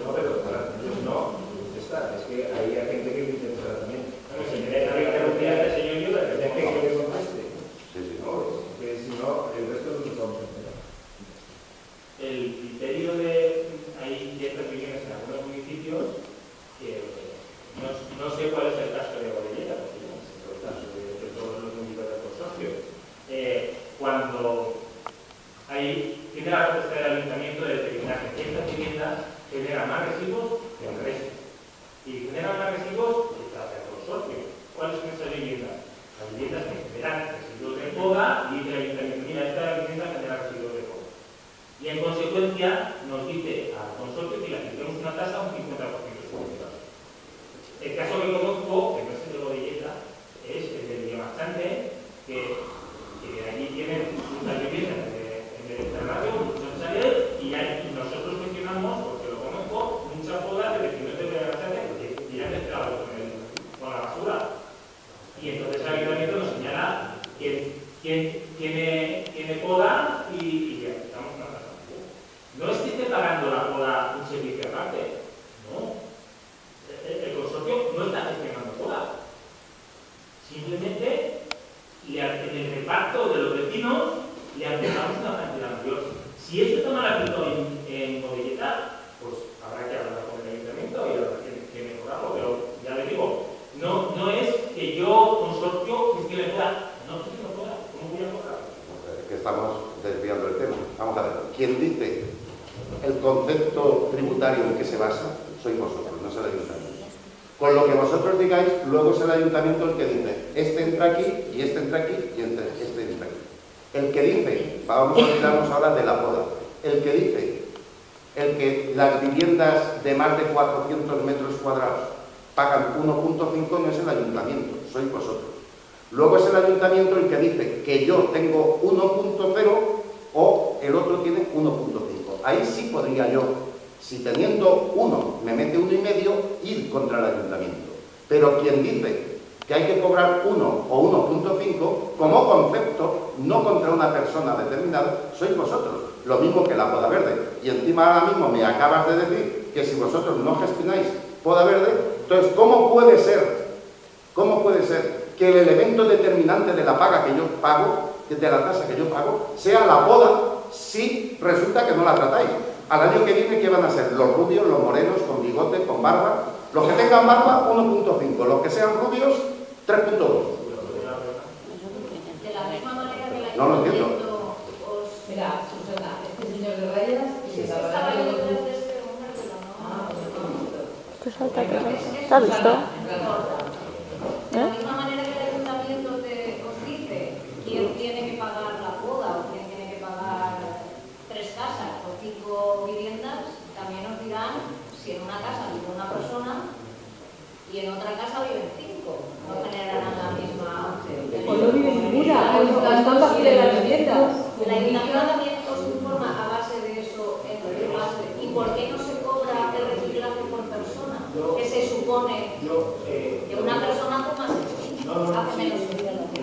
Es que hay gente que lo intentará también. Si me deja interrumpir al señor yo, le que tengo que conteste. Sí, sí. No, que si no, el resto no nos vamos a enterar. el criterio de... Hay ciertas viviendas en algunos municipios que no, no sé cuál es el caso de Godelleta, porque no sé el caso de, de todos los municipios del consorcio. Eh, cuando hay, tiene la respuesta del ayuntamiento de determinar que ciertas viviendas generan más residuos que el resto. Y generan más residuos que trata el consorcio. ¿Cuáles son esas viviendas? Las viviendas que generan residuos de poda y dice el ayuntamiento, mira, esta vivienda genera residuos de poda. Y en consecuencia nos dice al consorcio que le aplicamos una tasa un cincuenta por ciento superior. El caso que conozco, que no es el de Godelleta, es el de Villamarchante, que, que allí tienen muchas viviendas en el internado, muchos chalets, y hay, nosotros gestionamos, porque lo conozco, mucha poda de vecinos de Villamarchante que tiran mezclados con, el, con la basura. Y entonces el ayuntamiento nos señala quién, quién tiene, tiene poda y, y le aplicamos una tasa. No es que esté pagando la poda un servicio aparte, no. El, el consorcio no está gestionando poda. Simplemente le, en el reparto de los vecinos le aplicamos una cantidad mayor. Si esto está mal aplicado en, en Godelleta, pues habrá que hablar con el ayuntamiento y habrá que, que mejorarlo. Pero ya le digo, no, no es que yo, consorcio, gestione poda. No gestiono poda. ¿Cómo voy a cobrarlo? Que estamos desviando el tema. Vamos a ver, quien dice el concepto tributario en que se basa, sois vosotros, no es el ayuntamiento. Con lo que vosotros digáis, luego es el ayuntamiento el que dice, este entra aquí, y este entra aquí, y este, este entra aquí. El que dice, vamos a olvidarnos ahora de la poda, el que dice, el que las viviendas de más de cuatrocientos metros cuadrados pagan uno punto cinco no es el ayuntamiento, sois vosotros. Luego es el ayuntamiento el que dice que yo tengo uno punto cero o el otro tiene uno punto cinco. Ahí sí podría yo, si teniendo uno me mete uno y medio, ir contra el ayuntamiento. Pero quien dice que hay que cobrar uno o uno punto cinco, como concepto, no contra una persona determinada, sois vosotros. Lo mismo que la poda verde. Y encima ahora mismo me acabas de decir que si vosotros no gestionáis poda verde, entonces ¿cómo puede ser? ¿Cómo puede ser que el elemento determinante de la paga que yo pago, de la tasa que yo pago, sea la poda si resulta que no la tratáis? Al año que viene, ¿qué van a ser? Los rubios, los morenos, con bigote, con barba. Los que tengan barba, uno punto cinco. Los que sean rubios, tres punto dos. De la misma manera que la No lo entiendo. Mira, Susana, este señor de rayas y se estaba estaba yo hablando detrás de... de este hombre, pero no. Tú salta, tú salta. ¿Te has visto? De la misma manera que el ayuntamiento te, os dice quién tiene que pagar la poda o quién tiene que pagar tres casas o cinco viviendas, también os dirán si en una casa vive una persona y en otra casa viven cinco. No generarán la misma... O no vive ninguna, o están vacías las viviendas. El ayuntamiento también os informa a base de eso en qué base. ¿Y por qué no se cobra el reciclaje por persona? Que se supone Yo, eh, que una persona hace más de ti, no, no, hace sí, menos eh,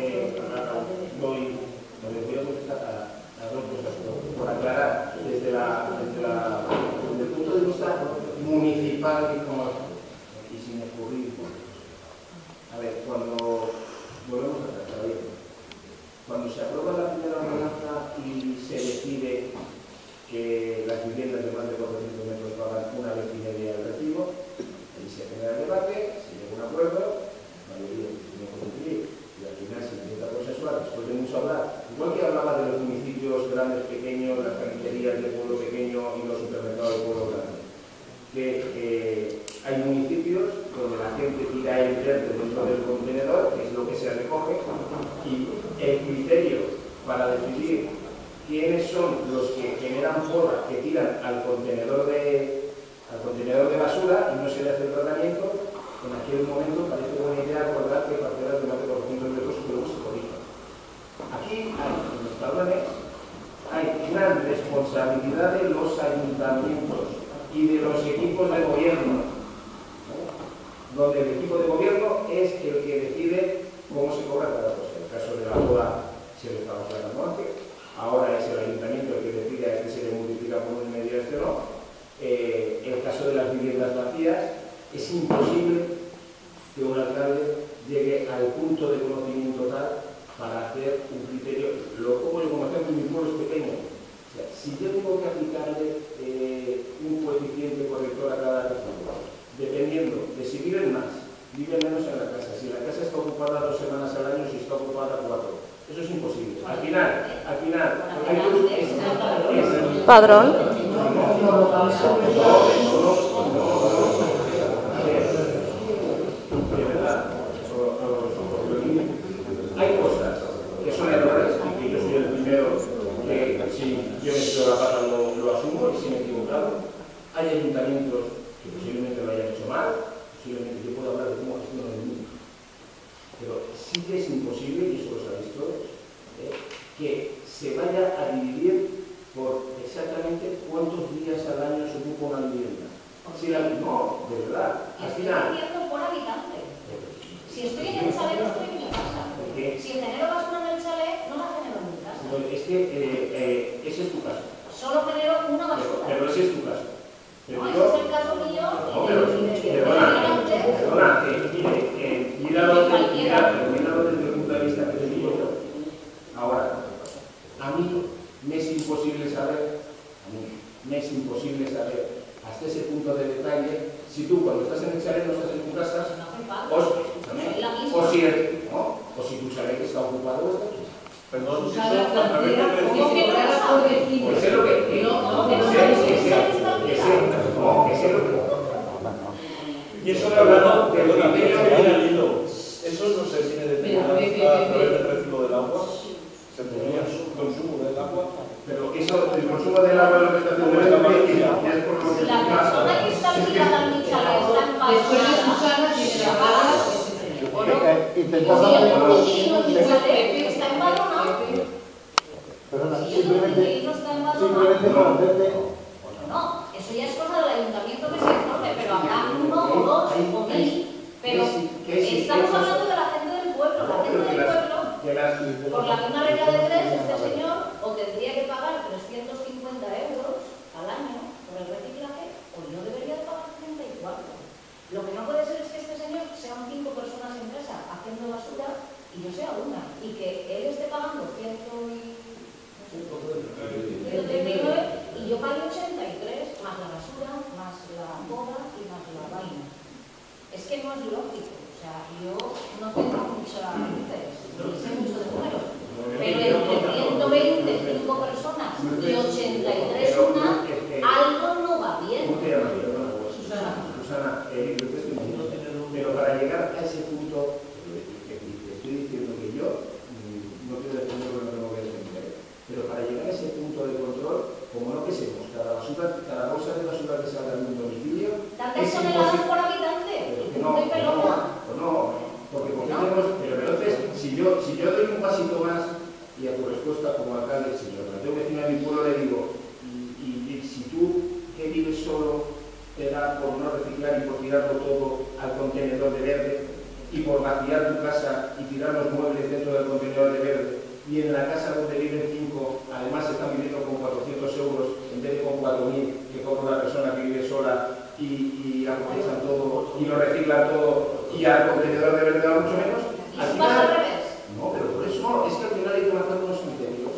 voy, me voy a contestar a, a dos cosas, por aclarar, desde, la, desde, la, desde el punto de vista municipal y como y sin escurrir. A ver, cuando volvemos a tratar bien, cuando se aprueba la primera ordenanza y se decide que las viviendas de más de cuatrocientos metros pagan una vez y media el recibo, ahí se genera el debate, se llega a un acuerdo, la mayoría tiene que cumplir, y al final se intenta consensuar, después de mucho hablar, igual que hablaba de los municipios grandes, pequeños, las carnicerías del pueblo pequeño y los supermercados del pueblo grande, que eh, hay municipios donde la gente tira el verde dentro del contenedor, que es lo que se recoge, y el criterio para decidir quiénes son los que generan poda que tiran al contenedor de, al contenedor de basura y no se le hace el tratamiento, en aquel momento parece buena idea acordar que parcelas de más de cuatrocientos metros y luego se corrijan. Aquí hay, en los tablones, hay gran responsabilidad de los ayuntamientos y de los equipos de gobierno, ¿no? Donde el equipo de gobierno es el que decide cómo se cobra cada cosa. En el caso de la poda se le estaba hablando antes, ahora es el ayuntamiento el que decide a este se le multiplica por un y medio, este no. Eh, en el caso de las viviendas vacías, es imposible que un alcalde llegue al punto de conocimiento tal para hacer un criterio. Lo pongo como ejemplo, mi pueblo es pequeño. O sea, si yo tengo que aplicarle eh, un coeficiente corrector a cada recibo, dependiendo de si viven más, viven menos en la casa, si la casa está ocupada dos semanas al año, si está ocupada cuatro. Eso es imposible. Al final, al final, es, es, Padrón. De verdad, hay cosas que son errores y que yo soy el primero que si yo me echo la pata lo, lo asumo y si me he equivocado. Hay ayuntamientos que posiblemente lo hayan hecho mal, posiblemente yo puedo hablar de cómo gestiono el mundo. Pero sí que es imposible, y eso lo sabéis todos, ¿eh? que se vaya a dividir por exactamente cuántos días al año se ocupa una vivienda. Si la, no, de verdad, al estoy final... diciendo por habitante. Si estoy en el chalet, no estoy en mi casa. Si genero basura en el chalet, no la genero en mi casa. Pues es que eh, eh, ese es tu caso. Solo genero una basura. Pero, pero ese es tu caso. Pero No, yo, ese es el caso mío. no, pero, perdona, perdona, eh, mire, eh, míralo, míralo, míralo desde el punto de vista que te digo yo. Ahora, a mí me es imposible saber, a mí me es imposible saber hasta ese punto de detalle si tú cuando estás en el chalet no estás en tu casa, o, o, si, ¿no? o si tu chalet está ocupado o está aquí. Perdón, si eso a ver qué pues es lo que no, no, que sé, que sé, que sé, no, que sé lo que Y eso le hablamos de los criterios del hilo. Eso no se tiene definido a través del recibo del agua. Se tenía su consumo del agua. Pero eso, el consumo del agua de la estación de la es por lo que La persona que está ligada al Michalé está empadronada. Después de Susana tiene la palabra. ¿O no? Si el inquilino Michalé está empadronado. Perdona, Si el simplemente, inquilino está empadronado. simplemente para hacerte... No, eso ya es cosa del ayuntamiento que se informe, pero habrá uno o dos o mil. Pero estamos hablando de la gente del pueblo. La gente del pueblo, por la misma regla de tres, este señor o tendría que pagar trescientos cincuenta euros al año por el reciclaje o no debería de pagar treinta y cuatro. Lo que no puede ser es que este señor sean cinco personas en casa haciendo basura y yo sea una. Y que él esté pagando ciento treinta y nueve y yo pague ochenta y tres, más la basura, más la poda y más la vaina. Es que no es lógico. O sea, yo no tengo mucha luces, ni sé mucho de números. Pero entre ciento veinticinco personas y ochenta y tres una, algo no va bien. Susana, Susana, eh, lo que estoy diciendo, pero para llegar a ese punto, que estoy diciendo que yo no quiero defender lo que no tengo que defender, pero para llegar a ese punto de control, como no que seamos, cada basura, cada bolsa de basura que salga de un domicilio, ¿Tantas toneladas por habitante? no, no, no, porque ¿por qué tenemos? Pero entonces, si yo, si yo doy un pasito más y a tu respuesta como alcalde, si yo planteo vecino de mi pueblo le digo, y, y, y si tú que vives solo te da por no reciclar y por tirarlo todo al contenedor de verde y por vaciar tu casa y tirar los muebles dentro del contenedor de verde y en la casa donde viven cinco además están viviendo con cuatrocientos euros en vez de con cuatro mil que cobra una persona que vive sola y, y aprovechan todo y lo reciclan todo y al contenedor de verde va mucho menos? Al final, no, pero por eso es que al final hay que marcar unos criterios.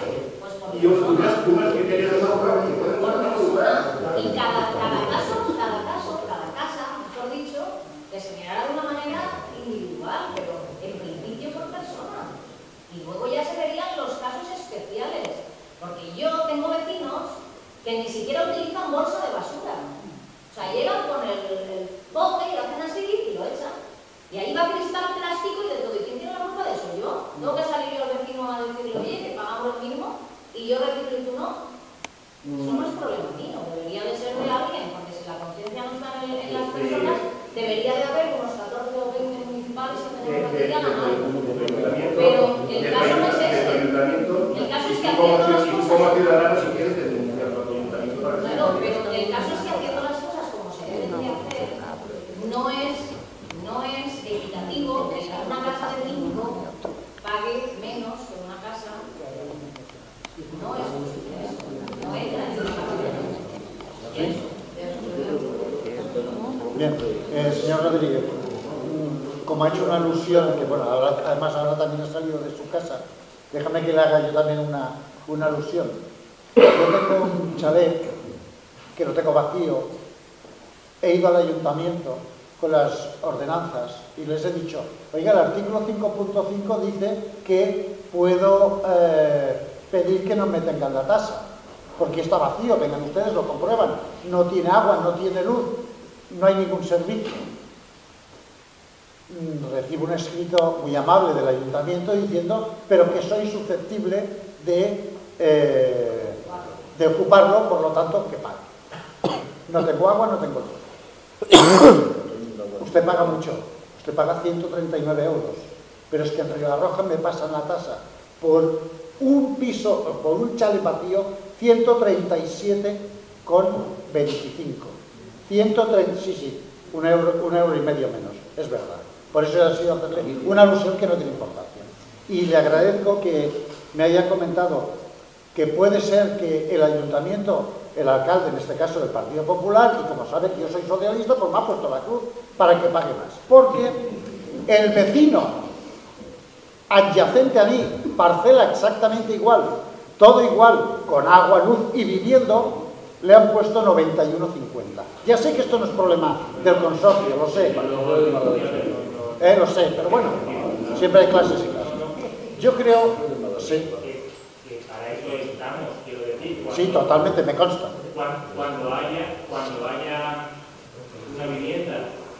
Y unos, unos criterios de agua que pueden guardar un lugar. Y cada, cada caso, cada caso, cada casa, mejor dicho, que se mirará de una manera individual, pero en principio por persona. Y luego ya se verían los casos especiales. Porque yo tengo vecinos que ni siquiera utilizan bolsa de basura. O sea, llegan con el, el bote y lo hacen así y lo echan. Y ahí va cristal plástico y de todo. ¿Y quién tiene la culpa de eso? ¿Yo? ¿Tengo que salir yo al vecino a decirle, oye, que pagamos lo mismo y yo reciclo y tú no? Eso no es problema mío. Debería de ser de alguien, porque si la conciencia no está en, en las personas, debería de haber unos catorce o veinte municipales que tenemos que digan algo. Pero el caso no es este. El caso es que haciendo las cosas... como ciudadano, si quieres, te denuncias al ayuntamiento para que... Claro, pero el caso es que haciendo las cosas como se deben de hacer, no es, no es equitativo que una casa de cinco pague menos que una casa. No es justo eso. No entra en eso. Bien, eh, señor Rodríguez, como ha hecho una alusión, que bueno, ahora, además ahora también ha salido de su casa, déjame que le haga yo también una, una alusión. Yo tengo un chalet que lo tengo vacío, he ido al ayuntamiento con las ordenanzas y les he dicho, oiga, el artículo cinco punto cinco dice que puedo eh, pedir que no me tengan la tasa, porque está vacío, vengan ustedes, lo comprueban, no tiene agua, no tiene luz, no hay ningún servicio. Recibo un escrito muy amable del ayuntamiento diciendo, pero que soy susceptible de, eh, de ocuparlo, por lo tanto, que pague. No tengo agua, no tengo luz. Usted paga mucho, usted paga ciento treinta y nueve euros, pero es que en Rioja me pasan la tasa por un piso, por un chalet vacío, ciento treinta y siete con veinticinco. ciento treinta, sí, sí, un euro, un euro y medio menos, es verdad. Por eso ha sido una alusión que no tiene importancia. Y le agradezco que me haya comentado que puede ser que el ayuntamiento, el alcalde, en este caso del Partido Popular, y como sabe que yo soy socialista, pues me ha puesto la cruz para que pague más. Porque el vecino adyacente a mí, parcela exactamente igual, todo igual, con agua, luz y viviendo, le han puesto noventa y uno cincuenta. Ya sé que esto no es problema del consorcio, lo sé. Eh, lo sé, pero bueno, siempre hay clases y clases. Yo creo... Sí. Que para eso estamos, quiero decir. Cuando, sí, totalmente, me consta. Cuando, cuando, haya, cuando haya una vivienda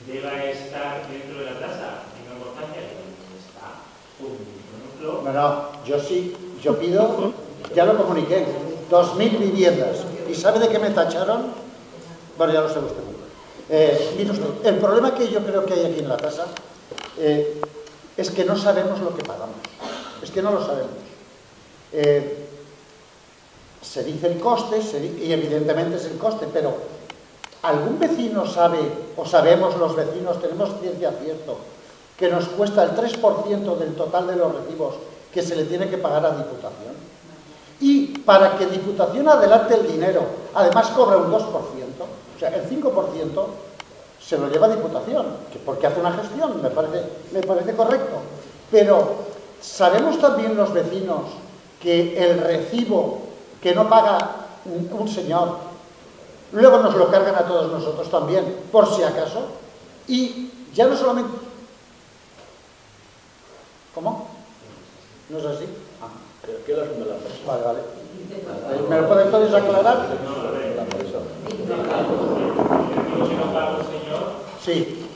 deba estar dentro de la tasa en importancia, no está. Por ejemplo, No, no, yo sí, yo pido, ya lo comuniqué, dos mil viviendas. ¿Y sabe de qué me tacharon? Bueno, ya lo sabe usted. Eh, mire usted, el problema que yo creo que hay aquí en la tasa eh, es que no sabemos lo que pagamos. Es que no lo sabemos. Eh, se dice el coste, se dice, y evidentemente es el coste, pero ¿algún vecino sabe, o sabemos los vecinos, tenemos ciencia cierto, que nos cuesta el tres por ciento del total de los recibos que se le tiene que pagar a Diputación? Y para que Diputación adelante el dinero, además cobra un dos por ciento, o sea, el cinco por ciento se lo lleva Diputación, que porque hace una gestión, me parece, me parece correcto. Pero sabemos también los vecinos que el recibo que no paga un señor, luego nos lo cargan a todos nosotros también, por si acaso, y ya no solamente... ¿Cómo? ¿No es así? Ah. ¿Qué es la persona? Vale, vale. ¿Me lo pueden todos aclarar? Sí.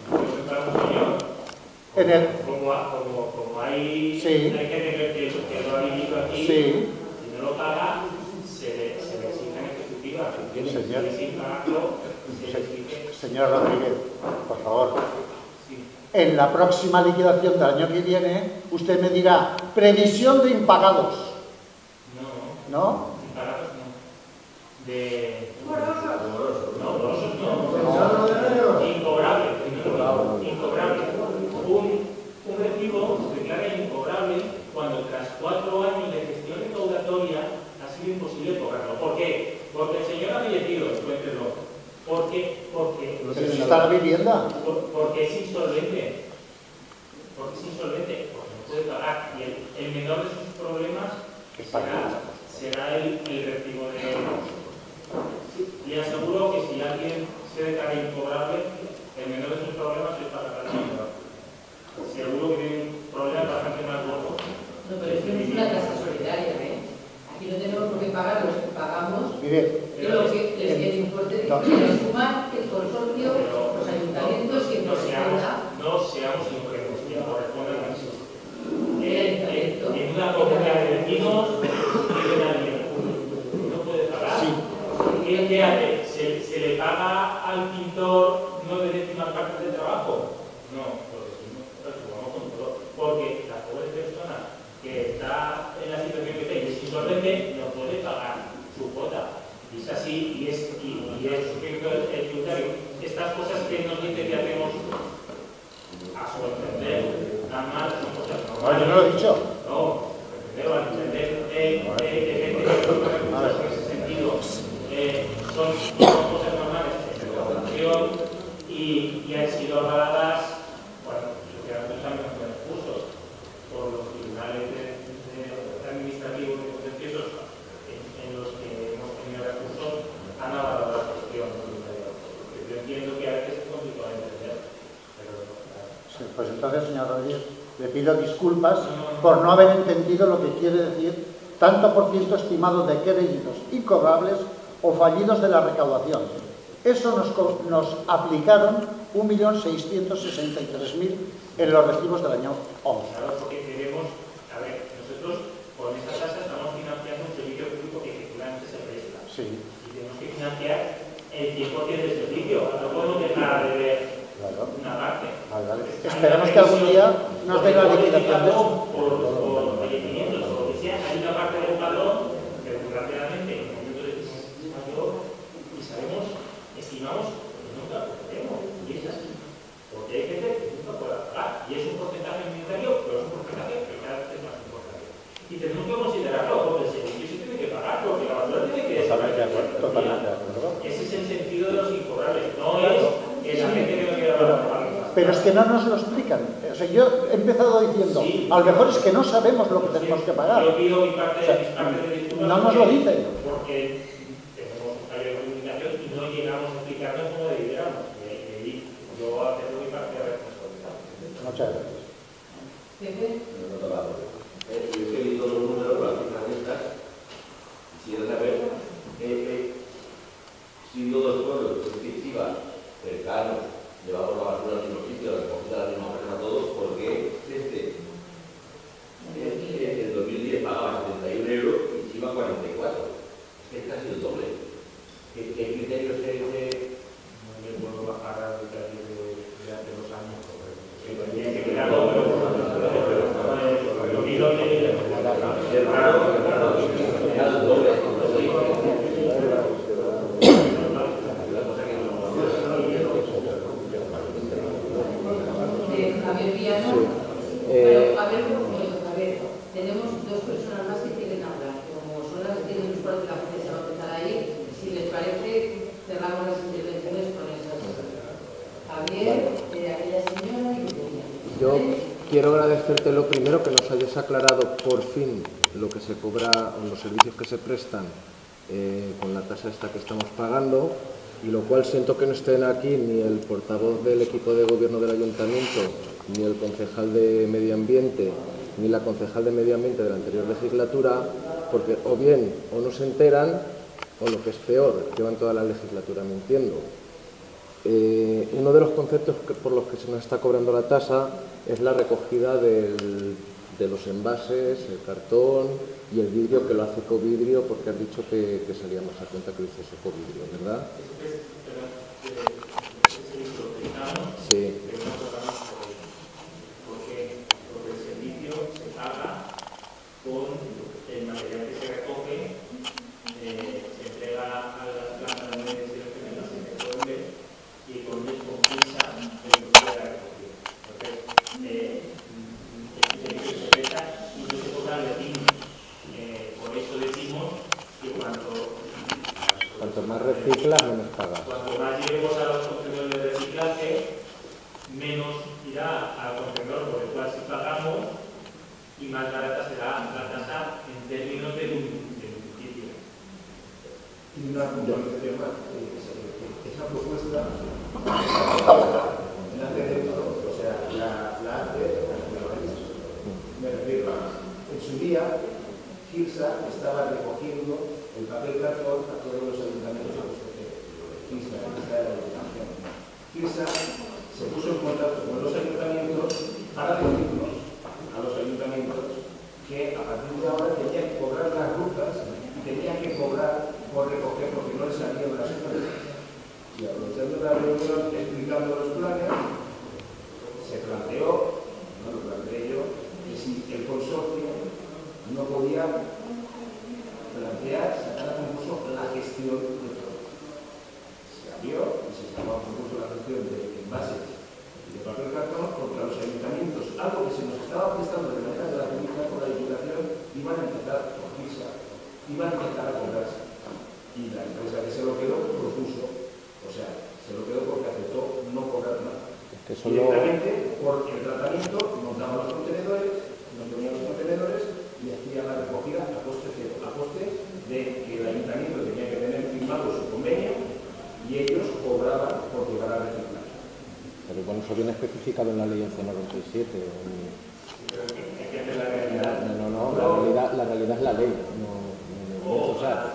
En el... Como, como, como hay, sí. hay gente que, que lo ha vivido aquí, sí. si no lo paga, se le, se le exige en ejecutiva. Señor. Si sin pagarlo, se le exige... Señor Rodríguez, por favor. En la próxima liquidación del año que viene, usted me dirá, previsión de impagados. No. ¿No? Impagados no. De... Morosos. No, morosos no. Incobrable. Incobrable. Un, un recibo se declara incobrable cuando tras cuatro años de gestión recaudatoria ha sido imposible cobrarlo. ¿Por qué? Porque el señor ha fallecido, cuéntelo. ¿Por qué? Porque... ¿Necesita la vivienda? Por, porque es insolvente. Porque es insolvente. Porque no puede pagar. Y el, el menor de sus problemas será, será el, el recibo de... Y aseguro que si alguien se declara incobrable, el menor de sus problemas es pagar la vivienda. Seguro que tiene un problema bastante más gordo. No, pero esto no es una tasa solidaria, ¿eh? Aquí no tenemos por qué pagar los que pagamos. Mire, y lo que les quiere importe de que sumar el consorcio, los ayuntamientos y el no seamos, no seamos incoherentes, que corresponde al país. Eh, en una comunidad de vecinos vive alguien, no puede pagar. Sí. ¿Qué, ¿Qué hace? ¿Se, ¿Se le paga al pintor no de décima parte del trabajo? No, porque si no, vamos con todo. Porque la pobre persona que está en la situación que está y es insolvente no puede pagar su cuota. Y es así, y es, y, y es el tributario. Estas cosas que nos dice que hacemos a su entender tan mal son cosas normales. No, yo no lo he dicho. No, pero al entender de gente que en ese sentido eh, son, son cosas normales de recaudación y, y han sido avaladas, bueno, lo que antes también con recursos por los tribunales de, de, de administrativos y contenciosos en, en los que hemos tenido recursos han avalado la cuestión. Yo entiendo que a veces es complicado de entender, pero sí, pues entonces, señor Rodríguez, le pido disculpas por no haber entendido lo que quiere decir tanto por ciento estimado de créditos incobrables o fallidos de la recaudación. Eso nos, nos aplicaron un millón seiscientos sesenta y tres mil en los recibos del año once. Claro, porque queremos, a ver, nosotros con esta tasa estamos financiando un servicio público que efectivamente se presta. Sí. Y tenemos que financiar el cien por ciento del servicio. No podemos dejar de ver claro. una parte. Vale, vale. Esperemos que algún día nos den la liquidación de eso. Por, por fallecimientos o lo que sea, hay una parte del padrón que desgraciadamente en el momento de crisis mayor y sabemos, estimamos que nunca podremos. Y es así. Porque hay gente que nunca puede pagar. Y es un porcentaje minoritario, pero es un porcentaje que cada vez es más importante. Y tenemos que considerarlo, porque el servicio se tiene que pagar, porque la basura tiene que Totalmente de acuerdo. Totalmente de acuerdo. Ese es el sentido de los incobrables. No es que la gente que no quiera pagar. Pero es que no nos lo explican. O sea, yo he empezado diciendo, sí, a lo mejor es que no sabemos lo que tenemos que pagar. Yo pido mi parte, o sea, mi parte de disculpas. No nos lo dicen. Porque tenemos un fallo de comunicación y no llegamos a explicarnos cómo debiéramos. Y yo hacer mi parte de responsabilidad. Muchas gracias. Yo he visto los números, las cifras estas, quisiera saber, eh, eh, siendo dos pueblos, es decir, cercanos, llevamos la agradecerte lo primero que nos hayas aclarado por fin lo que se cobra o los servicios que se prestan eh, con la tasa esta que estamos pagando, y lo cual siento que no estén aquí ni el portavoz del equipo de gobierno del ayuntamiento, ni el concejal de Medio Ambiente, ni la concejal de Medio Ambiente de la anterior legislatura, porque o bien o no se enteran, o lo que es peor, llevan toda la legislatura mintiendo. Eh, uno de los conceptos que, por los que se nos está cobrando la tasa es la recogida del, de los envases, el cartón y el vidrio, que lo hace Ecovidrio, porque has dicho que, que salía más a cuenta que lo hizo Ecovidrio, ¿verdad? Sí. Porque, porque el servicio se paga con el material que se recoge, eh, se entrega a la planta de medición que se recoge y con el compensa el coste de la recogida. Entonces, eh, el servicio se presta y no se cobra el decimos. Eh, por eso decimos que cuanto, cuanto más reciclas, menos pagas. Cuanto más lleguemos a los contenedores de reciclaje, menos irá al contenedor por el cual sí pagamos y más barata será la tasa en términos de municipio. Y una puntualización más, esa propuesta nace dentro, o sea, la, la hace me refiero a, en su día, Girsa estaba recogiendo el papel cartón a todos los ayuntamientos a los que Girsa, Girsa era la educación. Girsa se puso en contacto con los ayuntamientos para decirnos a los ayuntamientos que a partir de ahora tenían que cobrar las rutas y tenían que cobrar por recoger porque no les salían las empresas. Y aprovechando la reunión explicando los planes, se planteó, no lo planteé yo, que si el consorcio no podía plantear, sacar a concurso la gestión de todo. Se abrió y se sacó a concurso la gestión de envases y de papel cartón, porque a los ayuntamientos, algo que se nos estaba prestando de manera gratuita por la Diputación, iban a empezar por Girsa, iban a empezar a cobrarse. Y la empresa que se lo quedó propuso, o sea, se lo quedó porque aceptó no cobrar nada. Que solo... Directamente, por el tratamiento, montaba los contenedores, nos ponían los contenedores y hacía la recogida a coste cero, a coste de que el ayuntamiento tenía que tener firmado su convenio y ellos cobraban por llevar a reciclar. Pero bueno, eso viene especificado en la ley once noventa y siete. En... No, no, no, la realidad, la realidad es la ley. No, no, no, o sea,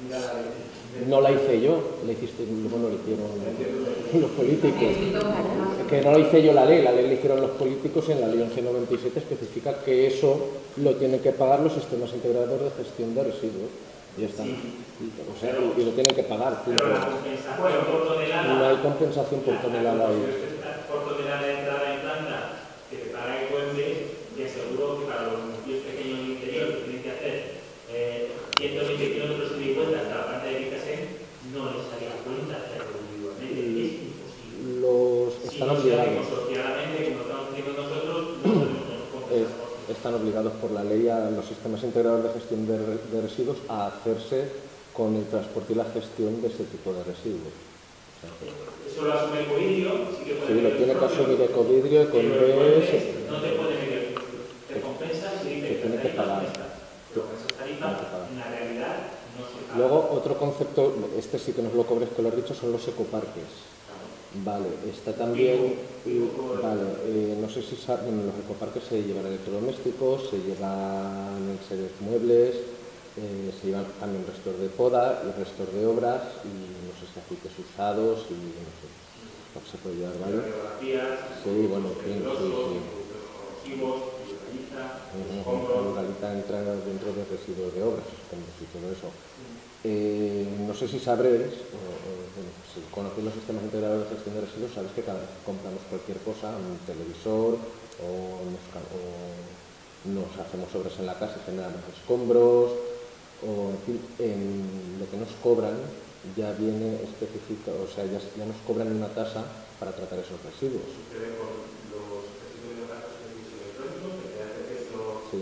no la hice yo, la hiciste, bueno, lo hicieron los políticos. Que no lo hice yo la ley, la ley la hicieron los políticos y en la ley once noventa y siete especifica que eso lo tienen que pagar los sistemas integradores de gestión de residuos. Y ya está. O sea, y lo tienen que pagar. Pero la compensación por tonelada... No hay compensación por tonelada ahí. Por tonelada de entrada en planta que te paga el puente, y aseguro que para los municipios pequeños del interior que tienen que hacer eh, ciento veinte kilómetros y vuelta hasta la planta de Picasen, no les haría cuenta hacerlo individualmente. Es imposible. Los están si obligados. socialmente, como estamos haciendo nosotros, no podemos compensar. Están obligados por la ley a los sistemas integradores de gestión de, de residuos a hacerse con el transporte y la gestión de ese tipo de residuos. O sea, que... Eso lo asume Ecovidrio, sí que puede sí, lo tiene que asumir Ecovidrio, Econves... No te puede meter, te compensas y dice que tiene que pagar. Pero con esa tarifa, en la realidad, no se paga. Luego, otro concepto, este sí que nos lo cobres, que lo has dicho, son los ecoparques. Vale, está también, vale, eh, no sé si saben, en los ecoparques se llevan electrodomésticos, se llevan enseres muebles, eh, se llevan también restos de poda y restos de obras y no sé si aceites usados y no sé, lo que se puede llevar, ¿vale? Sí, bueno, en fin, sí, sí. Galita entra dentro de residuos de obras, y todo eso. Eh, no sé si sabréis, o, o, bueno, si conocéis los sistemas integrados de gestión de residuos, sabéis que cada vez que compramos cualquier cosa, un televisor, o nos, o nos hacemos obras en la casa y generamos escombros, o en fin, en lo que nos cobran ya viene especificado, o sea, ya, ya nos cobran una tasa para tratar esos residuos. Sucede con los residuos de gastos electrónicos, que te hace esto sí.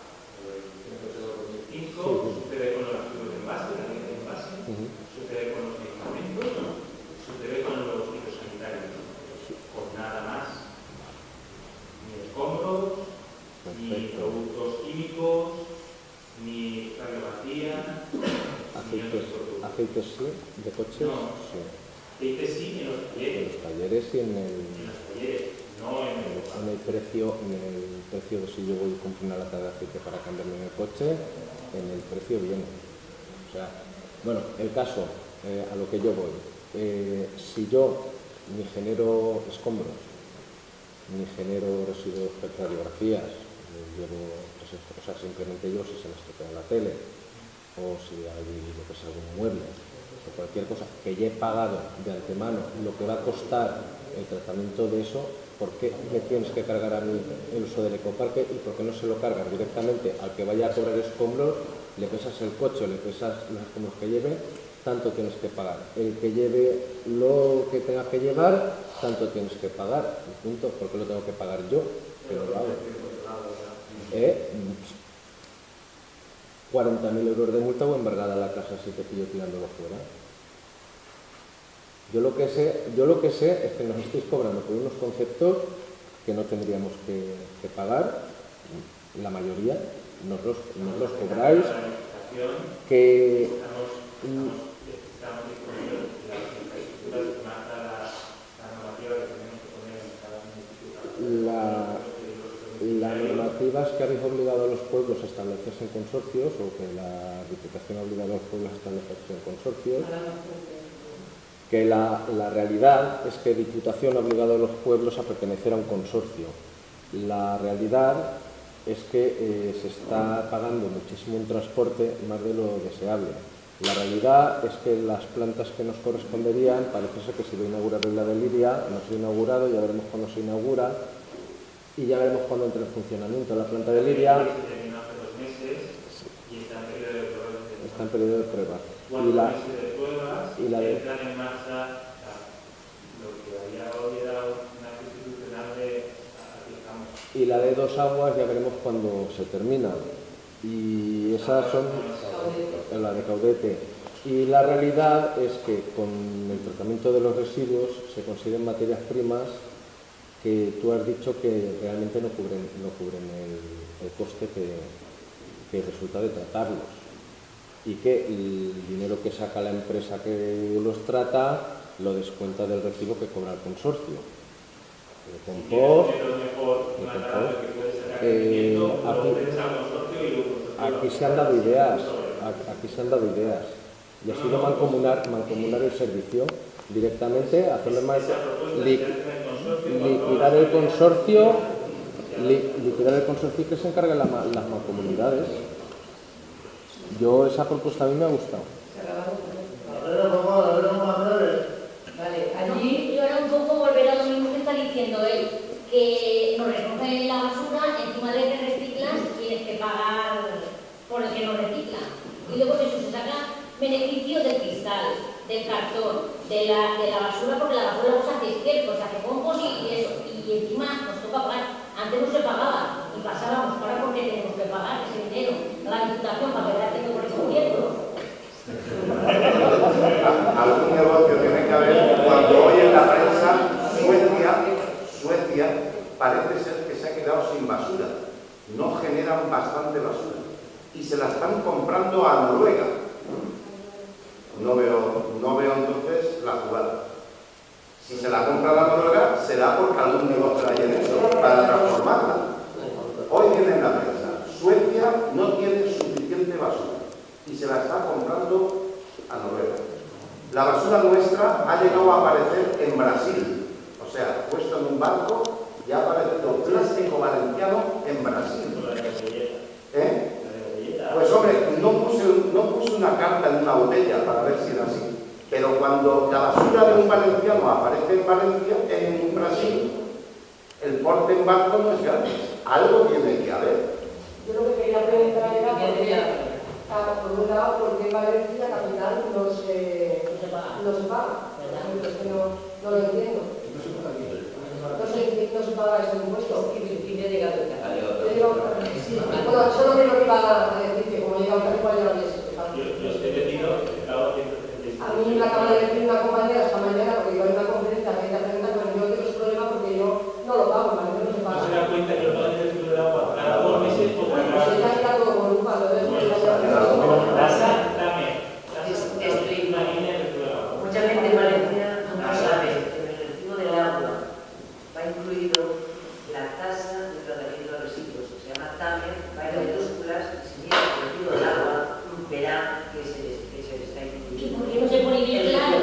en dos mil cinco, sucede con los residuos de envase, la ley de envase, uh-huh. Sucede con los medicamentos, sucede con los fitosanitarios, con nada más, ni escombros, ni productos químicos, ni radiografía, ni Aceites, aceites sí, de coches, no, sí. Aceites sí en los talleres. En los talleres y en el, en los talleres, no en el, en el precio, en el precio de si yo voy y compro una lata de aceite para cambiarme en el coche, en el precio viene. O sea, bueno, el caso, eh, a lo que yo voy, eh, si yo ni genero escombros, ni genero residuos de radiografías, eh, llevo pues, o sea, simplemente yo si se me estropea la tele, o si hay lo que sea, algún mueble, o cualquier cosa que ya he pagado de antemano lo que va a costar el tratamiento de eso, ¿por qué me tienes que cargar a mí el uso del ecoparque y por qué no se lo cargas directamente al que vaya a cobrar escombros? Le pesas el coche, le pesas los escombros que lleve, tanto tienes que pagar. El que lleve lo que tenga que llevar, tanto tienes que pagar. Y punto. ¿Por qué lo tengo que pagar yo? Que no lo hago. ¿Eh? cuarenta mil euros de multa o embargada la casa si te pillo tirándolo fuera. Yo lo que sé, yo lo que sé es que nos estáis cobrando por unos conceptos que no tendríamos que, que pagar, la mayoría, nos los, nos los cobráis, que la, las normativas que habéis obligado a los pueblos a establecerse en consorcios, o que la Diputación ha obligado a los pueblos a establecerse en consorcios, que la, la realidad es que Diputación ha obligado a los pueblos a pertenecer a un consorcio. La realidad es que eh, se está pagando muchísimo en transporte, más de lo deseable. La realidad es que las plantas que nos corresponderían, parece ser que se va a inaugurar en la de Liria, no se ha inaugurado, ya veremos cuándo se inaugura, y ya veremos cuándo entra en funcionamiento la planta de Liria. Está en periodo de prueba. Y la, y la de, en marcha lo que había hoy era una constitucional de aquí estamos. Y la de Dos Aguas ya veremos cuándo se termina. Y esas son la de Caudete. Y la realidad es que con el tratamiento de los residuos se consiguen materias primas que tú has dicho que realmente no cubren, no cubren el, el coste que, que resulta de tratarlos. Y que el dinero que saca la empresa que los trata lo descuenta del recibo que cobra el consorcio. De compost, de compost. Eh, aquí, aquí se han dado ideas, aquí se han dado ideas. Y ha sido mancomunar, mancomunar el servicio directamente, hacerle más, li, liquidar el consorcio, li, liquidar el consorcio que se encargue la, las mancomunidades. Yo, esa propuesta a mí me ha gustado. Vale, allí yo era un poco volver a lo mismo que está diciendo él, que nos recogen la basura, encima de que reciclas, tienes que pagar por el que no recicla. Y luego de eso se saca beneficio del cristal, del cartón, de la, de la basura, porque la basura luego se hace estiércol, se hace compost y eso. Y encima nos toca pagar. Antes no se pagaba y pasábamos, ahora porque tenemos que pagar ese dinero a la Diputación para que la tengo por el gobierno. Algún negocio tiene que haber. Cuando hoy en la prensa Suecia, Suecia parece ser que se ha quedado sin basura. No generan bastante basura y se la están comprando a Noruega. No veo, no veo entonces la jugada. Si se la compra la Noruega, será porque algún negocio hay en eso para transformarla. Hoy viene en la prensa, Suecia no tiene suficiente basura y se la está comprando a Noruega. La basura nuestra ha llegado a aparecer en Brasil, o sea, puesto en un barco y ha aparecido plástico valenciano en Brasil. ¿Eh? Pues hombre, no puse, no puse una carta en una botella para ver si era así. Pero cuando la basura de un valenciano aparece en Valencia, en Brasil, el porte en barco no es gratis. Algo tiene que haber. Yo lo que quería preguntar era porque, ah, por un lado, por qué en Valencia capital no se, no se paga. No se paga. Es que no, no lo entiendo. No se, no se paga ese impuesto. Y me llega a sí, bueno, solo que lo que iba a decir que como llega un cual ya lo había Yo, yo estoy metido, claro, a mí me acaba de decir una compañera esta mañana, porque iba a una conferencia que ella pregunta, pero yo tengo ese problema porque yo no lo pago, ¿vale? No se paga. No se da cuenta que lo pagan el recibo del agua cada dos meses vaya mayúsculas, y si mira el recibo del agua, verá que se, que se le está incluyendo. ¿Por qué no se pone bien claro?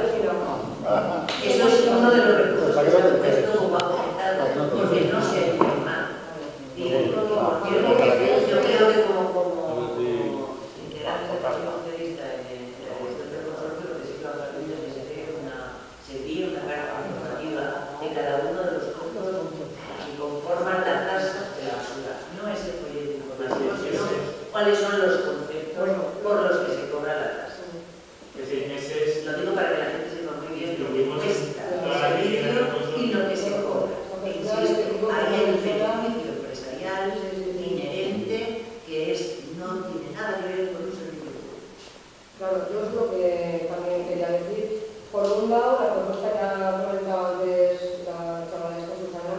Eso es uno de los recursos que se ha puesto como aumentado, porque no se ha informado. Y yo creo que, yo creo que como, como integrante del Partido Socialista en la cuestión del consorcio, lo que sí que vamos a pedir es que se dé una, se dé una carga informativa de cada uno de los puntos que conforman la tasa de la basura. No es el folleto de información, sino cuáles son los conceptos por los que se cobra la tasa. Que seis meses. Lo digo para que la gente sepa muy bien lo que cuesta el servicio y lo que se cobra. Insisto, hay el beneficio empresarial inherente que es, no tiene nada que ver con un servicio público. Claro, yo es lo que también quería decir. Por un lado, la propuesta que ha comentado antes la chavala esta Susana,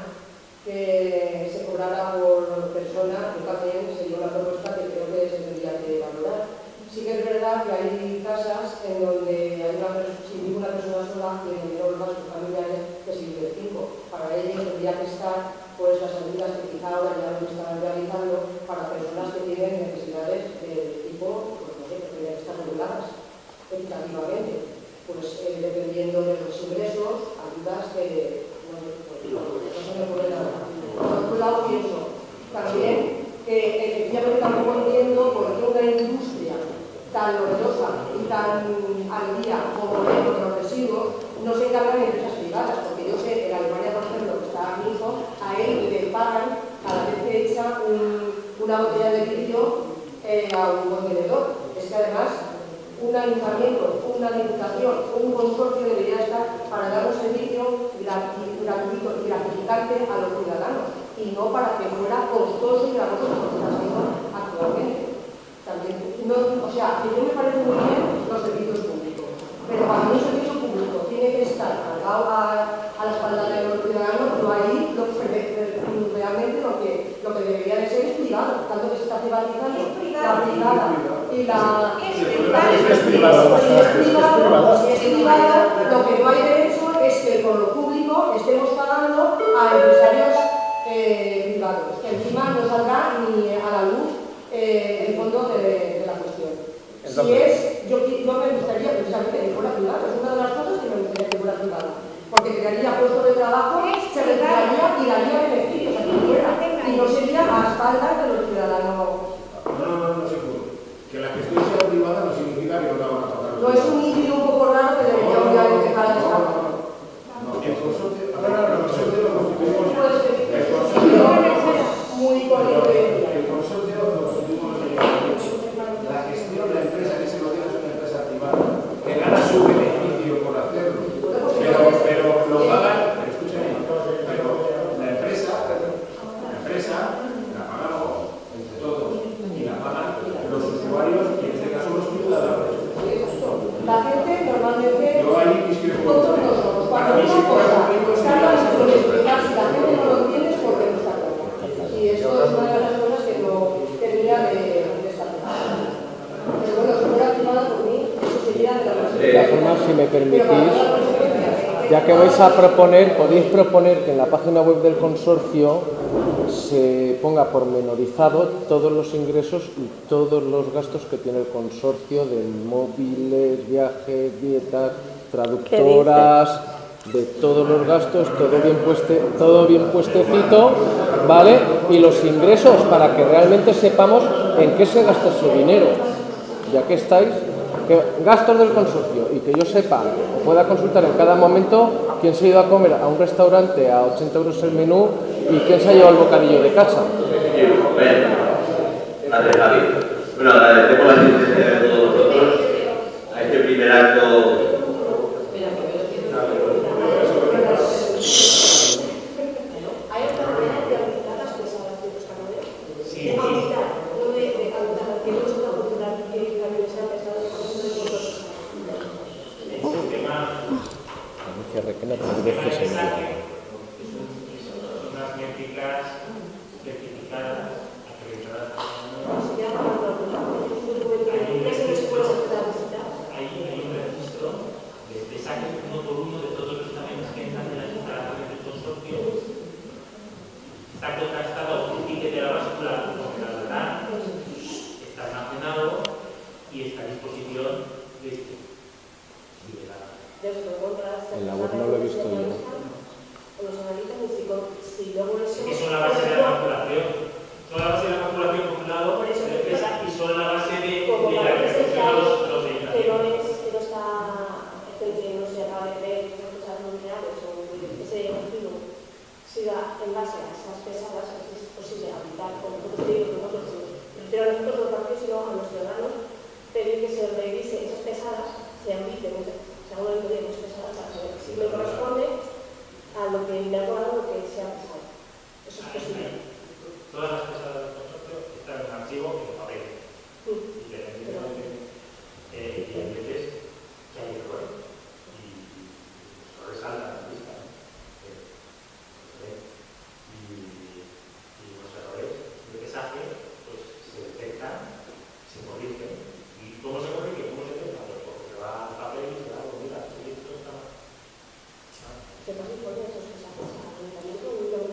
que se cobrara por persona, yo también sería una propuesta que creo que se tendría que valorar. Sí que es verdad que hay casas en donde hay una persona, si vive una persona sola, tiene los gastos familiares que si vive cinco. Para ello tendría que estar pues las ayudas que quizá ahora ya no están realizando para personas que tienen necesidades de tipo, pues no sé, que tendrían que estar reguladas equitativamente. Pues eh, dependiendo de los ingresos, ayudas que no, pues, no se me ocurre nada. Por otro lado pienso también que efectivamente tampoco entiendo por qué una industria tan novedosa y tan al día como es los residuos no se encargan de empresas privadas, porque yo sé, en Alemania, por ejemplo, que está mi hijo, a él le pagan cada vez que echa un, una botella de vidrio eh, a un contenedor. Es que además un ayuntamiento, una diputación, un consorcio debería estar para dar un servicio gratuito y gratificante a los ciudadanos y no para que fuera costoso y gravoso como está haciendo actualmente. También, no, o sea, que yo me parece muy bien los servicios públicos, pero cuando un servicio público tiene que estar cargado a, a la espalda de los ciudadanos, no ahí lo, realmente lo que, lo que debería de ser es privado, tanto que se está privatizando la privada y la... Es privado, si es privado, lo que no hay derecho es que por lo público estemos pagando a empresarios eh, privados, que encima no saldrá ni a la luz eh, el fondo de, de la cuestión. Si es, yo, yo me gustaría precisamente que fuera privado, es una de las cosas que me gustaría que fuera privado, porque crearía puestos de trabajo, se recrearía y daría beneficios a quien quiera, y no sería a espaldas de los ciudadanos. No, no, no, no se puede. Que la gestión sea privada no significa que no la van a pagar. No es un híbrido un poco raro que debería obviamente dejar de estar. No, el consorcio, a ver, el consorcio lo constituimos. El consorcio muy corriente. El consorcio lo constituimos la gestión, la empresa que se lo tiene es una empresa privada que gana su beneficio por hacerlo. Pero, pero lo pagan, pero escúchame, pero la empresa, la empresa la pagamos entre todos y la pagan los usuarios y en este caso los ciudadanos. La gente normalmente, yo ahí discrepo. todos nosotros, cuando una cosa tarda mucho en explicar, si la gente no lo entiende es porque no está claro. Y eso es una de las cosas que no termina de, de estar claro. Pero bueno, si fuera privada por mí, eso sería de la más. De todas formas, si me permitís, ya que vais a proponer, podéis proponer que en la página web del consorcio se ponga pormenorizado todos los ingresos y todos los gastos que tiene el consorcio de móviles, viajes, dietas, traductoras, de todos los gastos, todo bien, pueste, todo bien puestecito, ¿vale? Y los ingresos para que realmente sepamos en qué se gasta ese dinero, ya que estáis, que gastos del consorcio y que yo sepa o pueda consultar en cada momento quién se ha ido a comer a un restaurante a ochenta euros el menú y quién se ha llevado el bocadillo de casa. Bueno, agradecemos la asistencia de todos vosotros a este primer acto. Unas métricas certificadas, acreditadas. y está a disposición de este. En la web no lo he visto yo. Los analizan y si, si luego eso... Es que son la base de la calculación. Son la base de la calculación por un lado, de empresa, y son la base de, de la recepción de los, los que no es, que no está, que no se acaba de ver cosas no reales o ese giro siga en base a esas pesadas, es posible aplicar con nosotros te digo que nosotros, pero a nosotros los partidos sino a los ciudadanos pedir que se revise esas pesadas, se auditen, se haga una auditoría de esas pesadas para saber si me corresponde a lo que me ha cobrado lo que se ha pesado. Eso es posible. Todas las pesadas del consorcio están en un archivo en papel. Independientemente, eh, y hay veces que hay error y eso resalta en la lista. Y, y los errores de pesaje pues, se detectan, se corrigen. ¿Y cómo se corrige? ¿Cómo se detecta? Pues porque se va al papel y se va a volver a seguir. Esto está mal. ¿Se puede poner esos pesajes al ayuntamiento o no?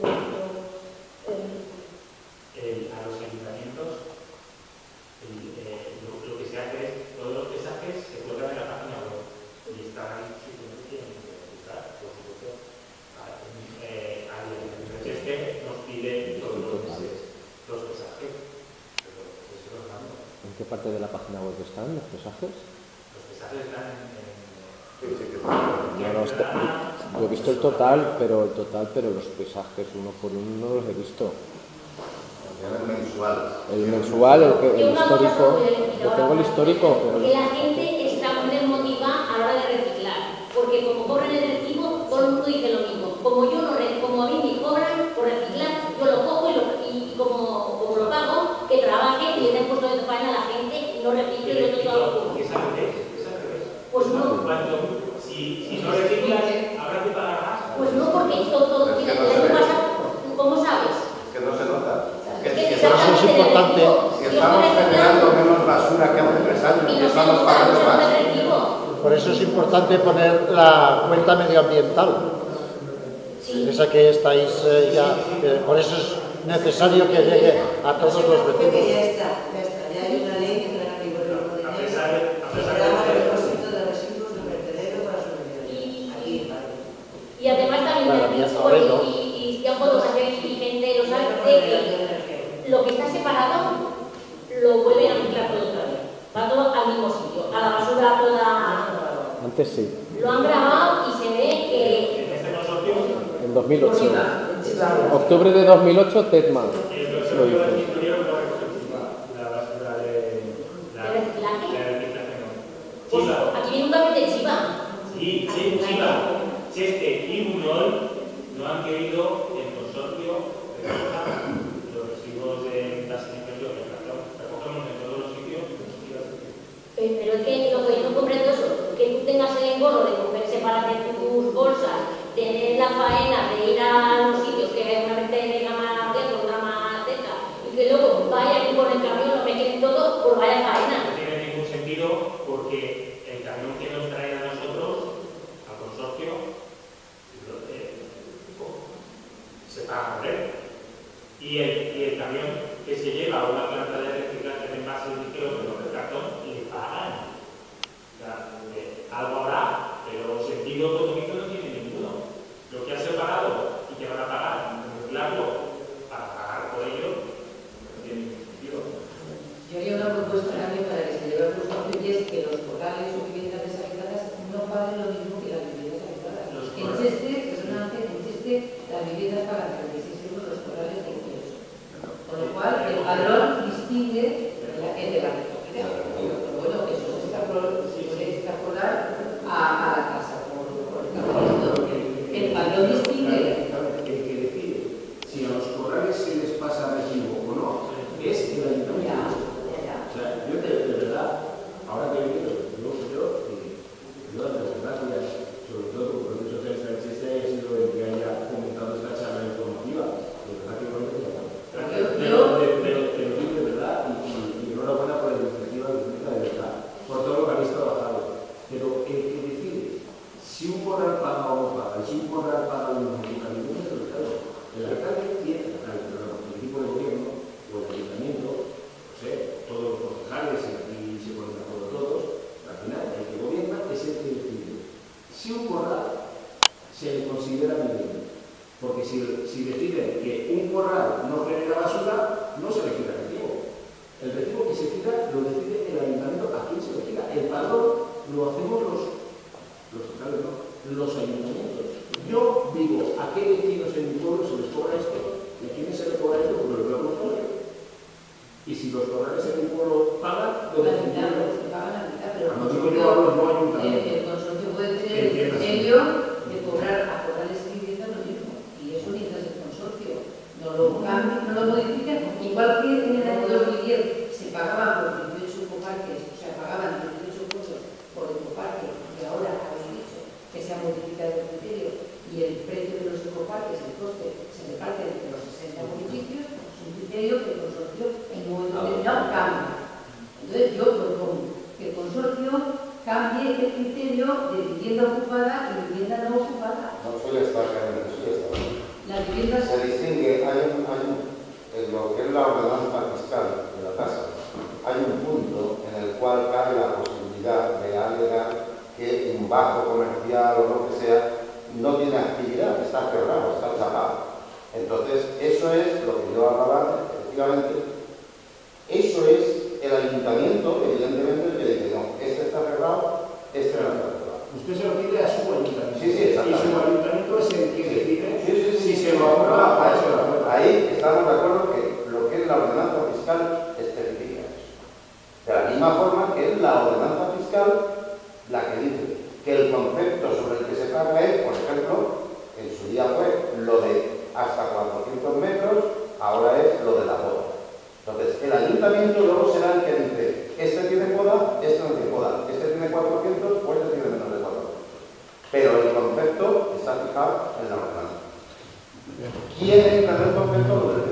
El, a los ayuntamientos el, eh, lo, lo que se hace es todos los pesajes se cuelgan en la página web y están ahí simplemente tienen que utilizar, por supuesto. Eh, al Cheste nos pide todos los meses los pesajes, pero eso los mando. ¿En qué parte de la página web están los pesajes? Los pesajes están en... en No, no, está, yo he visto el total, pero el total, pero los pesajes uno por uno no los he visto. El mensual. El mensual, el, el histórico. Yo tengo el histórico, pero... Que la gente está muy desmotivada a la hora de reciclar, porque como cobran el recibo, todo el mundo dice lo mismo. Como yo no como a mí me cobran por reciclar, yo lo cojo y, lo, y como, como lo pago, que trabaje y le den puesto de faena a la gente y no recicle y lo todo lo cojo. Es al revés, es al revés. Pues no. Cuando, si, si no reciclas, habrá que pagar más. Pues no, porque esto todo tiene que pasar. ¿Cómo sabes? Que no se nota. Que, que que eso es importante. Si estamos generando menos basura que hace tres años y estamos pagando más. Por eso es importante poner la cuenta medioambiental. Sí. Esa que estáis eh, ya, eh, por eso es necesario que llegue a todos los vecinos. Ya está, ya está, ya hay una ley que trae rigor de dinero. A pesar de el depósito de residuos de vertedero para su aquí en Madrid. Y además también Claro, y, y, y ya fotografía y gente lo sabe de que lo que está separado lo vuelven a mezclar todo otra vez. Va todo al mismo sitio, a la basura toda. Antes sí. Lo han grabado y se ve que. En dos mil ocho. Octubre de dos mil ocho, Tedman lo hizo. Pues aquí viene un camión de Chiva. Sí, sí, Chiva. Cheste y Buñol no han querido el consorcio recoger los residuos de gas y interior de cartón. Recogemos en todos los sitios. Pero es que lo que yo no comprendo es que tú tengas el engorro de coger separarte tus bolsas, tener la faena de ir a los sitios que una vez tenga más tiempo, otra más cerca, y que luego vayan con el camión, lo meten todo, por vaya faena. No tiene ningún sentido porque el camión que nos trae a nosotros, al consorcio, se paga por él. Y el, y el camión que se lleva a una planta de reciclaje de envases líquidos de cartón, le pagan. O sea, eh, algo habrá, pero sentido económico no tiene ninguno. Lo que ha separado y que van a pagar, mezclarlo para pagar por ello, no tiene ningún sentido. Yo haría una propuesta también para que se lleve al consorcio y es que los corrales o viviendas deshabitadas no paguen lo mismo que las viviendas habitadas. En Cheste, que es una en Cheste, las viviendas pagan treinta y seis euros, los corrales veintiocho. Con lo cual, el padrón distingue la gente de la recogida. Pero bueno, eso se puede extrapolar a, a la casa por, por el camino. El padrón distingue. El que decide si a los corrales se les pasa recibo o no es el ayuntamiento. O sea, yo de, de verdad, ahora que he venido, yo, yo, eh, yo las gracias, sobre todo por el proceso social de Cheste, he sido el que haya comentado esta charla informativa. De verdad que no lo he pero, pero, pero, pero, pero digo de verdad, y, y, y lo hacemos los, los, claro, ¿no? los ayuntamientos. Yo digo, ¿a qué vecinos en mi pueblo se les cobra esto? ¿Y a quiénes se les cobra esto? Pues los veo por fuera. Y si los corrales en mi pueblo pagan, lo La mitad, los que pagan la mitad, pero no digo yo a los no ayuntamientos. el, el consorcio puede tener el criterio de cobrar a corrales y viviendas lo mismo. Y eso mientras el consorcio no lo cambie, no lo modifique, igual que en el año dos mil diez se pagaban por dieciocho ecoparques, o sea, pagaban dieciocho pesos por ecoparque, y ahora habéis dicho que se ha modificado el criterio y el precio de los ecoparques, el coste, se reparte entre los sesenta municipios, es un criterio que el consorcio en un momento determinado cambia. Entonces yo propongo que el consorcio cambie el criterio de vivienda ocupada y vivienda no ocupada. No suele estar, realmente suele estar. Las viviendas... Se distingue, hay un, hay un, en lo que es la ordenanza fiscal de la tasa, hay un punto en el cual cabe la posibilidad de alegar que un bajo comercial o lo que sea no tiene actividad, está cerrado, está chapado. Entonces, eso es lo que yo hablaba, efectivamente, eso es el ayuntamiento, evidentemente, que dice, no, este está cerrado, este no está cerrado. Usted se lo pide a su ayuntamiento. Sí, sí, exactamente. Y su ayuntamiento es el que decide sí, sí, sí, si sí, se sí, lo aprueba o no se lo aprueba. Ahí estamos de acuerdo que lo que es la ordenanza fiscal especifica eso. De la misma forma que es la ordenanza fiscal la que dice que el concepto sobre el que se paga es, por ejemplo, en su día fue lo de hasta cuatrocientos metros, ahora es lo de la boda. Entonces, el ayuntamiento luego será el que dice, este tiene poda, este no tiene poda, este tiene cuatrocientos o este tiene menos de cuatrocientos. Pero el concepto está fijado en la ordenanza. ¿Quién entra en el concepto? Los